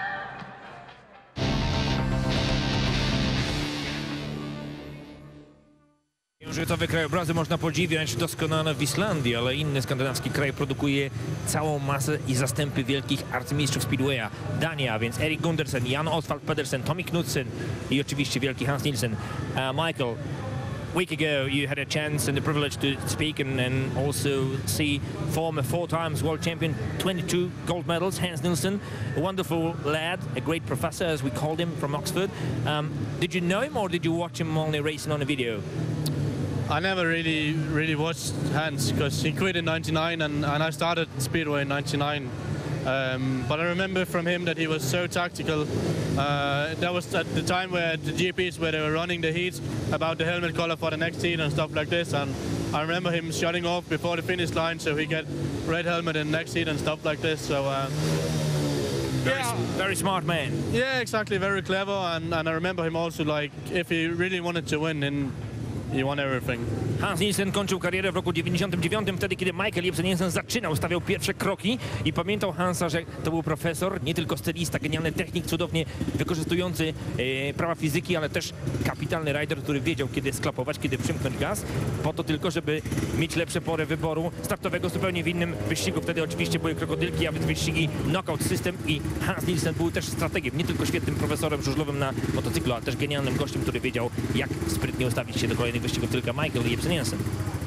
Księżycowe krajobrazy można podziwiać doskonale w Islandii, ale inny skandynawski kraj produkuje całą masę i zastępy wielkich arcymistrzów Speedwaya. Dania, więc Erik Gundersen, Jan Oswald Pedersen, Tommy Knudsen i oczywiście wielki Hans Nielsen. Uh, Michael, a week ago you had a chance and the privilege to speak and, and also see former four times world champion, twenty-two gold medals, Hans Nielsen, a wonderful lad, a great professor as we called him from Oxford. Um, did you know him or did you watch him only racing on a video? I never really really watched Hans because he quit in ninety-nine and, and I started Speedway in ninety-nine. Um, but I remember from him that he was so tactical. Uh, that was at the time where the G Ps where they were running the heats about the helmet color for the next heat and stuff like this. And I remember him shutting off before the finish line so he get red helmet in the next heat and stuff like this. So uh, Very, yeah, very smart man. yeah, exactly, very clever. And, and I remember him also like if he really wanted to win, then he won everything. Hans Nielsen kończył karierę w roku dziewięćdziesiątym dziewiątym, wtedy kiedy Michael Jebsen Jensen zaczynał, stawiał pierwsze kroki i pamiętał Hansa, że to był profesor, nie tylko stylista, genialny technik, cudownie wykorzystujący e, prawa fizyki, ale też kapitalny rider, który wiedział, kiedy sklapować, kiedy przymknąć gaz, po to tylko, żeby mieć lepsze pory wyboru startowego zupełnie w innym wyścigu. Wtedy oczywiście były krokodylki, a więc wyścigi Knockout System i Hans Nielsen był też strategiem, nie tylko świetnym profesorem żużlowym na motocyklu, ale też genialnym gościem, który wiedział, jak sprytnie ustawić się do kolejnych wyścigów, tylko Michael Jebsen Jensen.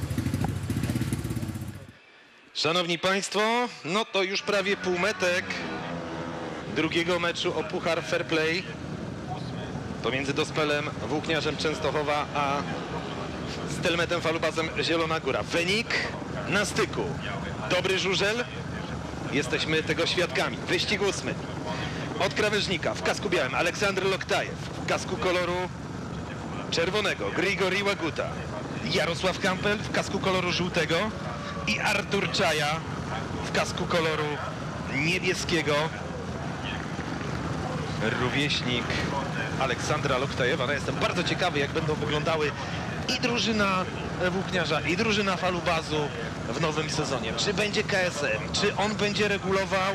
Szanowni Państwo, no to już prawie półmetek drugiego meczu o Puchar Fair Play pomiędzy Dospelem, Włókniarzem Częstochowa, a Stelmetem Falubazem Zielona Góra. Wynik na styku. Dobry żużel. Jesteśmy tego świadkami. Wyścig ósmy. Od krawężnika w kasku białym Aleksander Loktajew, w kasku koloru czerwonego Grigori Łaguta, Jarosław Kampel w kasku koloru żółtego i Artur Czaja w kasku koloru niebieskiego. Rówieśnik Aleksandra Loktajewa. No, jestem bardzo ciekawy, jak będą wyglądały i drużyna Włókniarza, i drużyna Falubazu w nowym sezonie. Czy będzie K S M, czy on będzie regulował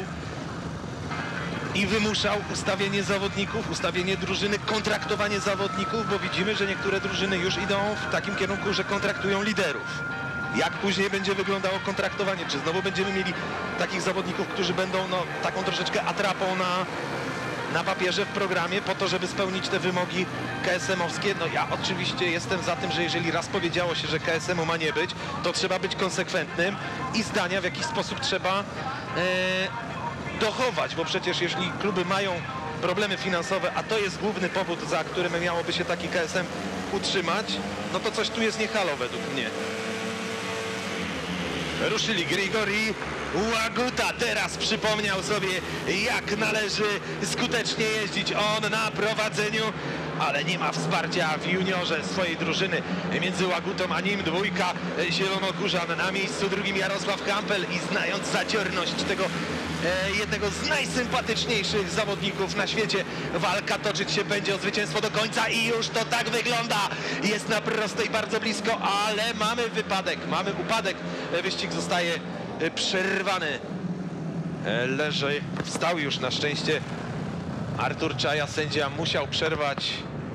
i wymuszał ustawienie zawodników, ustawienie drużyny, kontraktowanie zawodników, bo widzimy, że niektóre drużyny już idą w takim kierunku, że kontraktują liderów. Jak później będzie wyglądało kontraktowanie? Czy znowu będziemy mieli takich zawodników, którzy będą no, taką troszeczkę atrapą na, na papierze w programie po to, żeby spełnić te wymogi K S M-owskie? No ja oczywiście jestem za tym, że jeżeli raz powiedziało się, że K S M-u ma nie być, to trzeba być konsekwentnym i zdania w jakiś sposób trzeba e, dochować, bo przecież jeśli kluby mają problemy finansowe, a to jest główny powód, za którym miałoby się taki K S M utrzymać, no to coś tu jest nie halo według mnie. Ruszyli Grigori Łaguta, teraz przypomniał sobie, jak należy skutecznie jeździć on na prowadzeniu, ale nie ma wsparcia w juniorze swojej drużyny. Między Łagutą a nim dwójka zielonogórzan, na miejscu drugim Jarosław Kampel i znając zaciorność tego e, jednego z najsympatyczniejszych zawodników na świecie, walka toczyć się będzie o zwycięstwo do końca i już to tak wygląda. Jest na prostej bardzo blisko, ale mamy wypadek, mamy upadek. Wyścig zostaje przerwany. Leży, wstał już na szczęście Artur Czaja. Sędzia musiał przerwać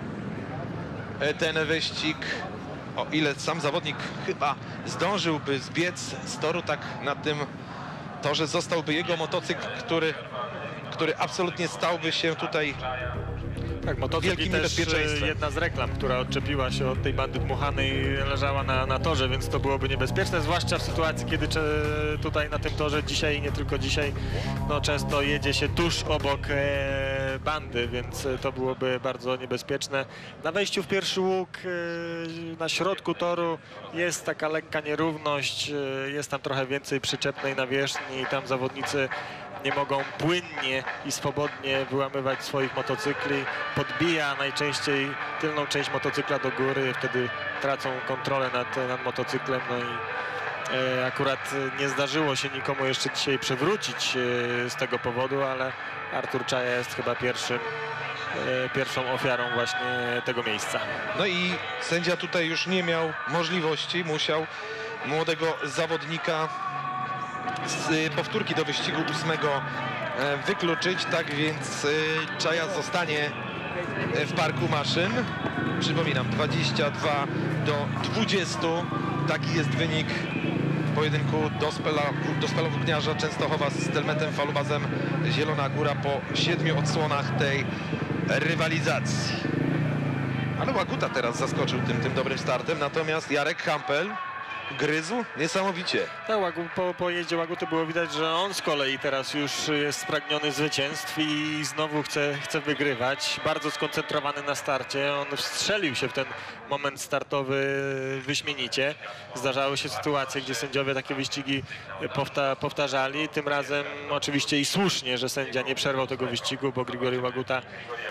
ten wyścig. O ile sam zawodnik chyba zdążyłby zbiec z toru, tak na tym torze zostałby jego motocykl, który, który absolutnie stałby się tutaj Tak, motocykl wielkim i też niebezpieczeństwem. jedna z reklam, która odczepiła się od tej bandy dmuchanej, leżała na, na torze, więc to byłoby niebezpieczne, zwłaszcza w sytuacji, kiedy cze, tutaj na tym torze dzisiaj i nie tylko dzisiaj, no często jedzie się tuż obok e, bandy, więc to byłoby bardzo niebezpieczne. Na wejściu w pierwszy łuk, e, na środku toru jest taka lekka nierówność, e, jest tam trochę więcej przyczepnej nawierzchni i tam zawodnicy nie mogą płynnie i swobodnie wyłamywać swoich motocykli. Podbija najczęściej tylną część motocykla do góry, wtedy tracą kontrolę nad, nad motocyklem. No i e, akurat nie zdarzyło się nikomu jeszcze dzisiaj przewrócić e, z tego powodu, ale Artur Czaja jest chyba pierwszym, e, pierwszą ofiarą właśnie tego miejsca. No i sędzia tutaj już nie miał możliwości, musiał młodego zawodnika z powtórki do wyścigu ósmego wykluczyć, tak więc Czaja zostanie w Parku Maszyn. Przypominam, dwadzieścia dwa do dwudziestu. Taki jest wynik pojedynku Dospela-Włókniarza Częstochowa z Stelmetem Falubazem Zielona Góra po siedmiu odsłonach tej rywalizacji. Ale Łaguta teraz zaskoczył tym, tym dobrym startem, natomiast Jarek Hampel gryzł niesamowicie. Tak, Łagu, po, po jeździe Łaguty było widać, że on z kolei teraz już jest spragniony zwycięstw i znowu chce, chce wygrywać. Bardzo skoncentrowany na starcie. On wstrzelił się w ten moment startowy wyśmienicie. Zdarzały się sytuacje, gdzie sędziowie takie wyścigi powta, powtarzali. Tym razem oczywiście i słusznie, że sędzia nie przerwał tego wyścigu, bo Grigory Łaguta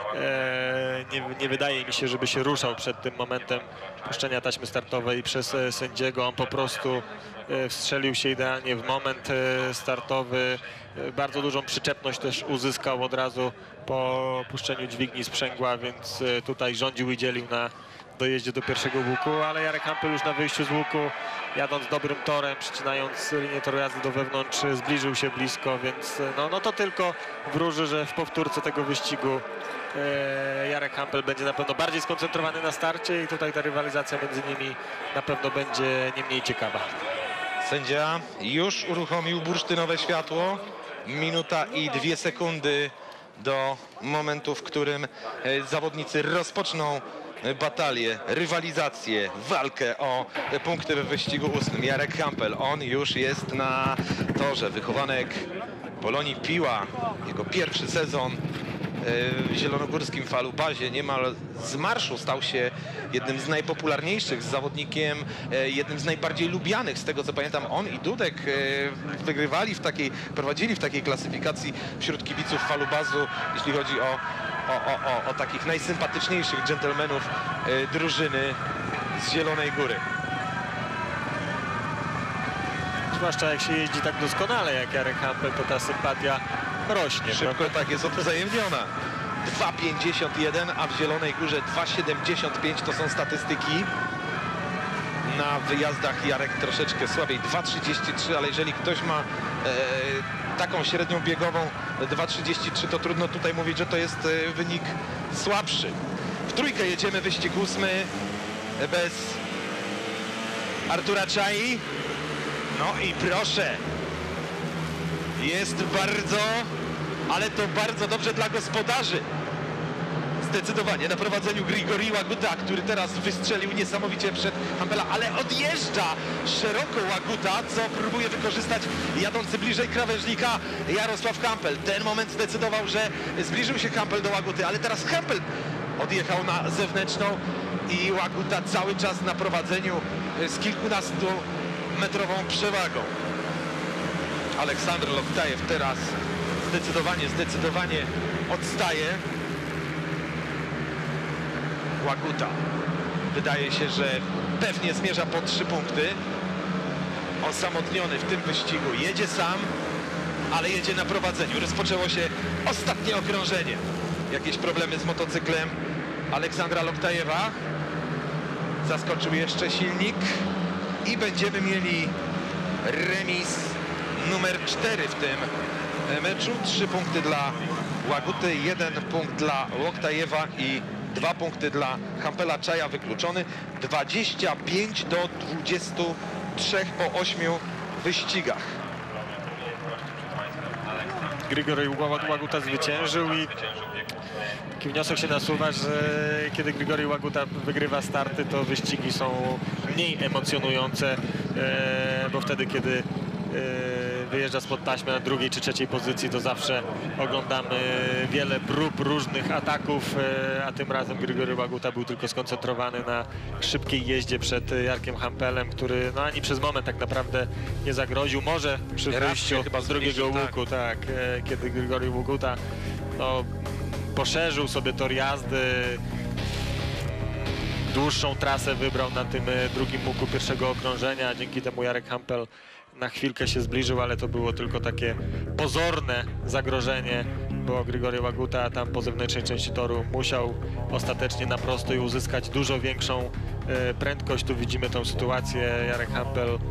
e, nie, nie wydaje mi się, żeby się ruszał przed tym momentem puszczenia taśmy startowej przez sędziego. On po prostu wstrzelił się idealnie w moment startowy. Bardzo dużą przyczepność też uzyskał od razu po puszczeniu dźwigni sprzęgła, więc tutaj rządził i dzielił na dojeździe do pierwszego łuku, ale Jarek Hampel już na wyjściu z łuku, jadąc dobrym torem, przycinając linię toru jazdy do wewnątrz, zbliżył się blisko, więc no, no to tylko wróży, że w powtórce tego wyścigu Jarek Hampel będzie na pewno bardziej skoncentrowany na starcie i tutaj ta rywalizacja między nimi na pewno będzie nie mniej ciekawa. Sędzia już uruchomił bursztynowe światło. Minuta i dwie sekundy do momentu, w którym zawodnicy rozpoczną batalię, rywalizację, walkę o punkty w wyścigu ósmym. Jarek Hampel, on już jest na torze. Wychowanek Polonii Piła, jego pierwszy sezon w zielonogórskim Falubazie, niemal z marszu stał się jednym z najpopularniejszych, z zawodnikiem jednym z najbardziej lubianych. Z tego co pamiętam, on i Dudek wygrywali w takiej, prowadzili w takiej klasyfikacji wśród kibiców Falubazu, jeśli chodzi o, o, o, o, o takich najsympatyczniejszych dżentelmenów drużyny z Zielonej Góry. Zwłaszcza jak się jeździ tak doskonale jak Jarek Hampel, to ta sympatia rośnie. Szybko, prawda? tak, jest odwzajemniona. dwa pięćdziesiąt jeden, a w Zielonej Górze dwa siedemdziesiąt pięć to są statystyki. Na wyjazdach Jarek troszeczkę słabiej, dwa trzydzieści trzy, ale jeżeli ktoś ma e, taką średnią biegową dwa trzydzieści trzy, to trudno tutaj mówić, że to jest e, wynik słabszy. W trójkę jedziemy, wyścig ósmy bez Artura Czai. No i proszę, jest bardzo, ale to bardzo dobrze dla gospodarzy. Zdecydowanie na prowadzeniu Grigory Łaguta, który teraz wystrzelił niesamowicie przed Hampela, ale odjeżdża szeroko Łaguta, co próbuje wykorzystać jadący bliżej krawężnika Jarosław Hampel. Ten moment zdecydował, że zbliżył się Hampel do Łaguty, ale teraz Hampel odjechał na zewnętrzną i Łaguta cały czas na prowadzeniu z kilkunastu metrową przewagą. Aleksandr Loktajew teraz zdecydowanie, zdecydowanie odstaje. Łaguta wydaje się, że pewnie zmierza po trzy punkty. Osamotniony w tym wyścigu, jedzie sam, ale jedzie na prowadzeniu. Rozpoczęło się ostatnie okrążenie. Jakieś problemy z motocyklem Aleksandra Loktajewa. Zaskoczył jeszcze silnik i będziemy mieli remis numer cztery w tym meczu. Trzy punkty dla Łaguty, jeden punkt dla Loktajewa i dwa punkty dla Hampela. Czaja wykluczony. dwadzieścia pięć do dwudziestu trzech po ośmiu wyścigach. Grigory Łaguta zwyciężył i taki wniosek się nasuwa, że kiedy Grigory Łaguta wygrywa starty, to wyścigi są mniej emocjonujące, bo wtedy, kiedy wyjeżdża spod taśmy na drugiej czy trzeciej pozycji, to zawsze oglądamy wiele prób różnych ataków, a tym razem Grigory Łaguta był tylko skoncentrowany na szybkiej jeździe przed Jarkiem Hampelem, który no ani przez moment tak naprawdę nie zagroził. Może przy wyjściu chyba z drugiego łuku, tak, kiedy Grigory Łaguta no, poszerzył sobie tor jazdy, dłuższą trasę wybrał na tym drugim łuku pierwszego okrążenia. Dzięki temu Jarek Hampel na chwilkę się zbliżył, ale to było tylko takie pozorne zagrożenie, bo Grigory Łaguta tam po zewnętrznej części toru musiał ostatecznie na prostej uzyskać dużo większą prędkość. Tu widzimy tą sytuację. Jarek Hampel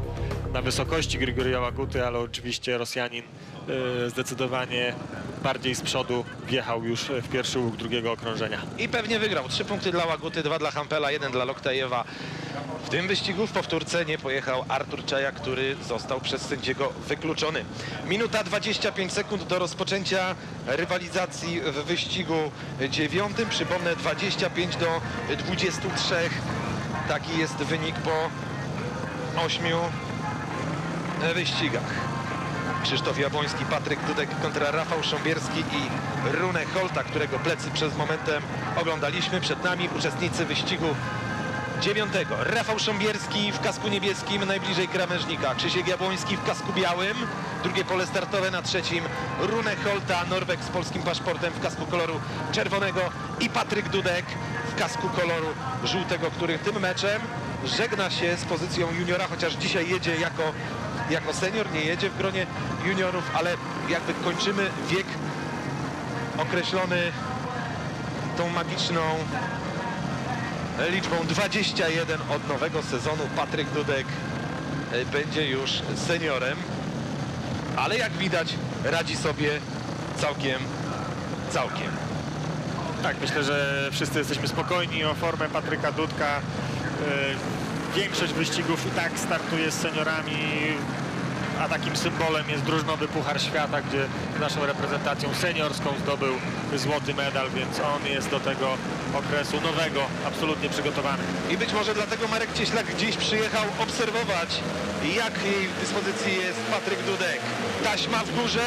na wysokości Grigorija Łaguty, ale oczywiście Rosjanin e, zdecydowanie bardziej z przodu wjechał już w pierwszy łuk drugiego okrążenia. I pewnie wygrał. Trzy punkty dla Łaguty, dwa dla Hampela, jeden dla Loktajewa. W tym wyścigu w powtórce nie pojechał Artur Czaja, który został przez sędziego wykluczony. Minuta dwadzieścia pięć sekund do rozpoczęcia rywalizacji w wyścigu dziewiątym. Przypomnę, dwadzieścia pięć do dwudziestu trzech. Taki jest wynik po ośmiu wyścigach. Krzysztof Jabłoński, Patryk Dudek kontra Rafał Sząbierski i Rune Holta, którego plecy przez momentem oglądaliśmy. Przed nami uczestnicy wyścigu dziewiątego. Rafał Sząbierski w kasku niebieskim najbliżej krawężnika. Krzysiek Jabłoński w kasku białym. Drugie pole startowe, na trzecim Rune Holta, Norweg z polskim paszportem w kasku koloru czerwonego i Patryk Dudek w kasku koloru żółtego, który tym meczem żegna się z pozycją juniora, chociaż dzisiaj jedzie jako, jako senior, nie jedzie w gronie juniorów, ale jakby kończymy wiek określony tą magiczną liczbą dwadzieścia jeden od nowego sezonu. Patryk Dudek będzie już seniorem, ale jak widać radzi sobie całkiem, całkiem. Tak, myślę, że wszyscy jesteśmy spokojni o formę Patryka Dudka. Większość wyścigów i tak startuje z seniorami, a takim symbolem jest drużynowy Puchar Świata, gdzie naszą reprezentacją seniorską zdobył złoty medal, więc on jest do tego okresu nowego absolutnie przygotowany. I być może dlatego Marek Cieślak dziś przyjechał obserwować, jakiej w dyspozycji jest Patryk Dudek. Taśma w górze.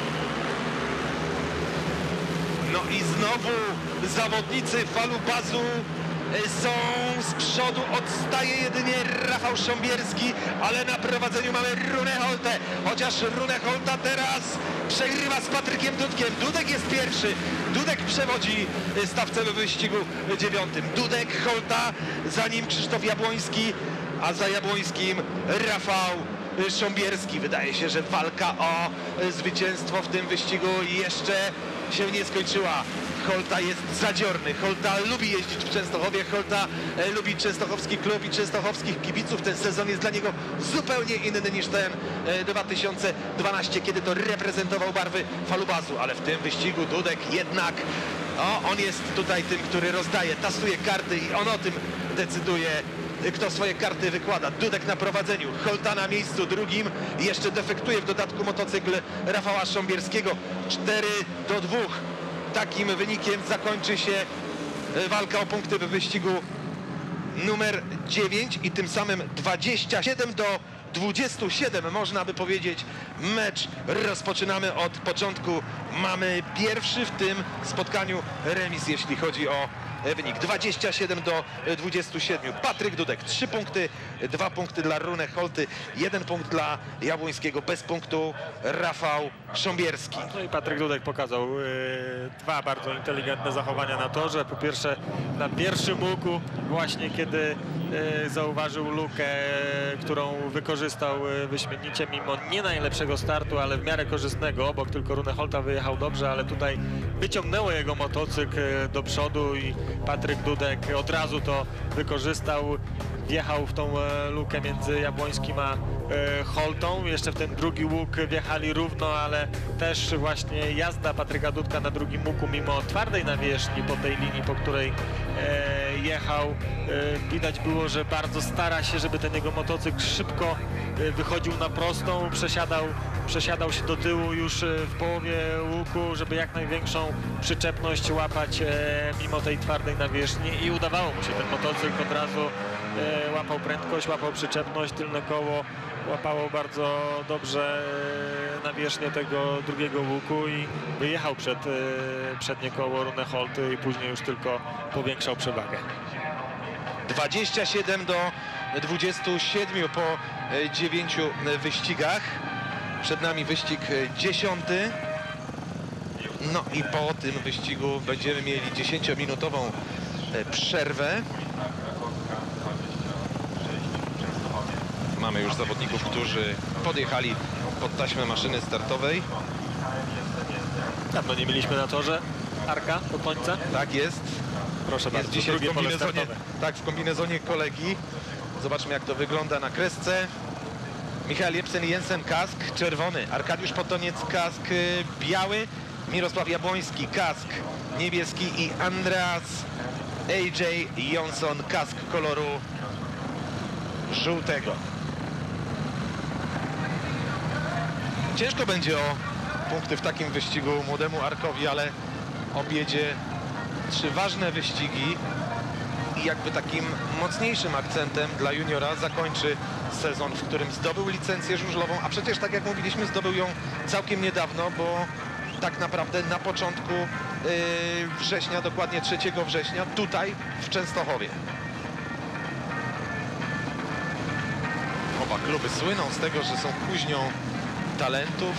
No i znowu zawodnicy falubazu są z przodu, odstaje jedynie Rafał Sząbierski, ale na prowadzeniu mamy Rune Holtę, chociaż Rune Holta teraz przegrywa z Patrykiem Dudkiem. Dudek jest pierwszy, Dudek przewodzi stawce w wyścigu dziewiątym. Dudek, Holta, za nim Krzysztof Jabłoński, a za Jabłońskim Rafał Sząbierski. Wydaje się, że walka o zwycięstwo w tym wyścigu jeszcze się nie skończyła. Holta jest zadziorny, Holta lubi jeździć w Częstochowie, Holta e, lubi częstochowski klub i częstochowskich kibiców. Ten sezon jest dla niego zupełnie inny niż ten e, dwa tysiące dwunasty, kiedy to reprezentował barwy falubazu, ale w tym wyścigu Dudek jednak, o, on jest tutaj tym, który rozdaje, tasuje karty i on o tym decyduje, kto swoje karty wykłada. Dudek na prowadzeniu, Holta na miejscu drugim, jeszcze defektuje w dodatku motocykl Rafała Sząbierskiego. cztery do dwóch. Takim wynikiem zakończy się walka o punkty w wyścigu numer dziewięć i tym samym dwadzieścia siedem do dwudziestu siedmiu, można by powiedzieć. Mecz rozpoczynamy od początku. Mamy pierwszy w tym spotkaniu remis, jeśli chodzi o wynik. dwadzieścia siedem do dwudziestu siedmiu. Patryk Dudek trzy punkty, dwa punkty dla Rune Holty, jeden punkt dla Jabłońskiego, bez punktu Rafał Sząbierski. No i Patryk Dudek pokazał yy, dwa bardzo inteligentne zachowania na torze. Po pierwsze, na pierwszym łuku, właśnie kiedy yy, zauważył lukę, yy, którą wykorzystał yy, wyśmienicie, mimo nie najlepszego startu, ale w miarę korzystnego, obok tylko Rune Holta wyjechał dobrze, ale tutaj wyciągnęło jego motocykl yy, do przodu i Patryk Dudek od razu to wykorzystał. Wjechał w tą e, lukę między Jabłońskim a e, Holtą. Jeszcze w ten drugi łuk wjechali równo, ale też właśnie jazda Patryka Dudka na drugim łuku, mimo twardej nawierzchni po tej linii, po której e, jechał, e, widać było, że bardzo stara się, żeby ten jego motocykl szybko e, wychodził na prostą, przesiadał, przesiadał się do tyłu już e, w połowie łuku, żeby jak największą przyczepność łapać e, mimo tej twardej nawierzchni i udawało mu się. Ten motocykl od razu e, łapał prędkość, łapał przyczepność, tylne koło łapało bardzo dobrze e, nawierzchnię tego drugiego łuku i wyjechał przed e, przednie koło Rune Holty i później już tylko powiększał przewagę. dwadzieścia siedem do dwudziestu siedmiu po e, dziewięciu wyścigach. Przed nami wyścig dziesiąty. No i po tym wyścigu będziemy mieli dziesięciominutową przerwę. Mamy już zawodników, którzy podjechali pod taśmę maszyny startowej. Dawno nie mieliśmy na torze Arka do końca. Tak jest. Proszę Jest bardzo, dzisiaj w drugie pole kombinezonie, startowe. tak, w kombinezonie kolegi. Zobaczmy, jak to wygląda na kresce. Michael Jebsen-Jensen kask czerwony, Arkadiusz Potoniec kask y, biały, Mirosław Jabłoński kask niebieski i Andreas A J Jonsson kask koloru żółtego. Ciężko będzie o punkty w takim wyścigu młodemu Arkowi, ale objedzie trzy ważne wyścigi i jakby takim mocniejszym akcentem dla juniora zakończy sezon, w którym zdobył licencję żużlową, a przecież tak jak mówiliśmy, zdobył ją całkiem niedawno, bo tak naprawdę na początku yy, września, dokładnie trzeciego września, tutaj w Częstochowie. Oba kluby słyną z tego, że są kuźnią talentów.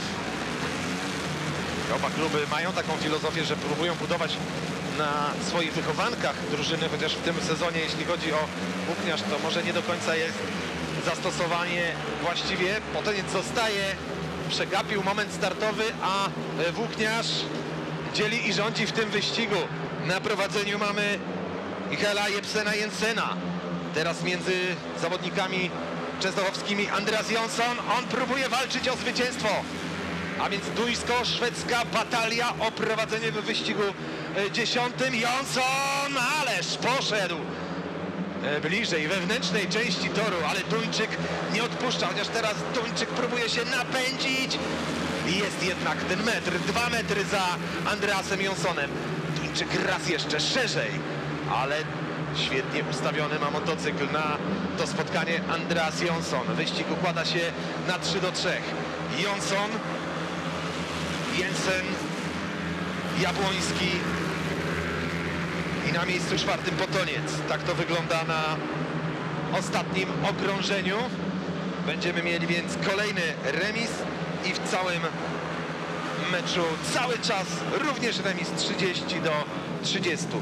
Oba kluby mają taką filozofię, że próbują budować na swoich wychowankach drużyny, chociaż w tym sezonie, jeśli chodzi o włókniarz, to może nie do końca jest zastosowanie właściwie. Potoniec zostaje, przegapił moment startowy, a włókniarz dzieli i rządzi w tym wyścigu. Na prowadzeniu mamy Michaela Jebsena-Jensena. Teraz między zawodnikami częstochowskimi Andreas Jonsson. On próbuje walczyć o zwycięstwo. A więc duńsko-szwedzka batalia o prowadzenie w wyścigu dziesiątym. Jonsson, ależ poszedł bliżej wewnętrznej części toru, ale Duńczyk nie odpuszcza, chociaż teraz Duńczyk próbuje się napędzić. I jest jednak ten metr, dwa metry za Andreasem Jonssonem. Duńczyk raz jeszcze szerzej, ale świetnie ustawiony ma motocykl na to spotkanie Andreas Jonsson. Wyścig układa się na trzy do trzech. Jonsson, Jensen, Jabłoński i na miejscu czwartym Potoniec. Tak to wygląda na ostatnim okrążeniu. Będziemy mieli więc kolejny remis i w całym meczu cały czas również remis trzydzieści do trzydziestu.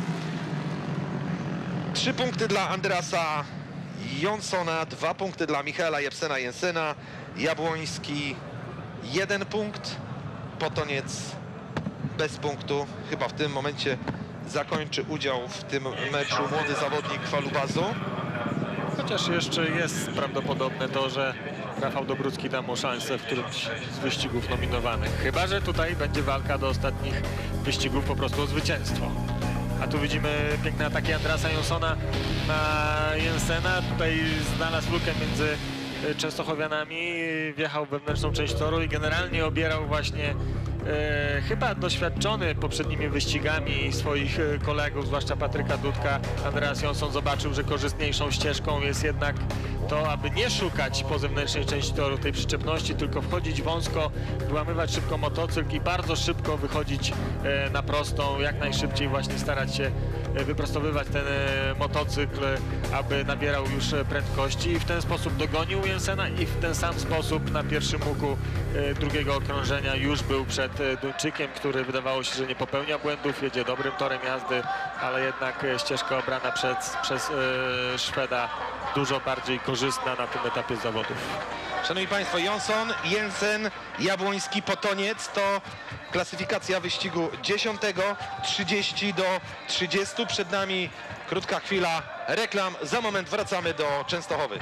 Trzy punkty dla Andreasa Jonssona, dwa punkty dla Michaela Jebsena-Jensena, Jabłoński jeden punkt, Potoniec bez punktu. Chyba w tym momencie zakończy udział w tym meczu młody zawodnik Falubazu. Chociaż jeszcze jest prawdopodobne to, że Rafał Dobrucki da mu szansę w którymś z wyścigów nominowanych. Chyba że tutaj będzie walka do ostatnich wyścigów po prostu o zwycięstwo. A tu widzimy piękne ataki Andreasa Jonssona na Jensena. Tutaj znalazł lukę między Częstochowianami, wjechał w wewnętrzną część toru i generalnie obierał właśnie e, chyba doświadczony poprzednimi wyścigami swoich kolegów, zwłaszcza Patryka Dudka. Andreas Jonsson zobaczył, że korzystniejszą ścieżką jest jednak to, aby nie szukać po zewnętrznej części toru tej przyczepności, tylko wchodzić wąsko, wyłamywać szybko motocykl i bardzo szybko wychodzić e, na prostą, jak najszybciej właśnie starać się e, wyprostowywać ten e, motocykl, aby nabierał już prędkości i w ten sposób dogonił Jensena i w ten sam sposób na pierwszym łuku e, drugiego okrążenia już był przed e, Duńczykiem, który wydawało się, że nie popełnia błędów, jedzie dobrym torem jazdy, ale jednak e, ścieżka obrana przez, przez e, Szweda dużo bardziej korzystna na tym etapie zawodów. Szanowni Państwo, Jonsson, Jensen, Jabłoński, Potoniec to klasyfikacja wyścigu dziesiątego, trzydzieści do trzydziestu. Przed nami krótka chwila reklam. Za moment wracamy do Częstochowy.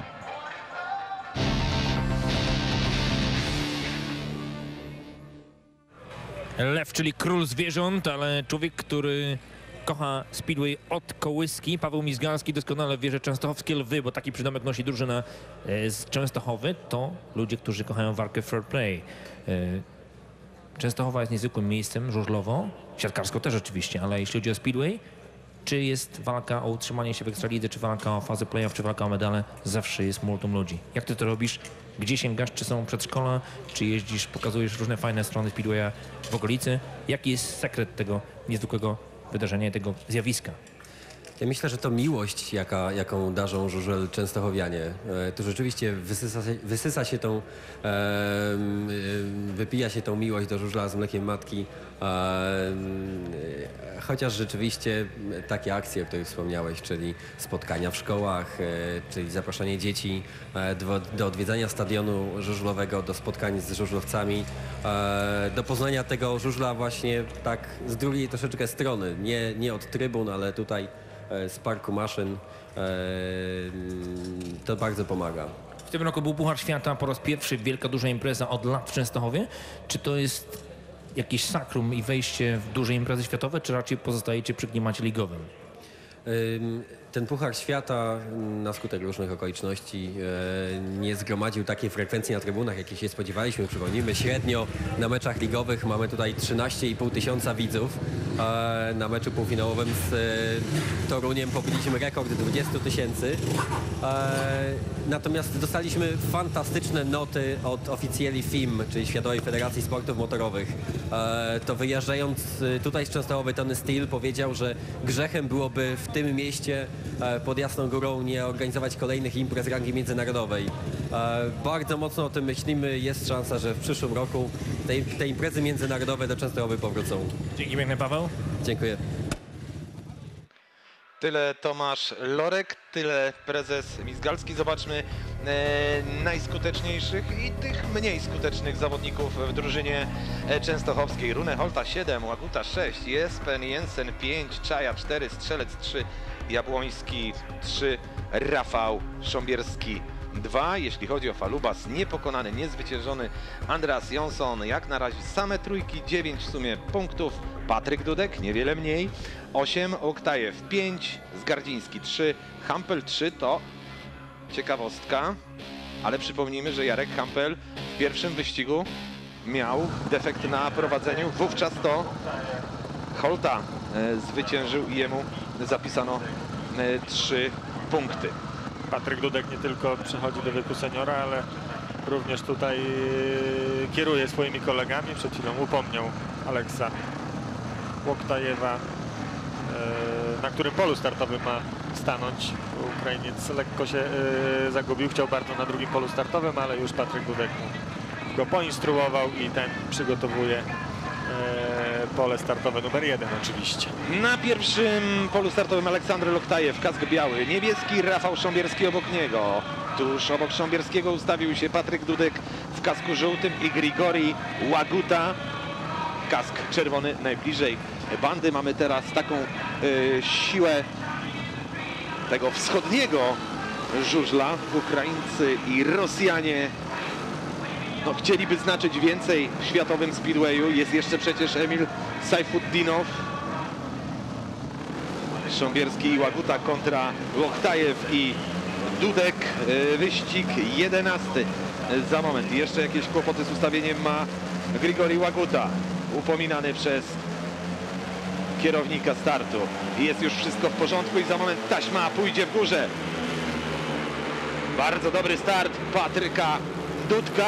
Lew, czyli król zwierząt, ale człowiek, który kocha speedway od kołyski. Paweł Mizgalski doskonale wie, że częstochowskie lwy, bo taki przydomek nosi drużyna z Częstochowy, to ludzie, którzy kochają walkę fair play. Częstochowa jest niezwykłym miejscem żużlowo, siatkarsko też oczywiście, ale jeśli chodzi o speedway, czy jest walka o utrzymanie się w Ekstralidze, czy walka o fazę playoff, czy walka o medale, zawsze jest multum ludzi. Jak ty to robisz? Gdzie sięgasz? Czy są przedszkola? Czy jeździsz, pokazujesz różne fajne strony speedwaya w okolicy? Jaki jest sekret tego niezwykłego wydarzenia, tego zjawiska? Ja myślę, że to miłość, jaka, jaką darzą żużel częstochowianie. E, tu rzeczywiście wysysa się, wysysa się tą, e, wypija się tą miłość do żużla z mlekiem matki. E, chociaż rzeczywiście takie akcje, o których wspomniałeś, czyli spotkania w szkołach, e, czyli zapraszanie dzieci e, do, do odwiedzania stadionu żużlowego, do spotkań z żużlowcami, e, do poznania tego żużla właśnie tak z drugiej troszeczkę strony. Nie, nie od trybun, ale tutaj z parku maszyn, to bardzo pomaga. W tym roku był Puchar Świata, po raz pierwszy wielka, duża impreza od lat w Częstochowie. Czy to jest jakieś sakrum i wejście w duże imprezy światowe, czy raczej pozostajecie przy klimacie ligowym? Ym, Ten Puchar Świata na skutek różnych okoliczności e, nie zgromadził takiej frekwencji na trybunach, jakiej się spodziewaliśmy. Przypomnijmy, średnio na meczach ligowych mamy tutaj trzynaście i pół tysiąca widzów. E, na meczu półfinałowym z e, Toruniem pobiliśmy rekord dwadzieścia tysięcy. E, natomiast dostaliśmy fantastyczne noty od oficjeli F I M, czyli Światowej Federacji Sportów Motorowych. E, to wyjeżdżając tutaj z Częstochowy, Tony Steele powiedział, że grzechem byłoby w tym mieście pod Jasną Górą nie organizować kolejnych imprez rangi międzynarodowej. Bardzo mocno o tym myślimy. Jest szansa, że w przyszłym roku te, te imprezy międzynarodowe do Częstochowy powrócą. Dzięki piękne, Paweł. Dziękuję. Tyle Tomasz Lorek, tyle prezes Mizgalski. Zobaczmy e, najskuteczniejszych i tych mniej skutecznych zawodników w drużynie częstochowskiej. Rune Holta siedem, Łaguta sześć, Jespen Jensen pięć, Czaja cztery, Strzelec trzy, Jabłoński trzy, Rafał Sząbierski dwa. Jeśli chodzi o Falubas, niepokonany, niezwyciężony Andreas Jonsson. Jak na razie same trójki, dziewięć w sumie punktów. Patryk Dudek, niewiele mniej, osiem, Oktajew pięć, Zgardziński trzy, Hampel trzy. To ciekawostka, ale przypomnijmy, że Jarek Hampel w pierwszym wyścigu miał defekt na prowadzeniu. Wówczas to Holta e, zwyciężył i jemu zapisano e, trzy punkty. Patryk Dudek nie tylko przechodzi do wieku seniora, ale również tutaj kieruje swoimi kolegami. Przed chwilą upomniał Aleksa Łoktajewa, na którym polu startowym ma stanąć. Ukrainiec lekko się zagubił, chciał bardzo na drugim polu startowym, ale już Patryk Dudek go poinstruował i ten przygotowuje pole startowe numer jeden oczywiście. Na pierwszym polu startowym Aleksander Loktajew, kask biały, niebieski Rafał Sząbierski obok niego. Tuż obok Sząbierskiego ustawił się Patryk Dudek w kasku żółtym i Grigori Łaguta. Kask czerwony najbliżej bandy. Mamy teraz taką y, siłę tego wschodniego żużla. Ukraińcy i Rosjanie no, chcieliby znaczyć więcej w światowym speedwayu. Jest jeszcze przecież Emil Sajfuddinow. Sząbierski i Łaguta kontra Łoktajew i Dudek. Wyścig jedenasty za moment. Jeszcze jakieś kłopoty z ustawieniem ma Grigori Łaguta, upominany przez kierownika startu. Jest już wszystko w porządku i za moment taśma pójdzie w górze. Bardzo dobry start Patryka Dudka.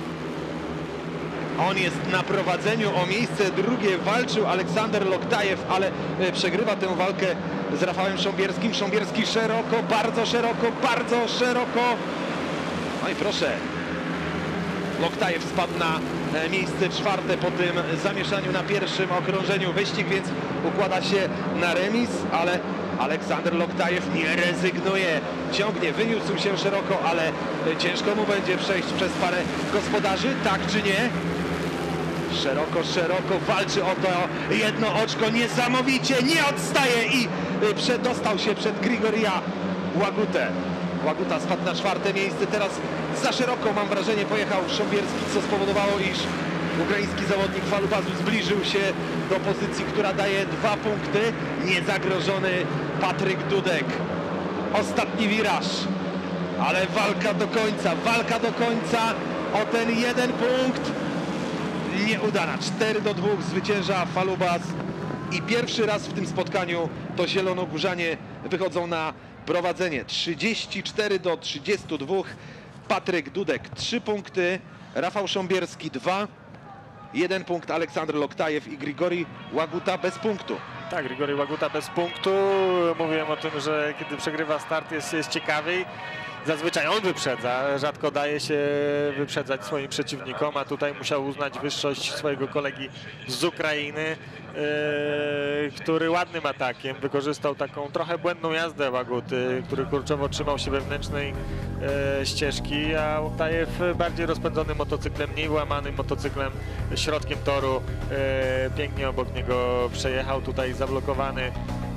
On jest na prowadzeniu, o miejsce drugie walczył Aleksander Loktajew, ale przegrywa tę walkę z Rafałem Sząbierskim. Sząbierski szeroko, bardzo szeroko, bardzo szeroko. No i proszę, Loktajew spadł na miejsce czwarte po tym zamieszaniu na pierwszym okrążeniu. Wyścig więc układa się na remis, ale Aleksander Loktajew nie rezygnuje. Ciągnie, wyniósł się szeroko, ale ciężko mu będzie przejść przez parę gospodarzy, tak czy nie? Szeroko, szeroko walczy o to jedno oczko, niesamowicie, nie odstaje i przedostał się przed Grigoria Łagutę. Łaguta spadł na czwarte miejsce, teraz za szeroko, mam wrażenie, pojechał Sząbierski, co spowodowało, iż ukraiński zawodnik Falubazu zbliżył się do pozycji, która daje dwa punkty. Niezagrożony Patryk Dudek. Ostatni wiraż, ale walka do końca, walka do końca o ten jeden punkt. Nieudana, cztery do dwóch zwycięża Falubaz i pierwszy raz w tym spotkaniu to zielonogórzanie wychodzą na prowadzenie. trzydzieści cztery do trzydziestu dwóch. Patryk Dudek trzy punkty, Rafał Sząbierski dwa, jeden punkt Aleksander Loktajew i Grigori Łaguta bez punktu. Tak, Grigori Łaguta bez punktu. Mówiłem o tym, że kiedy przegrywa start jest, jest ciekawiej. Zazwyczaj on wyprzedza, rzadko daje się wyprzedzać swoim przeciwnikom, a tutaj musiał uznać wyższość swojego kolegi z Ukrainy, yy, który ładnym atakiem wykorzystał taką trochę błędną jazdę Łaguty, który kurczowo trzymał się wewnętrznej yy, ścieżki, a Łoktajew bardziej rozpędzonym motocyklem, mniej łamanym motocyklem, środkiem toru, yy, pięknie obok niego przejechał, tutaj zablokowany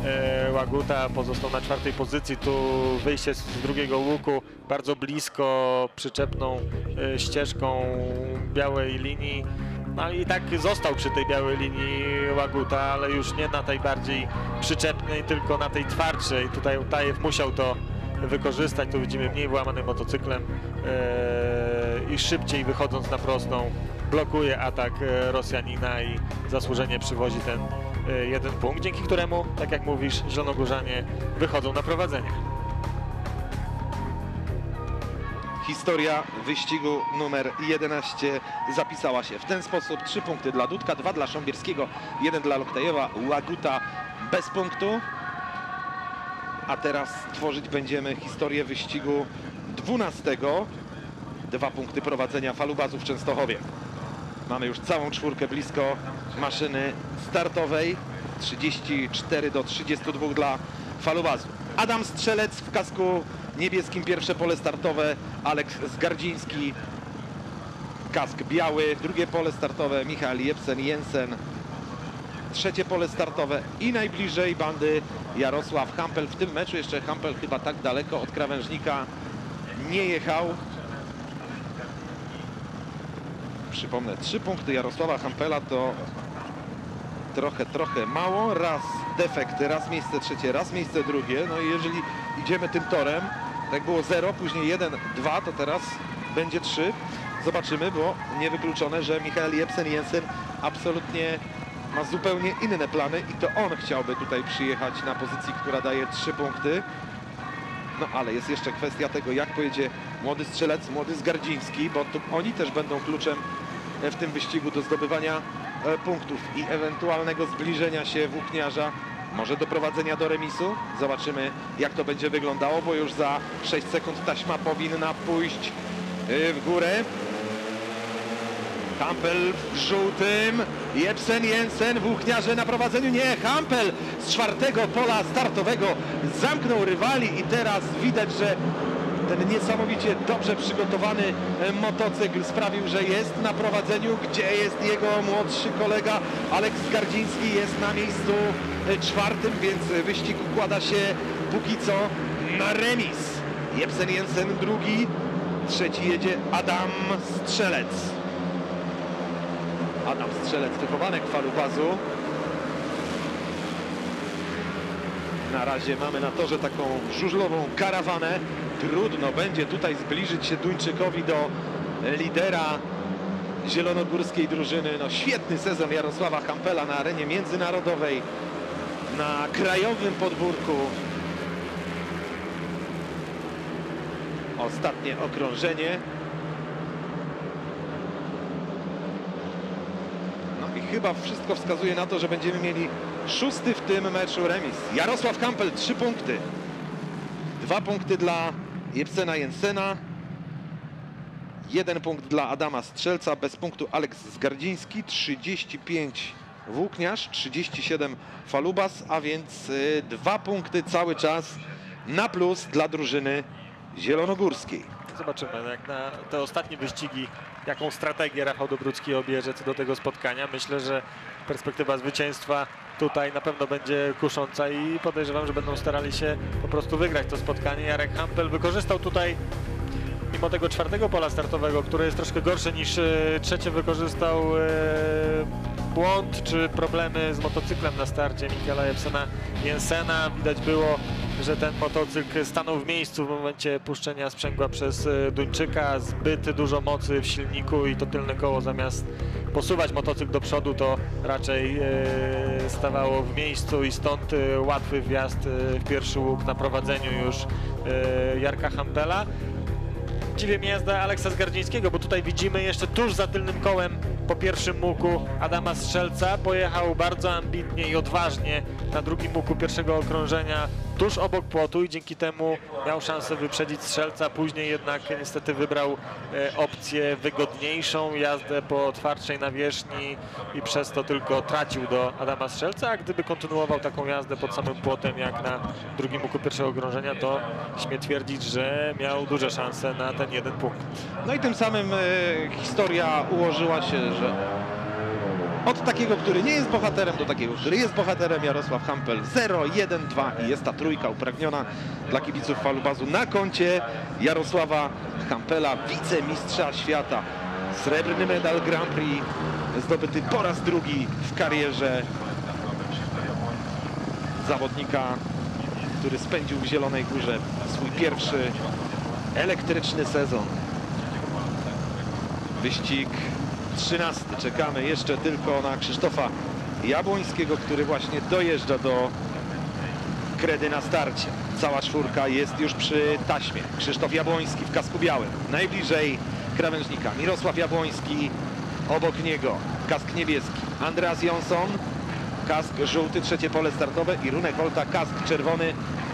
e, Łaguta pozostał na czwartej pozycji. Tu wyjście z drugiego łuku, bardzo blisko przyczepną e, ścieżką białej linii. No i tak został przy tej białej linii Łaguta, ale już nie na tej bardziej przyczepnej, tylko na tej twardszej. Tutaj Utajew musiał to wykorzystać. Tu widzimy mniej włamanym motocyklem e, i szybciej wychodząc na prostą blokuje atak e, Rosjanina i zasłużenie przywozi ten e, jeden punkt, dzięki któremu, tak jak mówisz, zielonogórzanie wychodzą na prowadzenie. Historia wyścigu numer jedenaście zapisała się w ten sposób. Trzy punkty dla Dudka, dwa dla Sząbierskiego, jeden dla Loktajewa. Łaguta bez punktu. A teraz tworzyć będziemy historię wyścigu dwunastego. Dwa punkty prowadzenia Falubazu w Częstochowie. Mamy już całą czwórkę blisko maszyny startowej. trzydzieści cztery do trzydziestu dwóch dla Falubazu. Adam Strzelec w kasku niebieskim, pierwsze pole startowe. Aleks Zgardziński, kask biały. Drugie pole startowe Michał Jepsen Jensen. Trzecie pole startowe i najbliżej bandy Jarosław Hampel. W tym meczu jeszcze Hampel chyba tak daleko od krawężnika nie jechał. Przypomnę, trzy punkty Jarosława Hampela to trochę, trochę mało. Raz defekt, raz miejsce trzecie, raz miejsce drugie. No i jeżeli idziemy tym torem, tak było zero, później jeden, dwa, to teraz będzie trzy. Zobaczymy, bo niewykluczone, że Michał Jepsen Jensen absolutnie ma zupełnie inne plany i to on chciałby tutaj przyjechać na pozycji, która daje trzy punkty. No ale jest jeszcze kwestia tego, jak pojedzie młody strzelec, młody Zgardziński, bo tu oni też będą kluczem w tym wyścigu do zdobywania punktów i ewentualnego zbliżenia się włókniarza, może doprowadzenia do remisu. Zobaczymy, jak to będzie wyglądało, bo już za sześć sekund taśma powinna pójść w górę. Hampel w żółtym, Jepsen Jensen, włókniarze na prowadzeniu, nie, Hampel z czwartego pola startowego zamknął rywali i teraz widać, że ten niesamowicie dobrze przygotowany motocykl sprawił, że jest na prowadzeniu, gdzie jest jego młodszy kolega Aleks Zgardziński, jest na miejscu czwartym, więc wyścig układa się póki co na remis. Jepsen Jensen drugi, trzeci jedzie Adam Strzelec. Adam Strzelec, wychowanek Falubazu. Na razie mamy na torze taką żużlową karawanę. Trudno będzie tutaj zbliżyć się Duńczykowi do lidera zielonogórskiej drużyny. No, świetny sezon Jarosława Hampela na arenie międzynarodowej, na krajowym podwórku. Ostatnie okrążenie. Chyba wszystko wskazuje na to, że będziemy mieli szósty w tym meczu remis. Jarosław Hampel, trzy punkty. Dwa punkty dla Jepsena Jensena. Jeden punkt dla Adama Strzelca, bez punktu Aleks Zgardziński. trzydzieści pięć włókniarz, trzydzieści siedem Falubas, a więc y, dwa punkty cały czas na plus dla drużyny zielonogórskiej. Zobaczymy, jak na te ostatnie wyścigi, jaką strategię Rafał Dobrucki obierze co do tego spotkania. Myślę, że perspektywa zwycięstwa tutaj na pewno będzie kusząca i podejrzewam, że będą starali się po prostu wygrać to spotkanie. Jarek Hampel wykorzystał tutaj, mimo tego czwartego pola startowego, które jest troszkę gorsze niż trzecie, wykorzystał e, błąd czy problemy z motocyklem na starcie Michaela Jepsena Jensena. Widać było, że ten motocykl stanął w miejscu w momencie puszczenia sprzęgła przez Duńczyka. Zbyt dużo mocy w silniku i to tylne koło zamiast posuwać motocykl do przodu, to raczej e, stawało w miejscu i stąd e, łatwy wjazd e, w pierwszy łuk na prowadzeniu już e, Jarka Hampela. Dziwię mnie jazda Aleksa Zgardzińskiego, bo tutaj widzimy jeszcze tuż za tylnym kołem po pierwszym łuku Adama Strzelca. Pojechał bardzo ambitnie i odważnie na drugim łuku pierwszego okrążenia tuż obok płotu i dzięki temu miał szansę wyprzedzić Strzelca. Później jednak niestety wybrał e, opcję wygodniejszą, jazdę po twardszej nawierzchni i przez to tylko tracił do Adama Strzelca, a gdyby kontynuował taką jazdę pod samym płotem jak na drugim łuku pierwszego okrążenia, to śmiem twierdzić, że miał duże szanse na ten jeden punkt. No i tym samym e, historia ułożyła się, że Od takiego, który nie jest bohaterem, do takiego, który jest bohaterem. Jarosław Hampel zero, jeden, dwa i jest ta trójka upragniona dla kibiców Falubazu na koncie Jarosława Hampela, wicemistrza świata. Srebrny medal Grand Prix zdobyty po raz drugi w karierze zawodnika, który spędził w Zielonej Górze swój pierwszy elektryczny sezon. Wyścig trzynasty. Czekamy jeszcze tylko na Krzysztofa Jabłońskiego, który właśnie dojeżdża do kredy na starcie. Cała czwórka jest już przy taśmie. Krzysztof Jabłoński w kasku białym, najbliżej krawężnika. Mirosław Jabłoński obok niego, kask niebieski. Andreas Jonsson, kask żółty, trzecie pole startowe i Rune Holta, kask czerwony,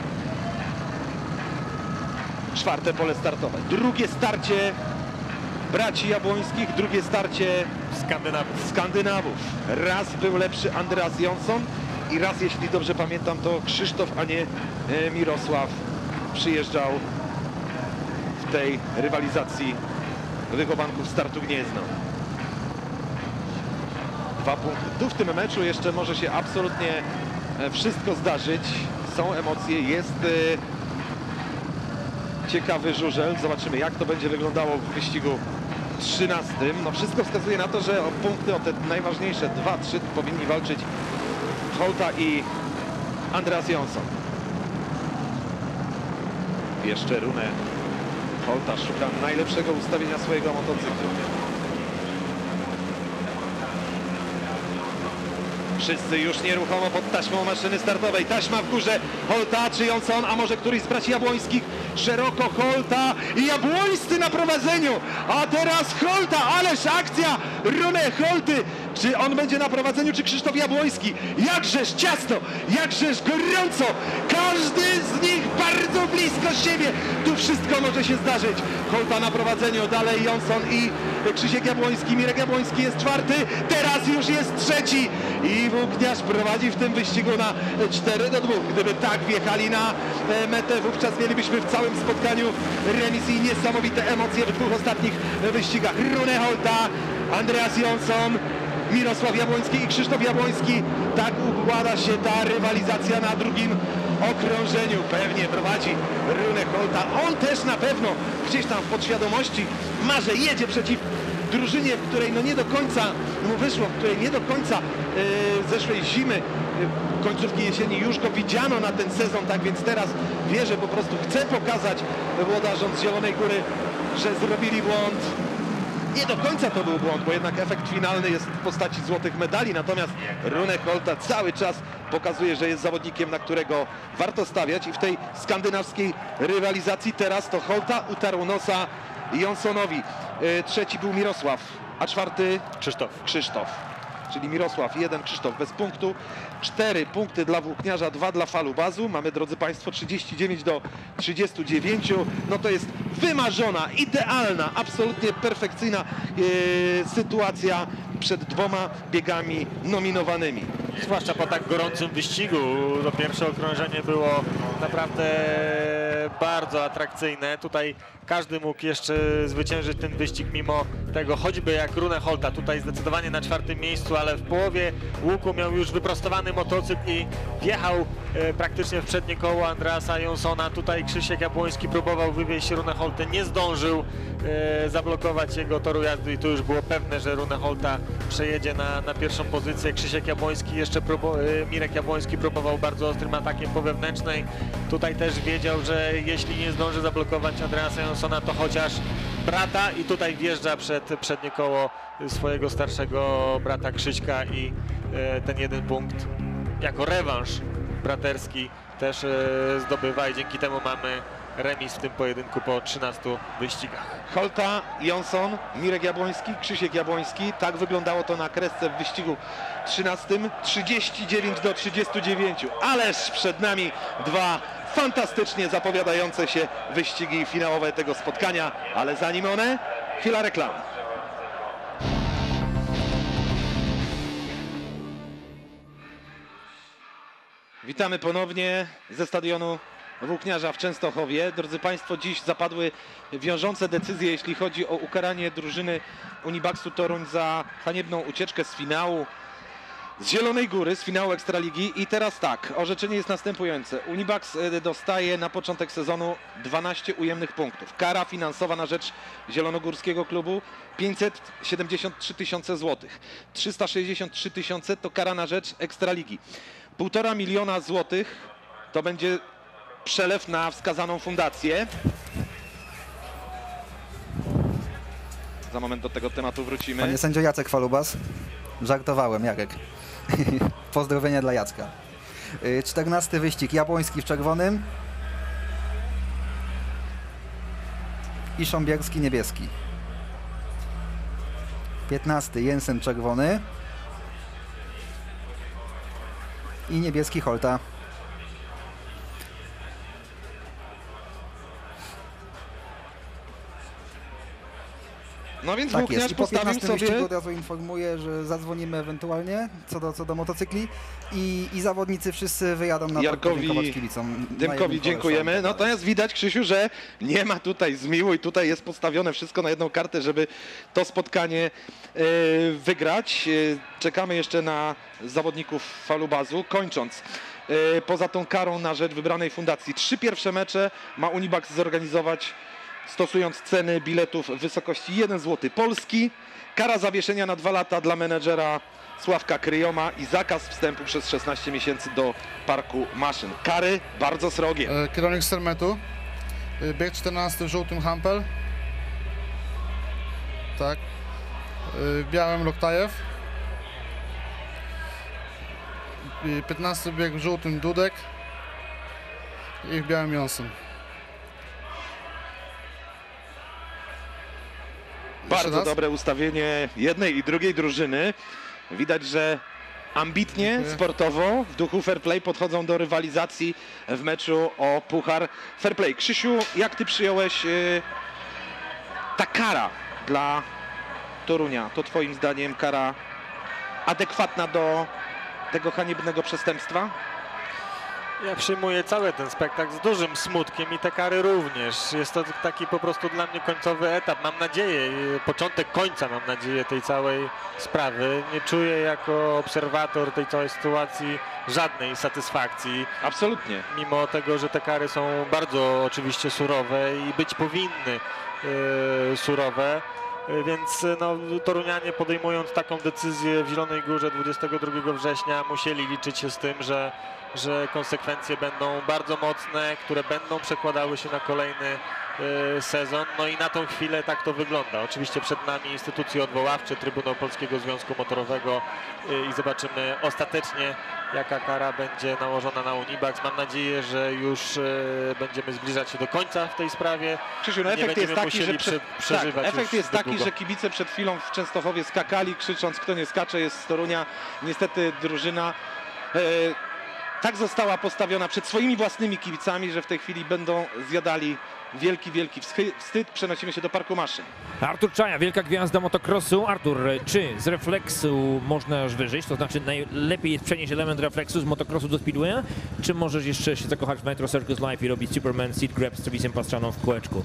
czwarte pole startowe. Drugie starcie braci Jabłońskich, drugie starcie Skandynawów. Skandynawów. Raz był lepszy Andreas Jonsson i raz, jeśli dobrze pamiętam, to Krzysztof, a nie e, Mirosław przyjeżdżał w tej rywalizacji wychowanków Startu Gniezno. Dwa punkty. Tu w tym meczu jeszcze może się absolutnie e, wszystko zdarzyć. Są emocje, jest e, ciekawy żużel. Zobaczymy, jak to będzie wyglądało w wyścigu trzynastym. No wszystko wskazuje na to, że o punkty, o te najważniejsze dwa trzy powinni walczyć Holta i Andreas Jonsson. Jeszcze Rune Holta szuka najlepszego ustawienia swojego motocyklu. Wszyscy już nieruchomo pod taśmą maszyny startowej. Taśma w górze. Holta czy Jonsson, a może któryś z braci Jabłońskich. Szeroko Holta i Jabłońscy na prowadzeniu. A teraz Holta, ależ akcja Rune Holty. Czy on będzie na prowadzeniu, czy Krzysztof Jabłoński? Jakżeż ciasno, jakżeż gorąco. Każdy z nich bardzo blisko siebie. Tu wszystko może się zdarzyć. Holta na prowadzeniu, dalej Jonsson i Krzysiek Jabłoński. Mirek Jabłoński jest czwarty, teraz już jest trzeci. I Włókniarz prowadzi w tym wyścigu na cztery do dwóch. Gdyby tak wjechali na metę, wówczas mielibyśmy w całym spotkaniu remis i niesamowite emocje w dwóch ostatnich wyścigach. Rune Holta, Andreas Jonsson, Mirosław Jabłoński i Krzysztof Jabłoński. Tak układa się ta rywalizacja na drugim okrążeniu. Pewnie prowadzi Rune Holta. On też na pewno gdzieś tam w podświadomości marzy, jedzie przeciw drużynie, w której no nie do końca mu wyszło, w której nie do końca yy, zeszłej zimy, yy, końcówki jesieni już go widziano na ten sezon, tak więc teraz wie, że po prostu chce pokazać włodarzom z Zielonej Góry, że zrobili błąd. Nie do końca to był błąd, bo jednak efekt finalny jest w postaci złotych medali, natomiast Rune Holta cały czas pokazuje, że jest zawodnikiem, na którego warto stawiać i w tej skandynawskiej rywalizacji teraz to Holta utarł nosa Jonssonowi. Trzeci był Mirosław, a czwarty Krzysztof. Krzysztof. Czyli Mirosław jeden, Krzysztof bez punktu. Cztery punkty dla Włókniarza, dwa dla Falubazu. Mamy, drodzy Państwo, trzydzieści dziewięć do trzydziestu dziewięciu. No to jest wymarzona, idealna, absolutnie perfekcyjna e, sytuacja przed dwoma biegami nominowanymi. Zwłaszcza po tak gorącym wyścigu. To pierwsze okrążenie było naprawdę bardzo atrakcyjne. Tutaj każdy mógł jeszcze zwyciężyć ten wyścig, mimo tego, choćby jak Rune Holta, tutaj zdecydowanie na czwartym miejscu, ale w połowie łuku miał już wyprostowany motocykl i wjechał e, praktycznie w przednie koło Andreasa Jonssona. Tutaj Krzysiek Jabłoński próbował wywieźć Rune Holtę, nie zdążył e, zablokować jego toru jazdy i tu już było pewne, że Rune Holta przejedzie na, na pierwszą pozycję. Krzysiek Jabłoński jeszcze próbował, e, Mirek Jabłoński próbował bardzo ostrym atakiem po wewnętrznej. Tutaj też wiedział, że jeśli nie zdąży zablokować Andreasa Jonssona, to chociaż brata i tutaj wjeżdża przed przednie koło swojego starszego brata Krzyśka i e, ten jeden punkt jako rewanż braterski też e, zdobywa i dzięki temu mamy remis w tym pojedynku po trzynastu wyścigach. Holta, Jonsson, Mirek Jabłoński, Krzysiek Jabłoński. Tak wyglądało to na kresce w wyścigu trzynastym. trzydzieści dziewięć do trzydziestu dziewięciu. Ależ przed nami dwa fantastycznie zapowiadające się wyścigi finałowe tego spotkania. Ale zanim one, chwila reklamy. Witamy ponownie ze stadionu Włókniarza w Częstochowie. Drodzy Państwo, dziś zapadły wiążące decyzje, jeśli chodzi o ukaranie drużyny Unibaxu Toruń za haniebną ucieczkę z finału. z Zielonej Góry, z finału Ekstraligi. I teraz tak, orzeczenie jest następujące. Unibax y, dostaje na początek sezonu dwanaście ujemnych punktów. Kara finansowa na rzecz zielonogórskiego klubu pięćset siedemdziesiąt trzy tysiące złotych. trzysta sześćdziesiąt trzy tysiące to kara na rzecz Ekstraligi. Półtora miliona złotych to będzie przelew na wskazaną fundację. Za moment do tego tematu wrócimy. Panie sędzio Jacek Falubas, żartowałem, Jarek. Pozdrowienia dla Jacka. Y, czternasty wyścig, Jabłoński w czerwonym i Sząbierski niebieski. piętnasty Jensen czerwony i niebieski Holta. No więc Tak włókniarz jest. I po postawił piętnastym sobie... wyścigu od razu informuję, że zadzwonimy ewentualnie co do, co do motocykli i, i zawodnicy wszyscy wyjadą na Jarkowi kibicom. Dymkowi dziękujemy. Natomiast widać, Krzysiu, że nie ma tutaj zmiłu i tutaj jest postawione wszystko na jedną kartę, żeby to spotkanie e, wygrać. E, czekamy jeszcze na zawodników Falubazu. Kończąc, e, poza tą karą na rzecz wybranej fundacji, trzy pierwsze mecze ma Unibax zorganizować, stosując ceny biletów w wysokości jeden złoty polski, kara zawieszenia na dwa lata dla menedżera Sławka Kryjoma i zakaz wstępu przez szesnaście miesięcy do parku maszyn. Kary bardzo srogie. E, Kierownik Sermetu, e, bieg czternasty w żółtym Hampel, tak, e, w białym Loktajew, e, piętnasty bieg w żółtym Dudek i w białym Johnson. Bardzo dobre ustawienie jednej i drugiej drużyny. Widać, że ambitnie, Dziękuję. sportowo, w duchu fair play podchodzą do rywalizacji w meczu o puchar fair play. Krzysiu, jak ty przyjąłeś yy, ta kara dla Torunia? To twoim zdaniem kara adekwatna do tego haniebnego przestępstwa? Ja przyjmuję cały ten spektakl z dużym smutkiem i te kary również. Jest to taki po prostu dla mnie końcowy etap. Mam nadzieję, początek końca mam nadzieję tej całej sprawy. Nie czuję jako obserwator tej całej sytuacji żadnej satysfakcji. Absolutnie. Mimo tego, że te kary są bardzo oczywiście surowe i być powinny yy, surowe. Więc no, Torunianie, podejmując taką decyzję w Zielonej Górze dwudziestego drugiego września, musieli liczyć się z tym, że, że konsekwencje będą bardzo mocne, które będą przekładały się na kolejny y, sezon. No i na tą chwilę tak to wygląda. Oczywiście przed nami instytucje odwoławcze, Trybunał Polskiego Związku Motorowego y, i zobaczymy ostatecznie, jaka kara będzie nałożona na Unibax. Mam nadzieję, że już y, będziemy zbliżać się do końca w tej sprawie. Krzysiu, no Nie efekt jest będziemy taki, musieli że przed, prze, przeżywać tak, efekt już jest taki, długo. że kibice przed chwilą w Częstochowie skakali, krzycząc, kto nie skacze jest z Torunia. Niestety drużyna e, tak została postawiona przed swoimi własnymi kibicami, że w tej chwili będą zjadali wielki, wielki wstyd. Przenosimy się do parku maszyn. Artur Czaja, wielka gwiazda motocrossu. Artur, czy z refleksu można już wyżyć? To znaczy najlepiej jest przenieść element refleksu z motocrossu do speedwaya? Czy możesz jeszcze się zakochać w Nitro Circus Live i robić Superman Seat Grab z Travisem Pastrzaną w kółeczku?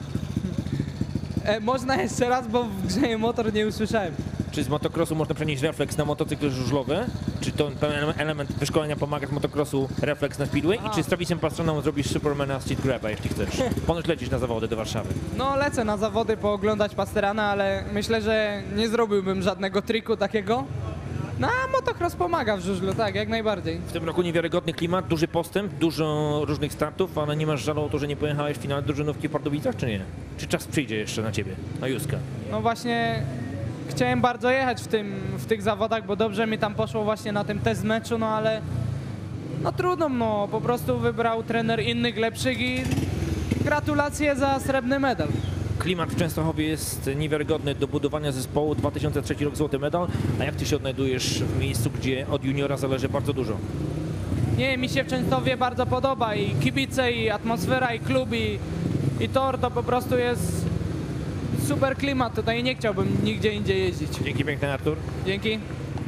E, można jeszcze raz, bo w grze motor nie usłyszałem. Czy z motocrossu można przenieść refleks na motocykle żużlowe? Czy to pewien element wyszkolenia pomaga z motocrossu refleks na speedway? I czy z Travisem Pastrzaną zrobisz Supermana Seat Graba, jeśli chcesz? Ponoć lecisz na zawody do Warszawy. No lecę na zawody pooglądać Pasterana, ale myślę, że nie zrobiłbym żadnego triku takiego. No a motocross pomaga w żużlu, tak, jak najbardziej. W tym roku niewiarygodny klimat, duży postęp, dużo różnych startów, ale nie masz żalu o to, że nie pojechałeś w finale drużynówki w Pardubicach, czy nie? Czy czas przyjdzie jeszcze na ciebie, na Józka? No właśnie chciałem bardzo jechać w, tym, w tych zawodach, bo dobrze mi tam poszło właśnie na tym test meczu, no ale no trudno, no po prostu wybrał trener innych, lepszych i gratulacje za srebrny medal. Klimat w Częstochowie jest niewiarygodny do budowania zespołu. dwa tysiące trzeci rok, złoty medal. A jak ty się odnajdujesz w miejscu, gdzie od juniora zależy bardzo dużo? Nie, mi się w Częstochowie bardzo podoba i kibice, i atmosfera, i klub, i, i tor, to po prostu jest super klimat tutaj i nie chciałbym nigdzie indziej jeździć. Dzięki piękny, Artur. Dzięki.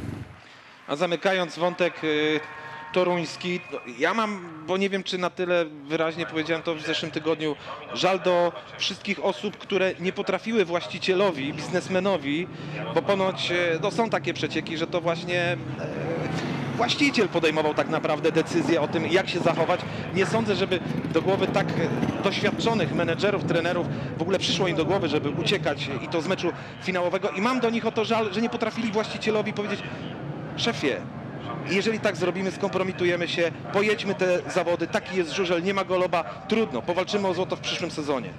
A zamykając wątek y, toruński, no, ja mam, bo nie wiem, czy na tyle wyraźnie powiedziałem to w zeszłym tygodniu, żal do wszystkich osób, które nie potrafiły właścicielowi, biznesmenowi, bo ponoć y, no, są takie przecieki, że to właśnie y, właściciel podejmował tak naprawdę decyzję o tym, jak się zachować. Nie sądzę, żeby do głowy tak doświadczonych menedżerów, trenerów w ogóle przyszło im do głowy, żeby uciekać i to z meczu finałowego. I mam do nich o to żal, że nie potrafili właścicielowi powiedzieć: szefie, jeżeli tak zrobimy, skompromitujemy się, pojedźmy te zawody, taki jest żużel, nie ma Goloba, trudno, powalczymy o złoto w przyszłym sezonie.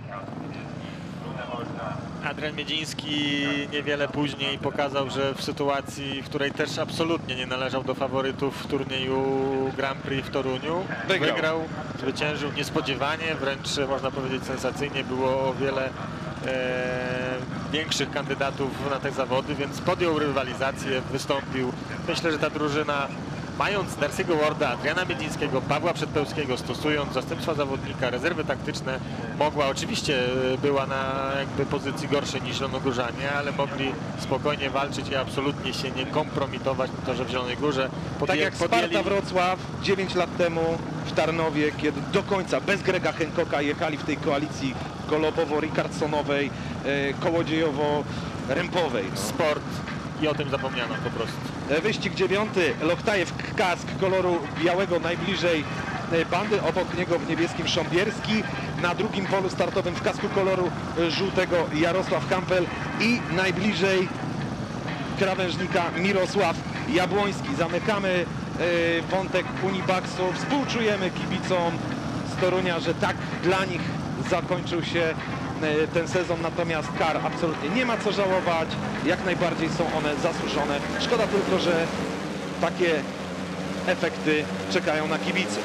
Adrian Miedziński niewiele później pokazał, że w sytuacji, w której też absolutnie nie należał do faworytów w turnieju Grand Prix w Toruniu, Wygrał. wygrał, zwyciężył niespodziewanie, wręcz można powiedzieć sensacyjnie, było o wiele e, większych kandydatów na te zawody, więc podjął rywalizację, wystąpił. Myślę, że ta drużyna, mając Darcy'ego Warda, Adriana Miedzińskiego, Pawła Przedpełskiego, stosując zastępstwa zawodnika, rezerwy taktyczne, mogła, oczywiście była na jakby pozycji gorszej niż Zielonogórzanie, ale mogli spokojnie walczyć i absolutnie się nie kompromitować na to, że w Zielonej Górze podję, Tak jak podjęli... Sparta Wrocław dziewięć lat temu w Tarnowie, kiedy do końca bez Grega Hancocka jechali w tej koalicji Golobowo-Ricardsonowej, e, Kołodziejowo-Rępowej. No. Sport i o tym zapomniano po prostu. Wyścig dziewiąty, Loktajew, kask koloru białego najbliżej bandy, obok niego w niebieskim Sząbierski, na drugim polu startowym w kasku koloru żółtego Jarosław Hampel i najbliżej krawężnika Mirosław Jabłoński. Zamykamy wątek Unibaxu, współczujemy kibicom z Torunia, że tak dla nich zakończył się ten sezon, natomiast kar absolutnie nie ma co żałować, jak najbardziej są one zasłużone. Szkoda tylko, że takie efekty czekają na kibiców.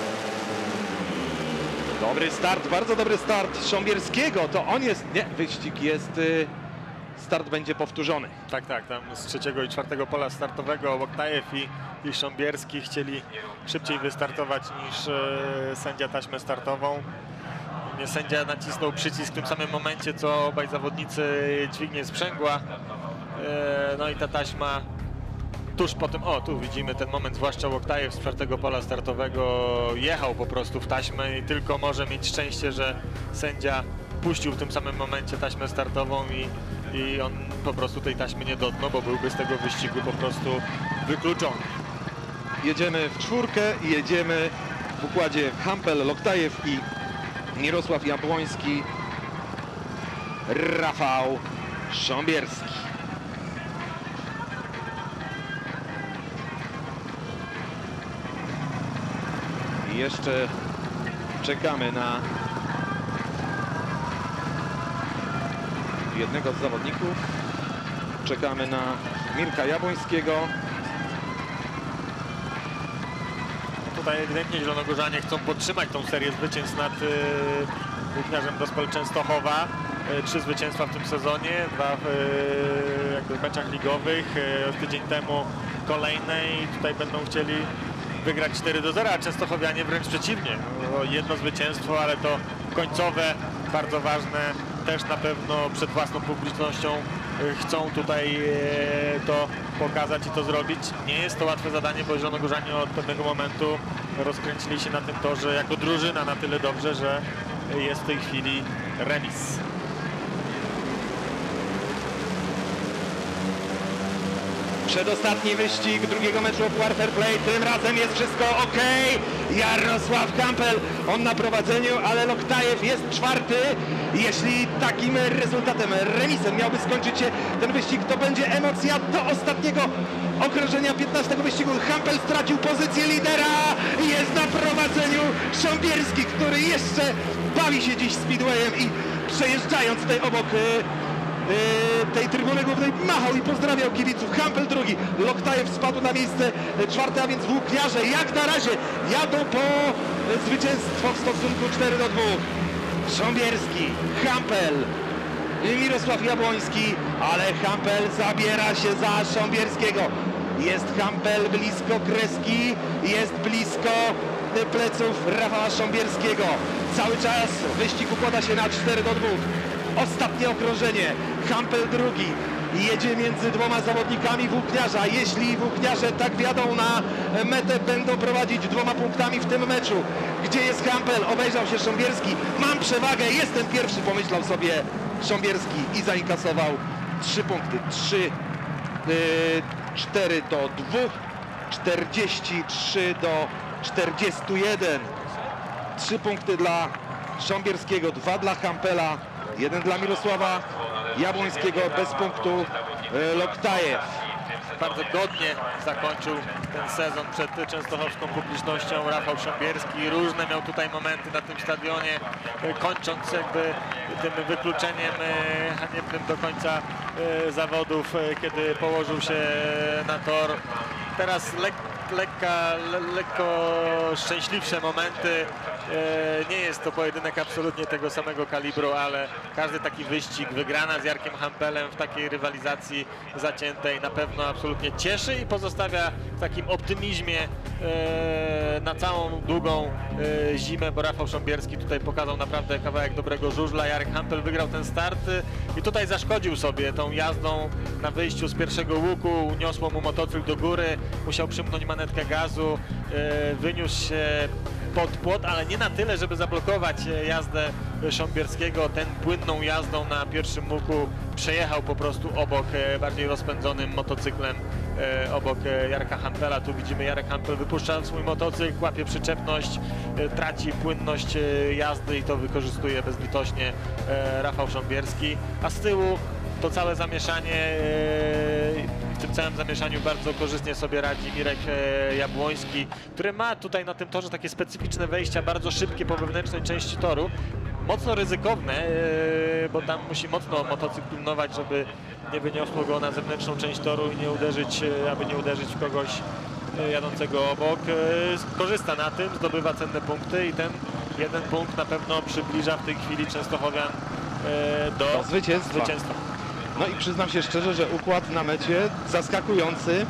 Dobry start, bardzo dobry start Sząbierskiego, to on jest, nie, wyścig jest, start będzie powtórzony. Tak, tak, tam z trzeciego i czwartego pola startowego Łoktajew i, i Sząbierski chcieli szybciej wystartować niż e, sędzia taśmę startową. Sędzia nacisnął przycisk w tym samym momencie, co obaj zawodnicy dźwignię sprzęgła. No i ta taśma tuż po tym, o tu widzimy ten moment, zwłaszcza Łoktajew z czwartego pola startowego jechał po prostu w taśmę i tylko może mieć szczęście, że sędzia puścił w tym samym momencie taśmę startową i, i on po prostu tej taśmy nie dotknął, bo byłby z tego wyścigu po prostu wykluczony. Jedziemy w czwórkę i jedziemy w układzie Hampel, Loktajew i Mirosław Jabłoński, Rafał Sząbierski. I jeszcze czekamy na jednego z zawodników. Czekamy na Mirka Jabłońskiego. Tutaj ewidentnie Zielonogórzanie chcą podtrzymać tą serię zwycięstw nad y, Włókniarzem Gospel Częstochowa. Y, trzy zwycięstwa w tym sezonie, dwa w y, jakby meczach ligowych. Y, tydzień temu kolejne i tutaj będą chcieli wygrać cztery do zera, a Częstochowianie wręcz przeciwnie. No, jedno zwycięstwo, ale to końcowe, bardzo ważne, też na pewno przed własną publicznością y, chcą tutaj y, to pokazać i to zrobić. Nie jest to łatwe zadanie, bo Zielonogórzanie od pewnego momentu rozkręcili się na tym torze jako drużyna na tyle dobrze, że jest w tej chwili remis. Przedostatni wyścig drugiego meczu o Puchar Fair Play, tym razem jest wszystko ok. Jarosław Hampel, on na prowadzeniu, ale Loktajew jest czwarty. Jeśli takim rezultatem, remisem miałby skończyć się ten wyścig, to będzie emocja do ostatniego okrążenia piętnastego wyścigu. Hampel stracił pozycję lidera, jest na prowadzeniu Sząbierski, który jeszcze bawi się dziś speedwayem i przejeżdżając tutaj obok tej trybuny głównej machał i pozdrawiał kibiców. Hampel drugi, Loktajew spadł na miejsce czwarte, a więc Włókniarze jak na razie jadą po zwycięstwo w stosunku cztery do dwóch. Sząbierski, Hampel i Mirosław Jabłoński, ale Hampel zabiera się za Sząbierskiego. Jest Hampel blisko kreski, jest blisko pleców Rafała Sząbierskiego. Cały czas wyścig układa się na cztery do dwóch. Ostatnie okrążenie, Hampel drugi, jedzie między dwoma zawodnikami Włókniarza. Jeśli Włókniarze tak wjadą na metę, będą prowadzić dwoma punktami w tym meczu. Gdzie jest Hampel? Obejrzał się Sząbierski. Mam przewagę, jestem pierwszy, pomyślał sobie Sząbierski i zainkasował trzy punkty. Trzy, yy, cztery do dwóch. czterdzieści trzy do czterdziestu jeden. Trzy punkty dla Sząbierskiego, dwa dla Hampela, jeden dla Mirosława Jabłońskiego, bez punktu e, Loktajew. Bardzo godnie zakończył ten sezon przed częstochowską publicznością Rafał Sząbierski. Różne miał tutaj momenty na tym stadionie, kończąc jakby tym wykluczeniem haniebnym do końca zawodów, kiedy położył się na tor. Teraz lek, lekka, le, lekko szczęśliwsze momenty. Nie jest to pojedynek absolutnie tego samego kalibru, ale każdy taki wyścig, wygrana z Jarkiem Hampelem w takiej rywalizacji zaciętej na pewno absolutnie cieszy i pozostawia w takim optymizmie na całą długą zimę, bo Rafał Sząbierski tutaj pokazał naprawdę kawałek dobrego żużla. Jarek Hampel wygrał ten start i tutaj zaszkodził sobie tą jazdą na wyjściu z pierwszego łuku, uniosło mu motocykl do góry, musiał przymknąć manetkę gazu, wyniósł się pod płot, ale nie na tyle, żeby zablokować jazdę Sząbierskiego. Ten płynną jazdą na pierwszym łuku przejechał po prostu obok bardziej rozpędzonym motocyklem obok Jarka Hampela. Tu widzimy, Jarek Hampel wypuszcza swój motocykl, łapie przyczepność, traci płynność jazdy i to wykorzystuje bezlitośnie Rafał Sząbierski, a z tyłu to całe zamieszanie, w tym całym zamieszaniu bardzo korzystnie sobie radzi Mirek Jabłoński, który ma tutaj na tym torze takie specyficzne wejścia, bardzo szybkie po wewnętrznej części toru, mocno ryzykowne, bo tam musi mocno motocykl pilnować, żeby nie wyniosło go na zewnętrzną część toru i nie uderzyć, aby nie uderzyć w kogoś jadącego obok. Korzysta na tym, zdobywa cenne punkty i ten jeden punkt na pewno przybliża w tej chwili Częstochowian do, do zwycięstwa. zwycięstwa. No i przyznam się szczerze, że układ na mecie zaskakujący.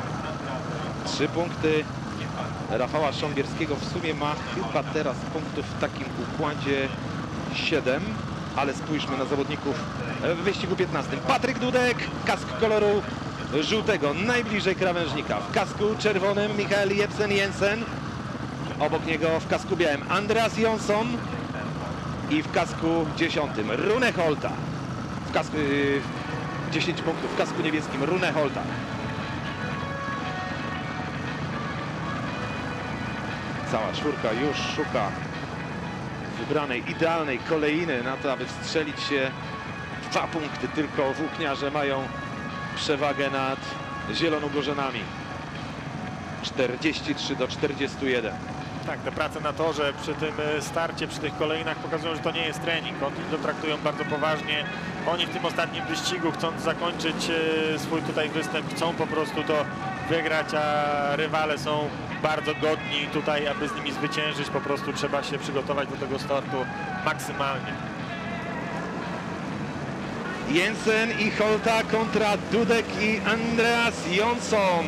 Trzy punkty Rafała Sząbierskiego, w sumie ma chyba teraz punktów w takim układzie siedem, ale spójrzmy na zawodników w wyścigu piętnastym. Patryk Dudek, kask koloru żółtego, najbliżej krawężnika. W kasku czerwonym Michael Jebsen Jensen, obok niego w kasku białym Andreas Jonsson i w kasku dziesiątym Rune Holta. W kasku yy, dziesięć punktów w kasku niebieskim Rune Holta. Cała czwórka już szuka wybranej, idealnej kolejny na to, aby wstrzelić się. Dwa punkty tylko włókniarze mają przewagę nad Zielonogórzanami. czterdzieści trzy do czterdziestu jeden. Tak, te prace na torze przy tym starcie, przy tych kolejnach pokazują, że to nie jest trening. Oni to traktują bardzo poważnie. Oni w tym ostatnim wyścigu, chcąc zakończyć swój tutaj występ, chcą po prostu to wygrać, a rywale są bardzo godni tutaj, aby z nimi zwyciężyć. Po prostu trzeba się przygotować do tego startu maksymalnie. Jensen i Holta kontra Dudek i Andreas Jonsson.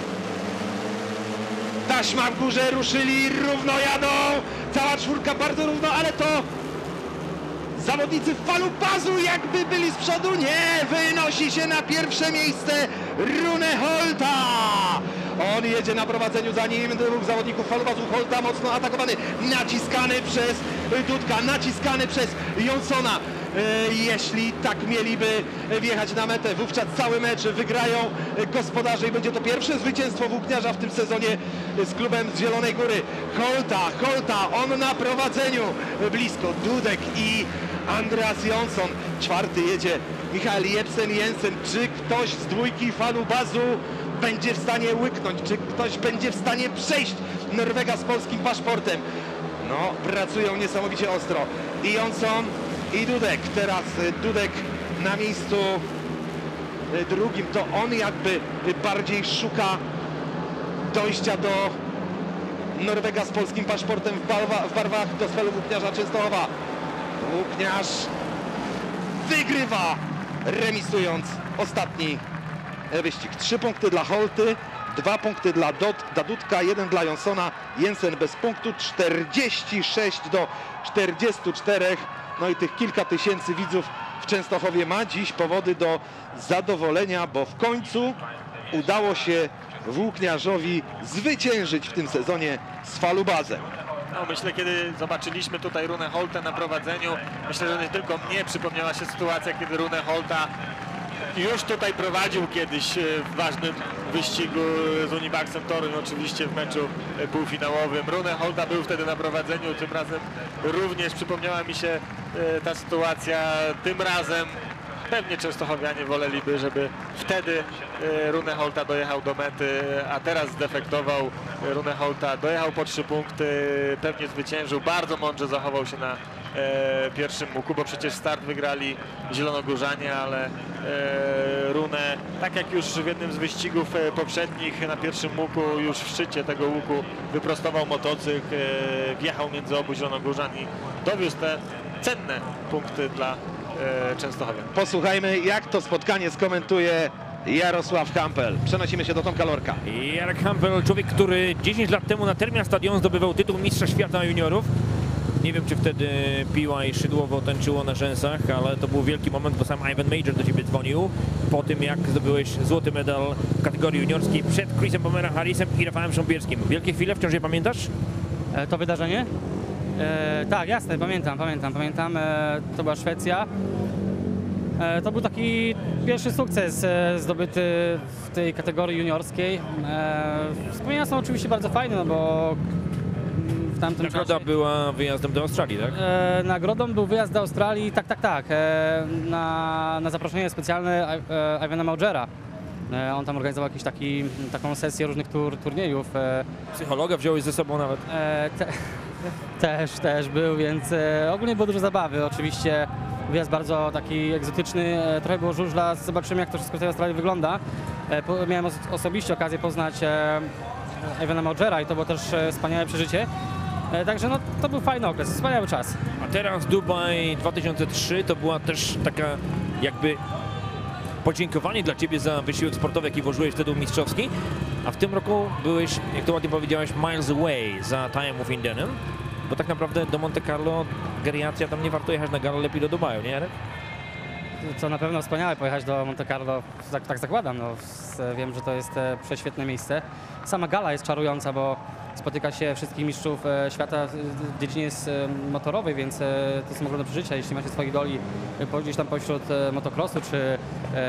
Taśma w górze, ruszyli, równo jadą. Cała czwórka bardzo równo, ale to zawodnicy falubazu jakby byli z przodu. Nie, wynosi się na pierwsze miejsce Rune Holta. On jedzie na prowadzeniu, za nim dwóch zawodników falubazu. Holta mocno atakowany, naciskany przez Dudka, naciskany przez Jonssona. Jeśli tak mieliby wjechać na metę, wówczas cały mecz wygrają gospodarze i będzie to pierwsze zwycięstwo włókniarza w tym sezonie z klubem z Zielonej Góry. Holta, Holta, on na prowadzeniu, blisko Dudek i Andreas Jonsson. Czwarty jedzie Michael Jebsen Jensen. Czy ktoś z dwójki falubazu będzie w stanie łyknąć? Czy ktoś będzie w stanie przejść Norwega z polskim paszportem? No, pracują niesamowicie ostro. I Jonsson, i Dudek. Teraz Dudek na miejscu drugim. To on jakby bardziej szuka dojścia do Norwega z polskim paszportem w, barwa, w barwach do swego włókniarza Częstochowa. Włókniarz wygrywa, remisując ostatni wyścig. Trzy punkty dla Holty, dwa punkty dla Dudka, jeden dla Jonssona. Jensen bez punktu, czterdzieści sześć do czterdziestu czterech. No i tych kilka tysięcy widzów w Częstochowie ma dziś powody do zadowolenia, bo w końcu udało się włókniarzowi zwyciężyć w tym sezonie z falubazem. No, myślę, kiedy zobaczyliśmy tutaj Rune Holtę na prowadzeniu, myślę, że nie tylko mnie przypomniała się sytuacja, kiedy Rune Holta już tutaj prowadził kiedyś w ważnym wyścigu z Unibaxem Toruń, oczywiście w meczu półfinałowym. Rune Holta był wtedy na prowadzeniu, tym razem również przypomniała mi się ta sytuacja. Tym razem pewnie częstochowianie woleliby, żeby wtedy Rune Holta dojechał do mety, a teraz zdefektował. Rune Holta dojechał po trzy punkty, pewnie zwyciężył, bardzo mądrze zachował się na e, pierwszym łuku, bo przecież start wygrali Zielonogórzanie, ale e, Rune, tak jak już w jednym z wyścigów e, poprzednich, na pierwszym łuku, już w szczycie tego łuku wyprostował motocykl, e, wjechał między obu Zielonogórzan i dowiózł te cenne punkty dla Częstochowian. Posłuchajmy, jak to spotkanie skomentuje Jarosław Hampel. Przenosimy się do Tomka Lorka. Jarek Hampel, człowiek, który dziesięć lat temu na Termia Stadion zdobywał tytuł mistrza świata juniorów. Nie wiem, czy wtedy piła i szydłowo tańczyło na rzęsach, ale to był wielki moment, bo sam Ivan Major do ciebie dzwonił po tym, jak zdobyłeś złoty medal w kategorii juniorskiej przed Chrisem Pomera Harrisem i Rafałem Sząbierskim. Wielkie chwile, wciąż je pamiętasz? E, to wydarzenie? E, tak, jasne, pamiętam, pamiętam, pamiętam. E, to była Szwecja. E, to był taki pierwszy sukces e, zdobyty w tej kategorii juniorskiej. E, wspomnienia są oczywiście bardzo fajne, no bo w tamtym Nagroda czasie... była wyjazdem do Australii, tak? E, nagrodą był wyjazd do Australii, tak, tak, tak, e, na, na zaproszenie specjalne e, Ivana Maugera. E, on tam organizował jakąś taki, taką sesję różnych tur, turniejów. E, Psychologa wziąłeś ze sobą nawet? E, te, też, też był, więc e, ogólnie było dużo zabawy. Oczywiście wyjazd bardzo taki egzotyczny, e, trochę było żużla, zobaczymy, jak to wszystko w tej Australii wygląda. E, po, miałem os osobiście okazję poznać e, Ivana Maugera i to było też e, wspaniałe przeżycie. E, także no, to był fajny okres, wspaniały czas. A teraz Dubaj dwa tysiące trzy to była też taka jakby podziękowanie dla ciebie za wysiłek sportowy, jaki włożyłeś w tytuł mistrzowski, a w tym roku byłeś, jak to ładnie powiedziałeś, miles away za Time of Indianem, bo tak naprawdę do Monte Carlo geriatria, tam nie warto jechać na galę, lepiej do Dubaju, nie Jarek? Co na pewno wspaniałe pojechać do Monte Carlo, tak, tak zakładam, no, wiem, że to jest prześwietne miejsce. Sama gala jest czarująca, bo spotyka się wszystkich mistrzów świata w dziedzinie motorowej, więc to są ogromne przeżycia. Jeśli macie swoich idoli gdzieś tam pośród motocrossu czy,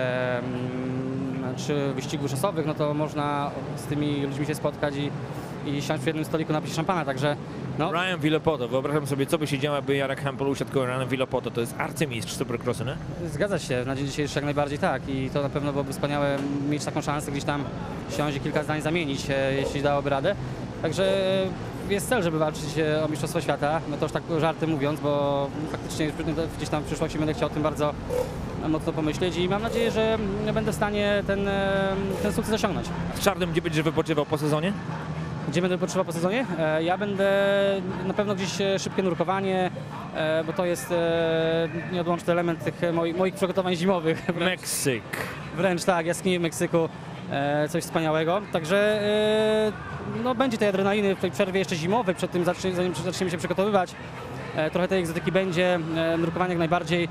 czy wyścigów szosowych, no to można z tymi ludźmi się spotkać i, i siąść przy jednym stoliku, napić szampana, także no. Ryan Villopoto, wyobrażam sobie, co by się działo, jakby Jarek Hampel usiadł koło Ryan Villopoto, to jest arcymistrz supercrossu, nie? Zgadza się, na dzień dzisiejszy jak najbardziej tak i to na pewno byłoby wspaniałe mieć taką szansę gdzieś tam siąść i kilka zdań zamienić, jeśli dałoby radę. Także jest cel, żeby walczyć o Mistrzostwo Świata, no to już tak żarty mówiąc, bo faktycznie gdzieś tam w przyszłości będę chciał o tym bardzo mocno pomyśleć i mam nadzieję, że będę w stanie ten, ten sukces osiągnąć. Z Czarnym gdzie będziesz wypoczywał po sezonie? Gdzie będę wypoczywał po sezonie? Ja będę na pewno gdzieś szybkie nurkowanie, bo to jest nieodłączny element tych moich, moich przygotowań zimowych. Meksyk. Wręcz tak, jaskinie w Meksyku, coś wspaniałego. Także no, będzie tej adrenaliny w tej przerwie jeszcze zimowej, przed tym zanim zaczniemy się przygotowywać. Trochę tej egzotyki będzie, nurkowanie jak najbardziej.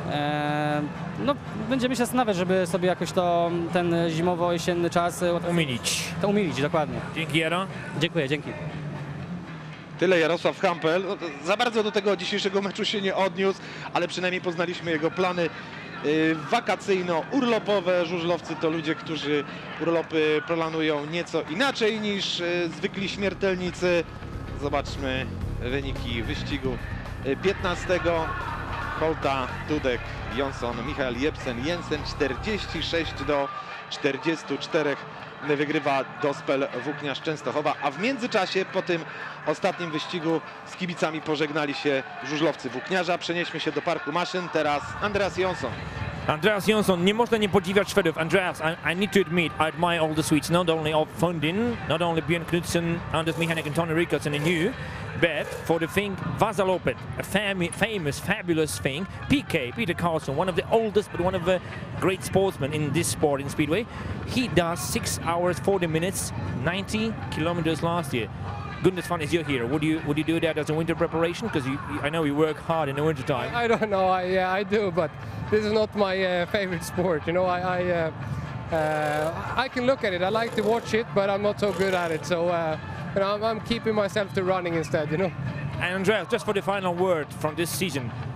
No, będziemy się zastanawiać, żeby sobie jakoś to ten zimowo-jesienny czas umilić. To umilić, dokładnie. Dzięki, Jaro. Dziękuję, dzięki. Tyle Jarosław Hampel. No, za bardzo do tego dzisiejszego meczu się nie odniósł, ale przynajmniej poznaliśmy jego plany yy, wakacyjno-urlopowe. Żużlowcy to ludzie, którzy urlopy planują nieco inaczej niż yy, zwykli śmiertelnicy. Zobaczmy wyniki wyścigu piętnastego. Holta, Dudek, Jonsson, Michael Jebsen, Jensen czterdzieści sześć do czterdziestu czterech wygrywa Gospel Włókniarz Częstochowa, a w międzyczasie po tym ostatnim wyścigu z kibicami pożegnali się żużlowcy Włókniarza. Przenieśmy się do Parku Maszyn, teraz Andreas Jonsson. Andreas Jonsson, nie można nie podziwiać Szwedów. Andreas, I, I need to admit, I admire all the Swedes, not only of Fundin, not only Björn Knudsen, Anders Michanek and Tony Rickardsson and you, but for the thing Vasaloppet, a fam famous, fabulous thing, P K, Peter Carlson, one of the oldest but one of the great sportsmen in this sport in Speedway, he does six hours, forty minutes, ninety kilometers last year. Goodness fun is your hero. Would you would you do that as a winter preparation? Because you, I know you work hard in the winter time. I don't know. I yeah, I do, but this is not my uh, favorite sport. You know, I I, uh, uh, I can look at it. I like to watch it, but I'm not so good at it. So uh, you know, I'm, I'm keeping myself to running instead. You know. And Andreas, just for the final word from this season,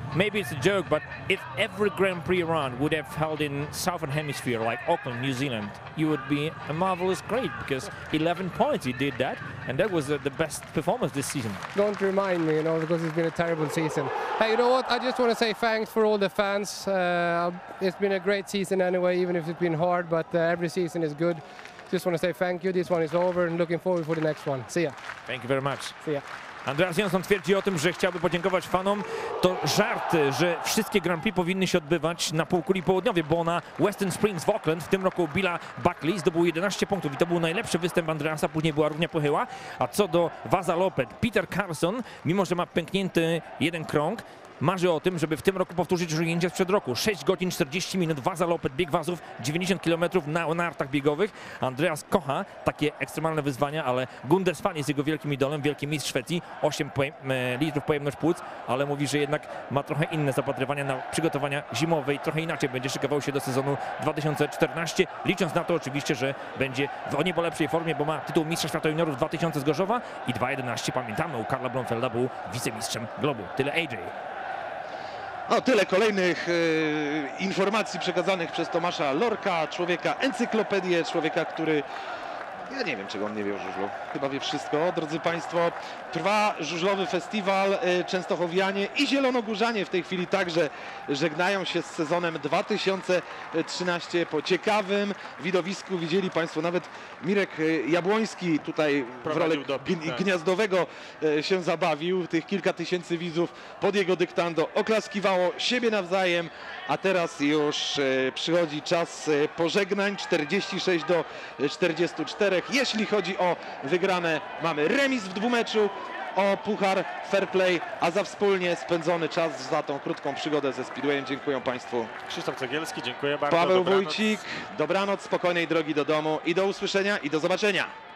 maybe it's a joke, but if every Grand Prix run would have held in Southern Hemisphere, like Auckland, New Zealand, you would be a marvelous great, because eleven points he did that, and that was uh, the best performance this season. Don't remind me, you know, because it's been a terrible season. Hey, you know what? I just want to say thanks for all the fans. Uh, it's been a great season anyway, even if it's been hard, but uh, every season is good. Just want to say thank you. This one is over and looking forward for the next one. See ya. Thank you very much. See ya. Andreas Jonsson twierdzi o tym, że chciałby podziękować fanom. To żart, że wszystkie Grand Prix powinny się odbywać na półkuli południowej, bo na Western Springs w Auckland w tym roku Billa Buckley zdobył jedenaście punktów i to był najlepszy występ Andreasa, później była równia pochyła. A co do Vaza Lopez, Peter Carlson, mimo że ma pęknięty jeden krąg, marzy o tym, żeby w tym roku powtórzyć osiągnięcia sprzed roku. sześć godzin czterdzieści minut, Vaza Lopez, bieg wazów, dziewięćdziesiąt kilometrów na nartach biegowych. Andreas kocha takie ekstremalne wyzwania, ale Gundes Fan jest jego wielkim idolem, wielki mistrz Szwecji, osiem litrów pojemność płuc, ale mówi, że jednak ma trochę inne zapatrywania na przygotowania zimowe i trochę inaczej będzie szykował się do sezonu dwa tysiące czternastego, licząc na to oczywiście, że będzie w o niebo lepszej formie, bo ma tytuł mistrza świata juniorów dwa tysiące z Gorzowa i dwa jedenaście, pamiętamy, u Karla Blomfelda był wicemistrzem globu. Tyle A J. No, tyle kolejnych e, informacji przekazanych przez Tomasza Lorka, człowieka encyklopedię, człowieka, który... Ja nie wiem, czego on nie wie o żużlu. Chyba wie wszystko. Drodzy Państwo, trwa żużlowy festiwal. e, Częstochowianie i Zielonogórzanie w tej chwili także żegnają się z sezonem dwa tysiące trzynastym. Po ciekawym widowisku widzieli Państwo, nawet Mirek e, Jabłoński tutaj w rolę gni- gniazdowego e, się zabawił. Tych kilka tysięcy widzów pod jego dyktando oklaskiwało siebie nawzajem, a teraz już e, przychodzi czas e, pożegnań. czterdzieści sześć do czterdziestu czterech. Jeśli chodzi o wygrane, mamy remis w dwumeczu, o puchar fair play, a za wspólnie spędzony czas, za tą krótką przygodę ze Speedwayem dziękuję Państwu. Krzysztof Cegielski, dziękuję bardzo. Paweł Dobranoc. Wójcik, dobranoc, spokojnej drogi do domu i do usłyszenia i do zobaczenia.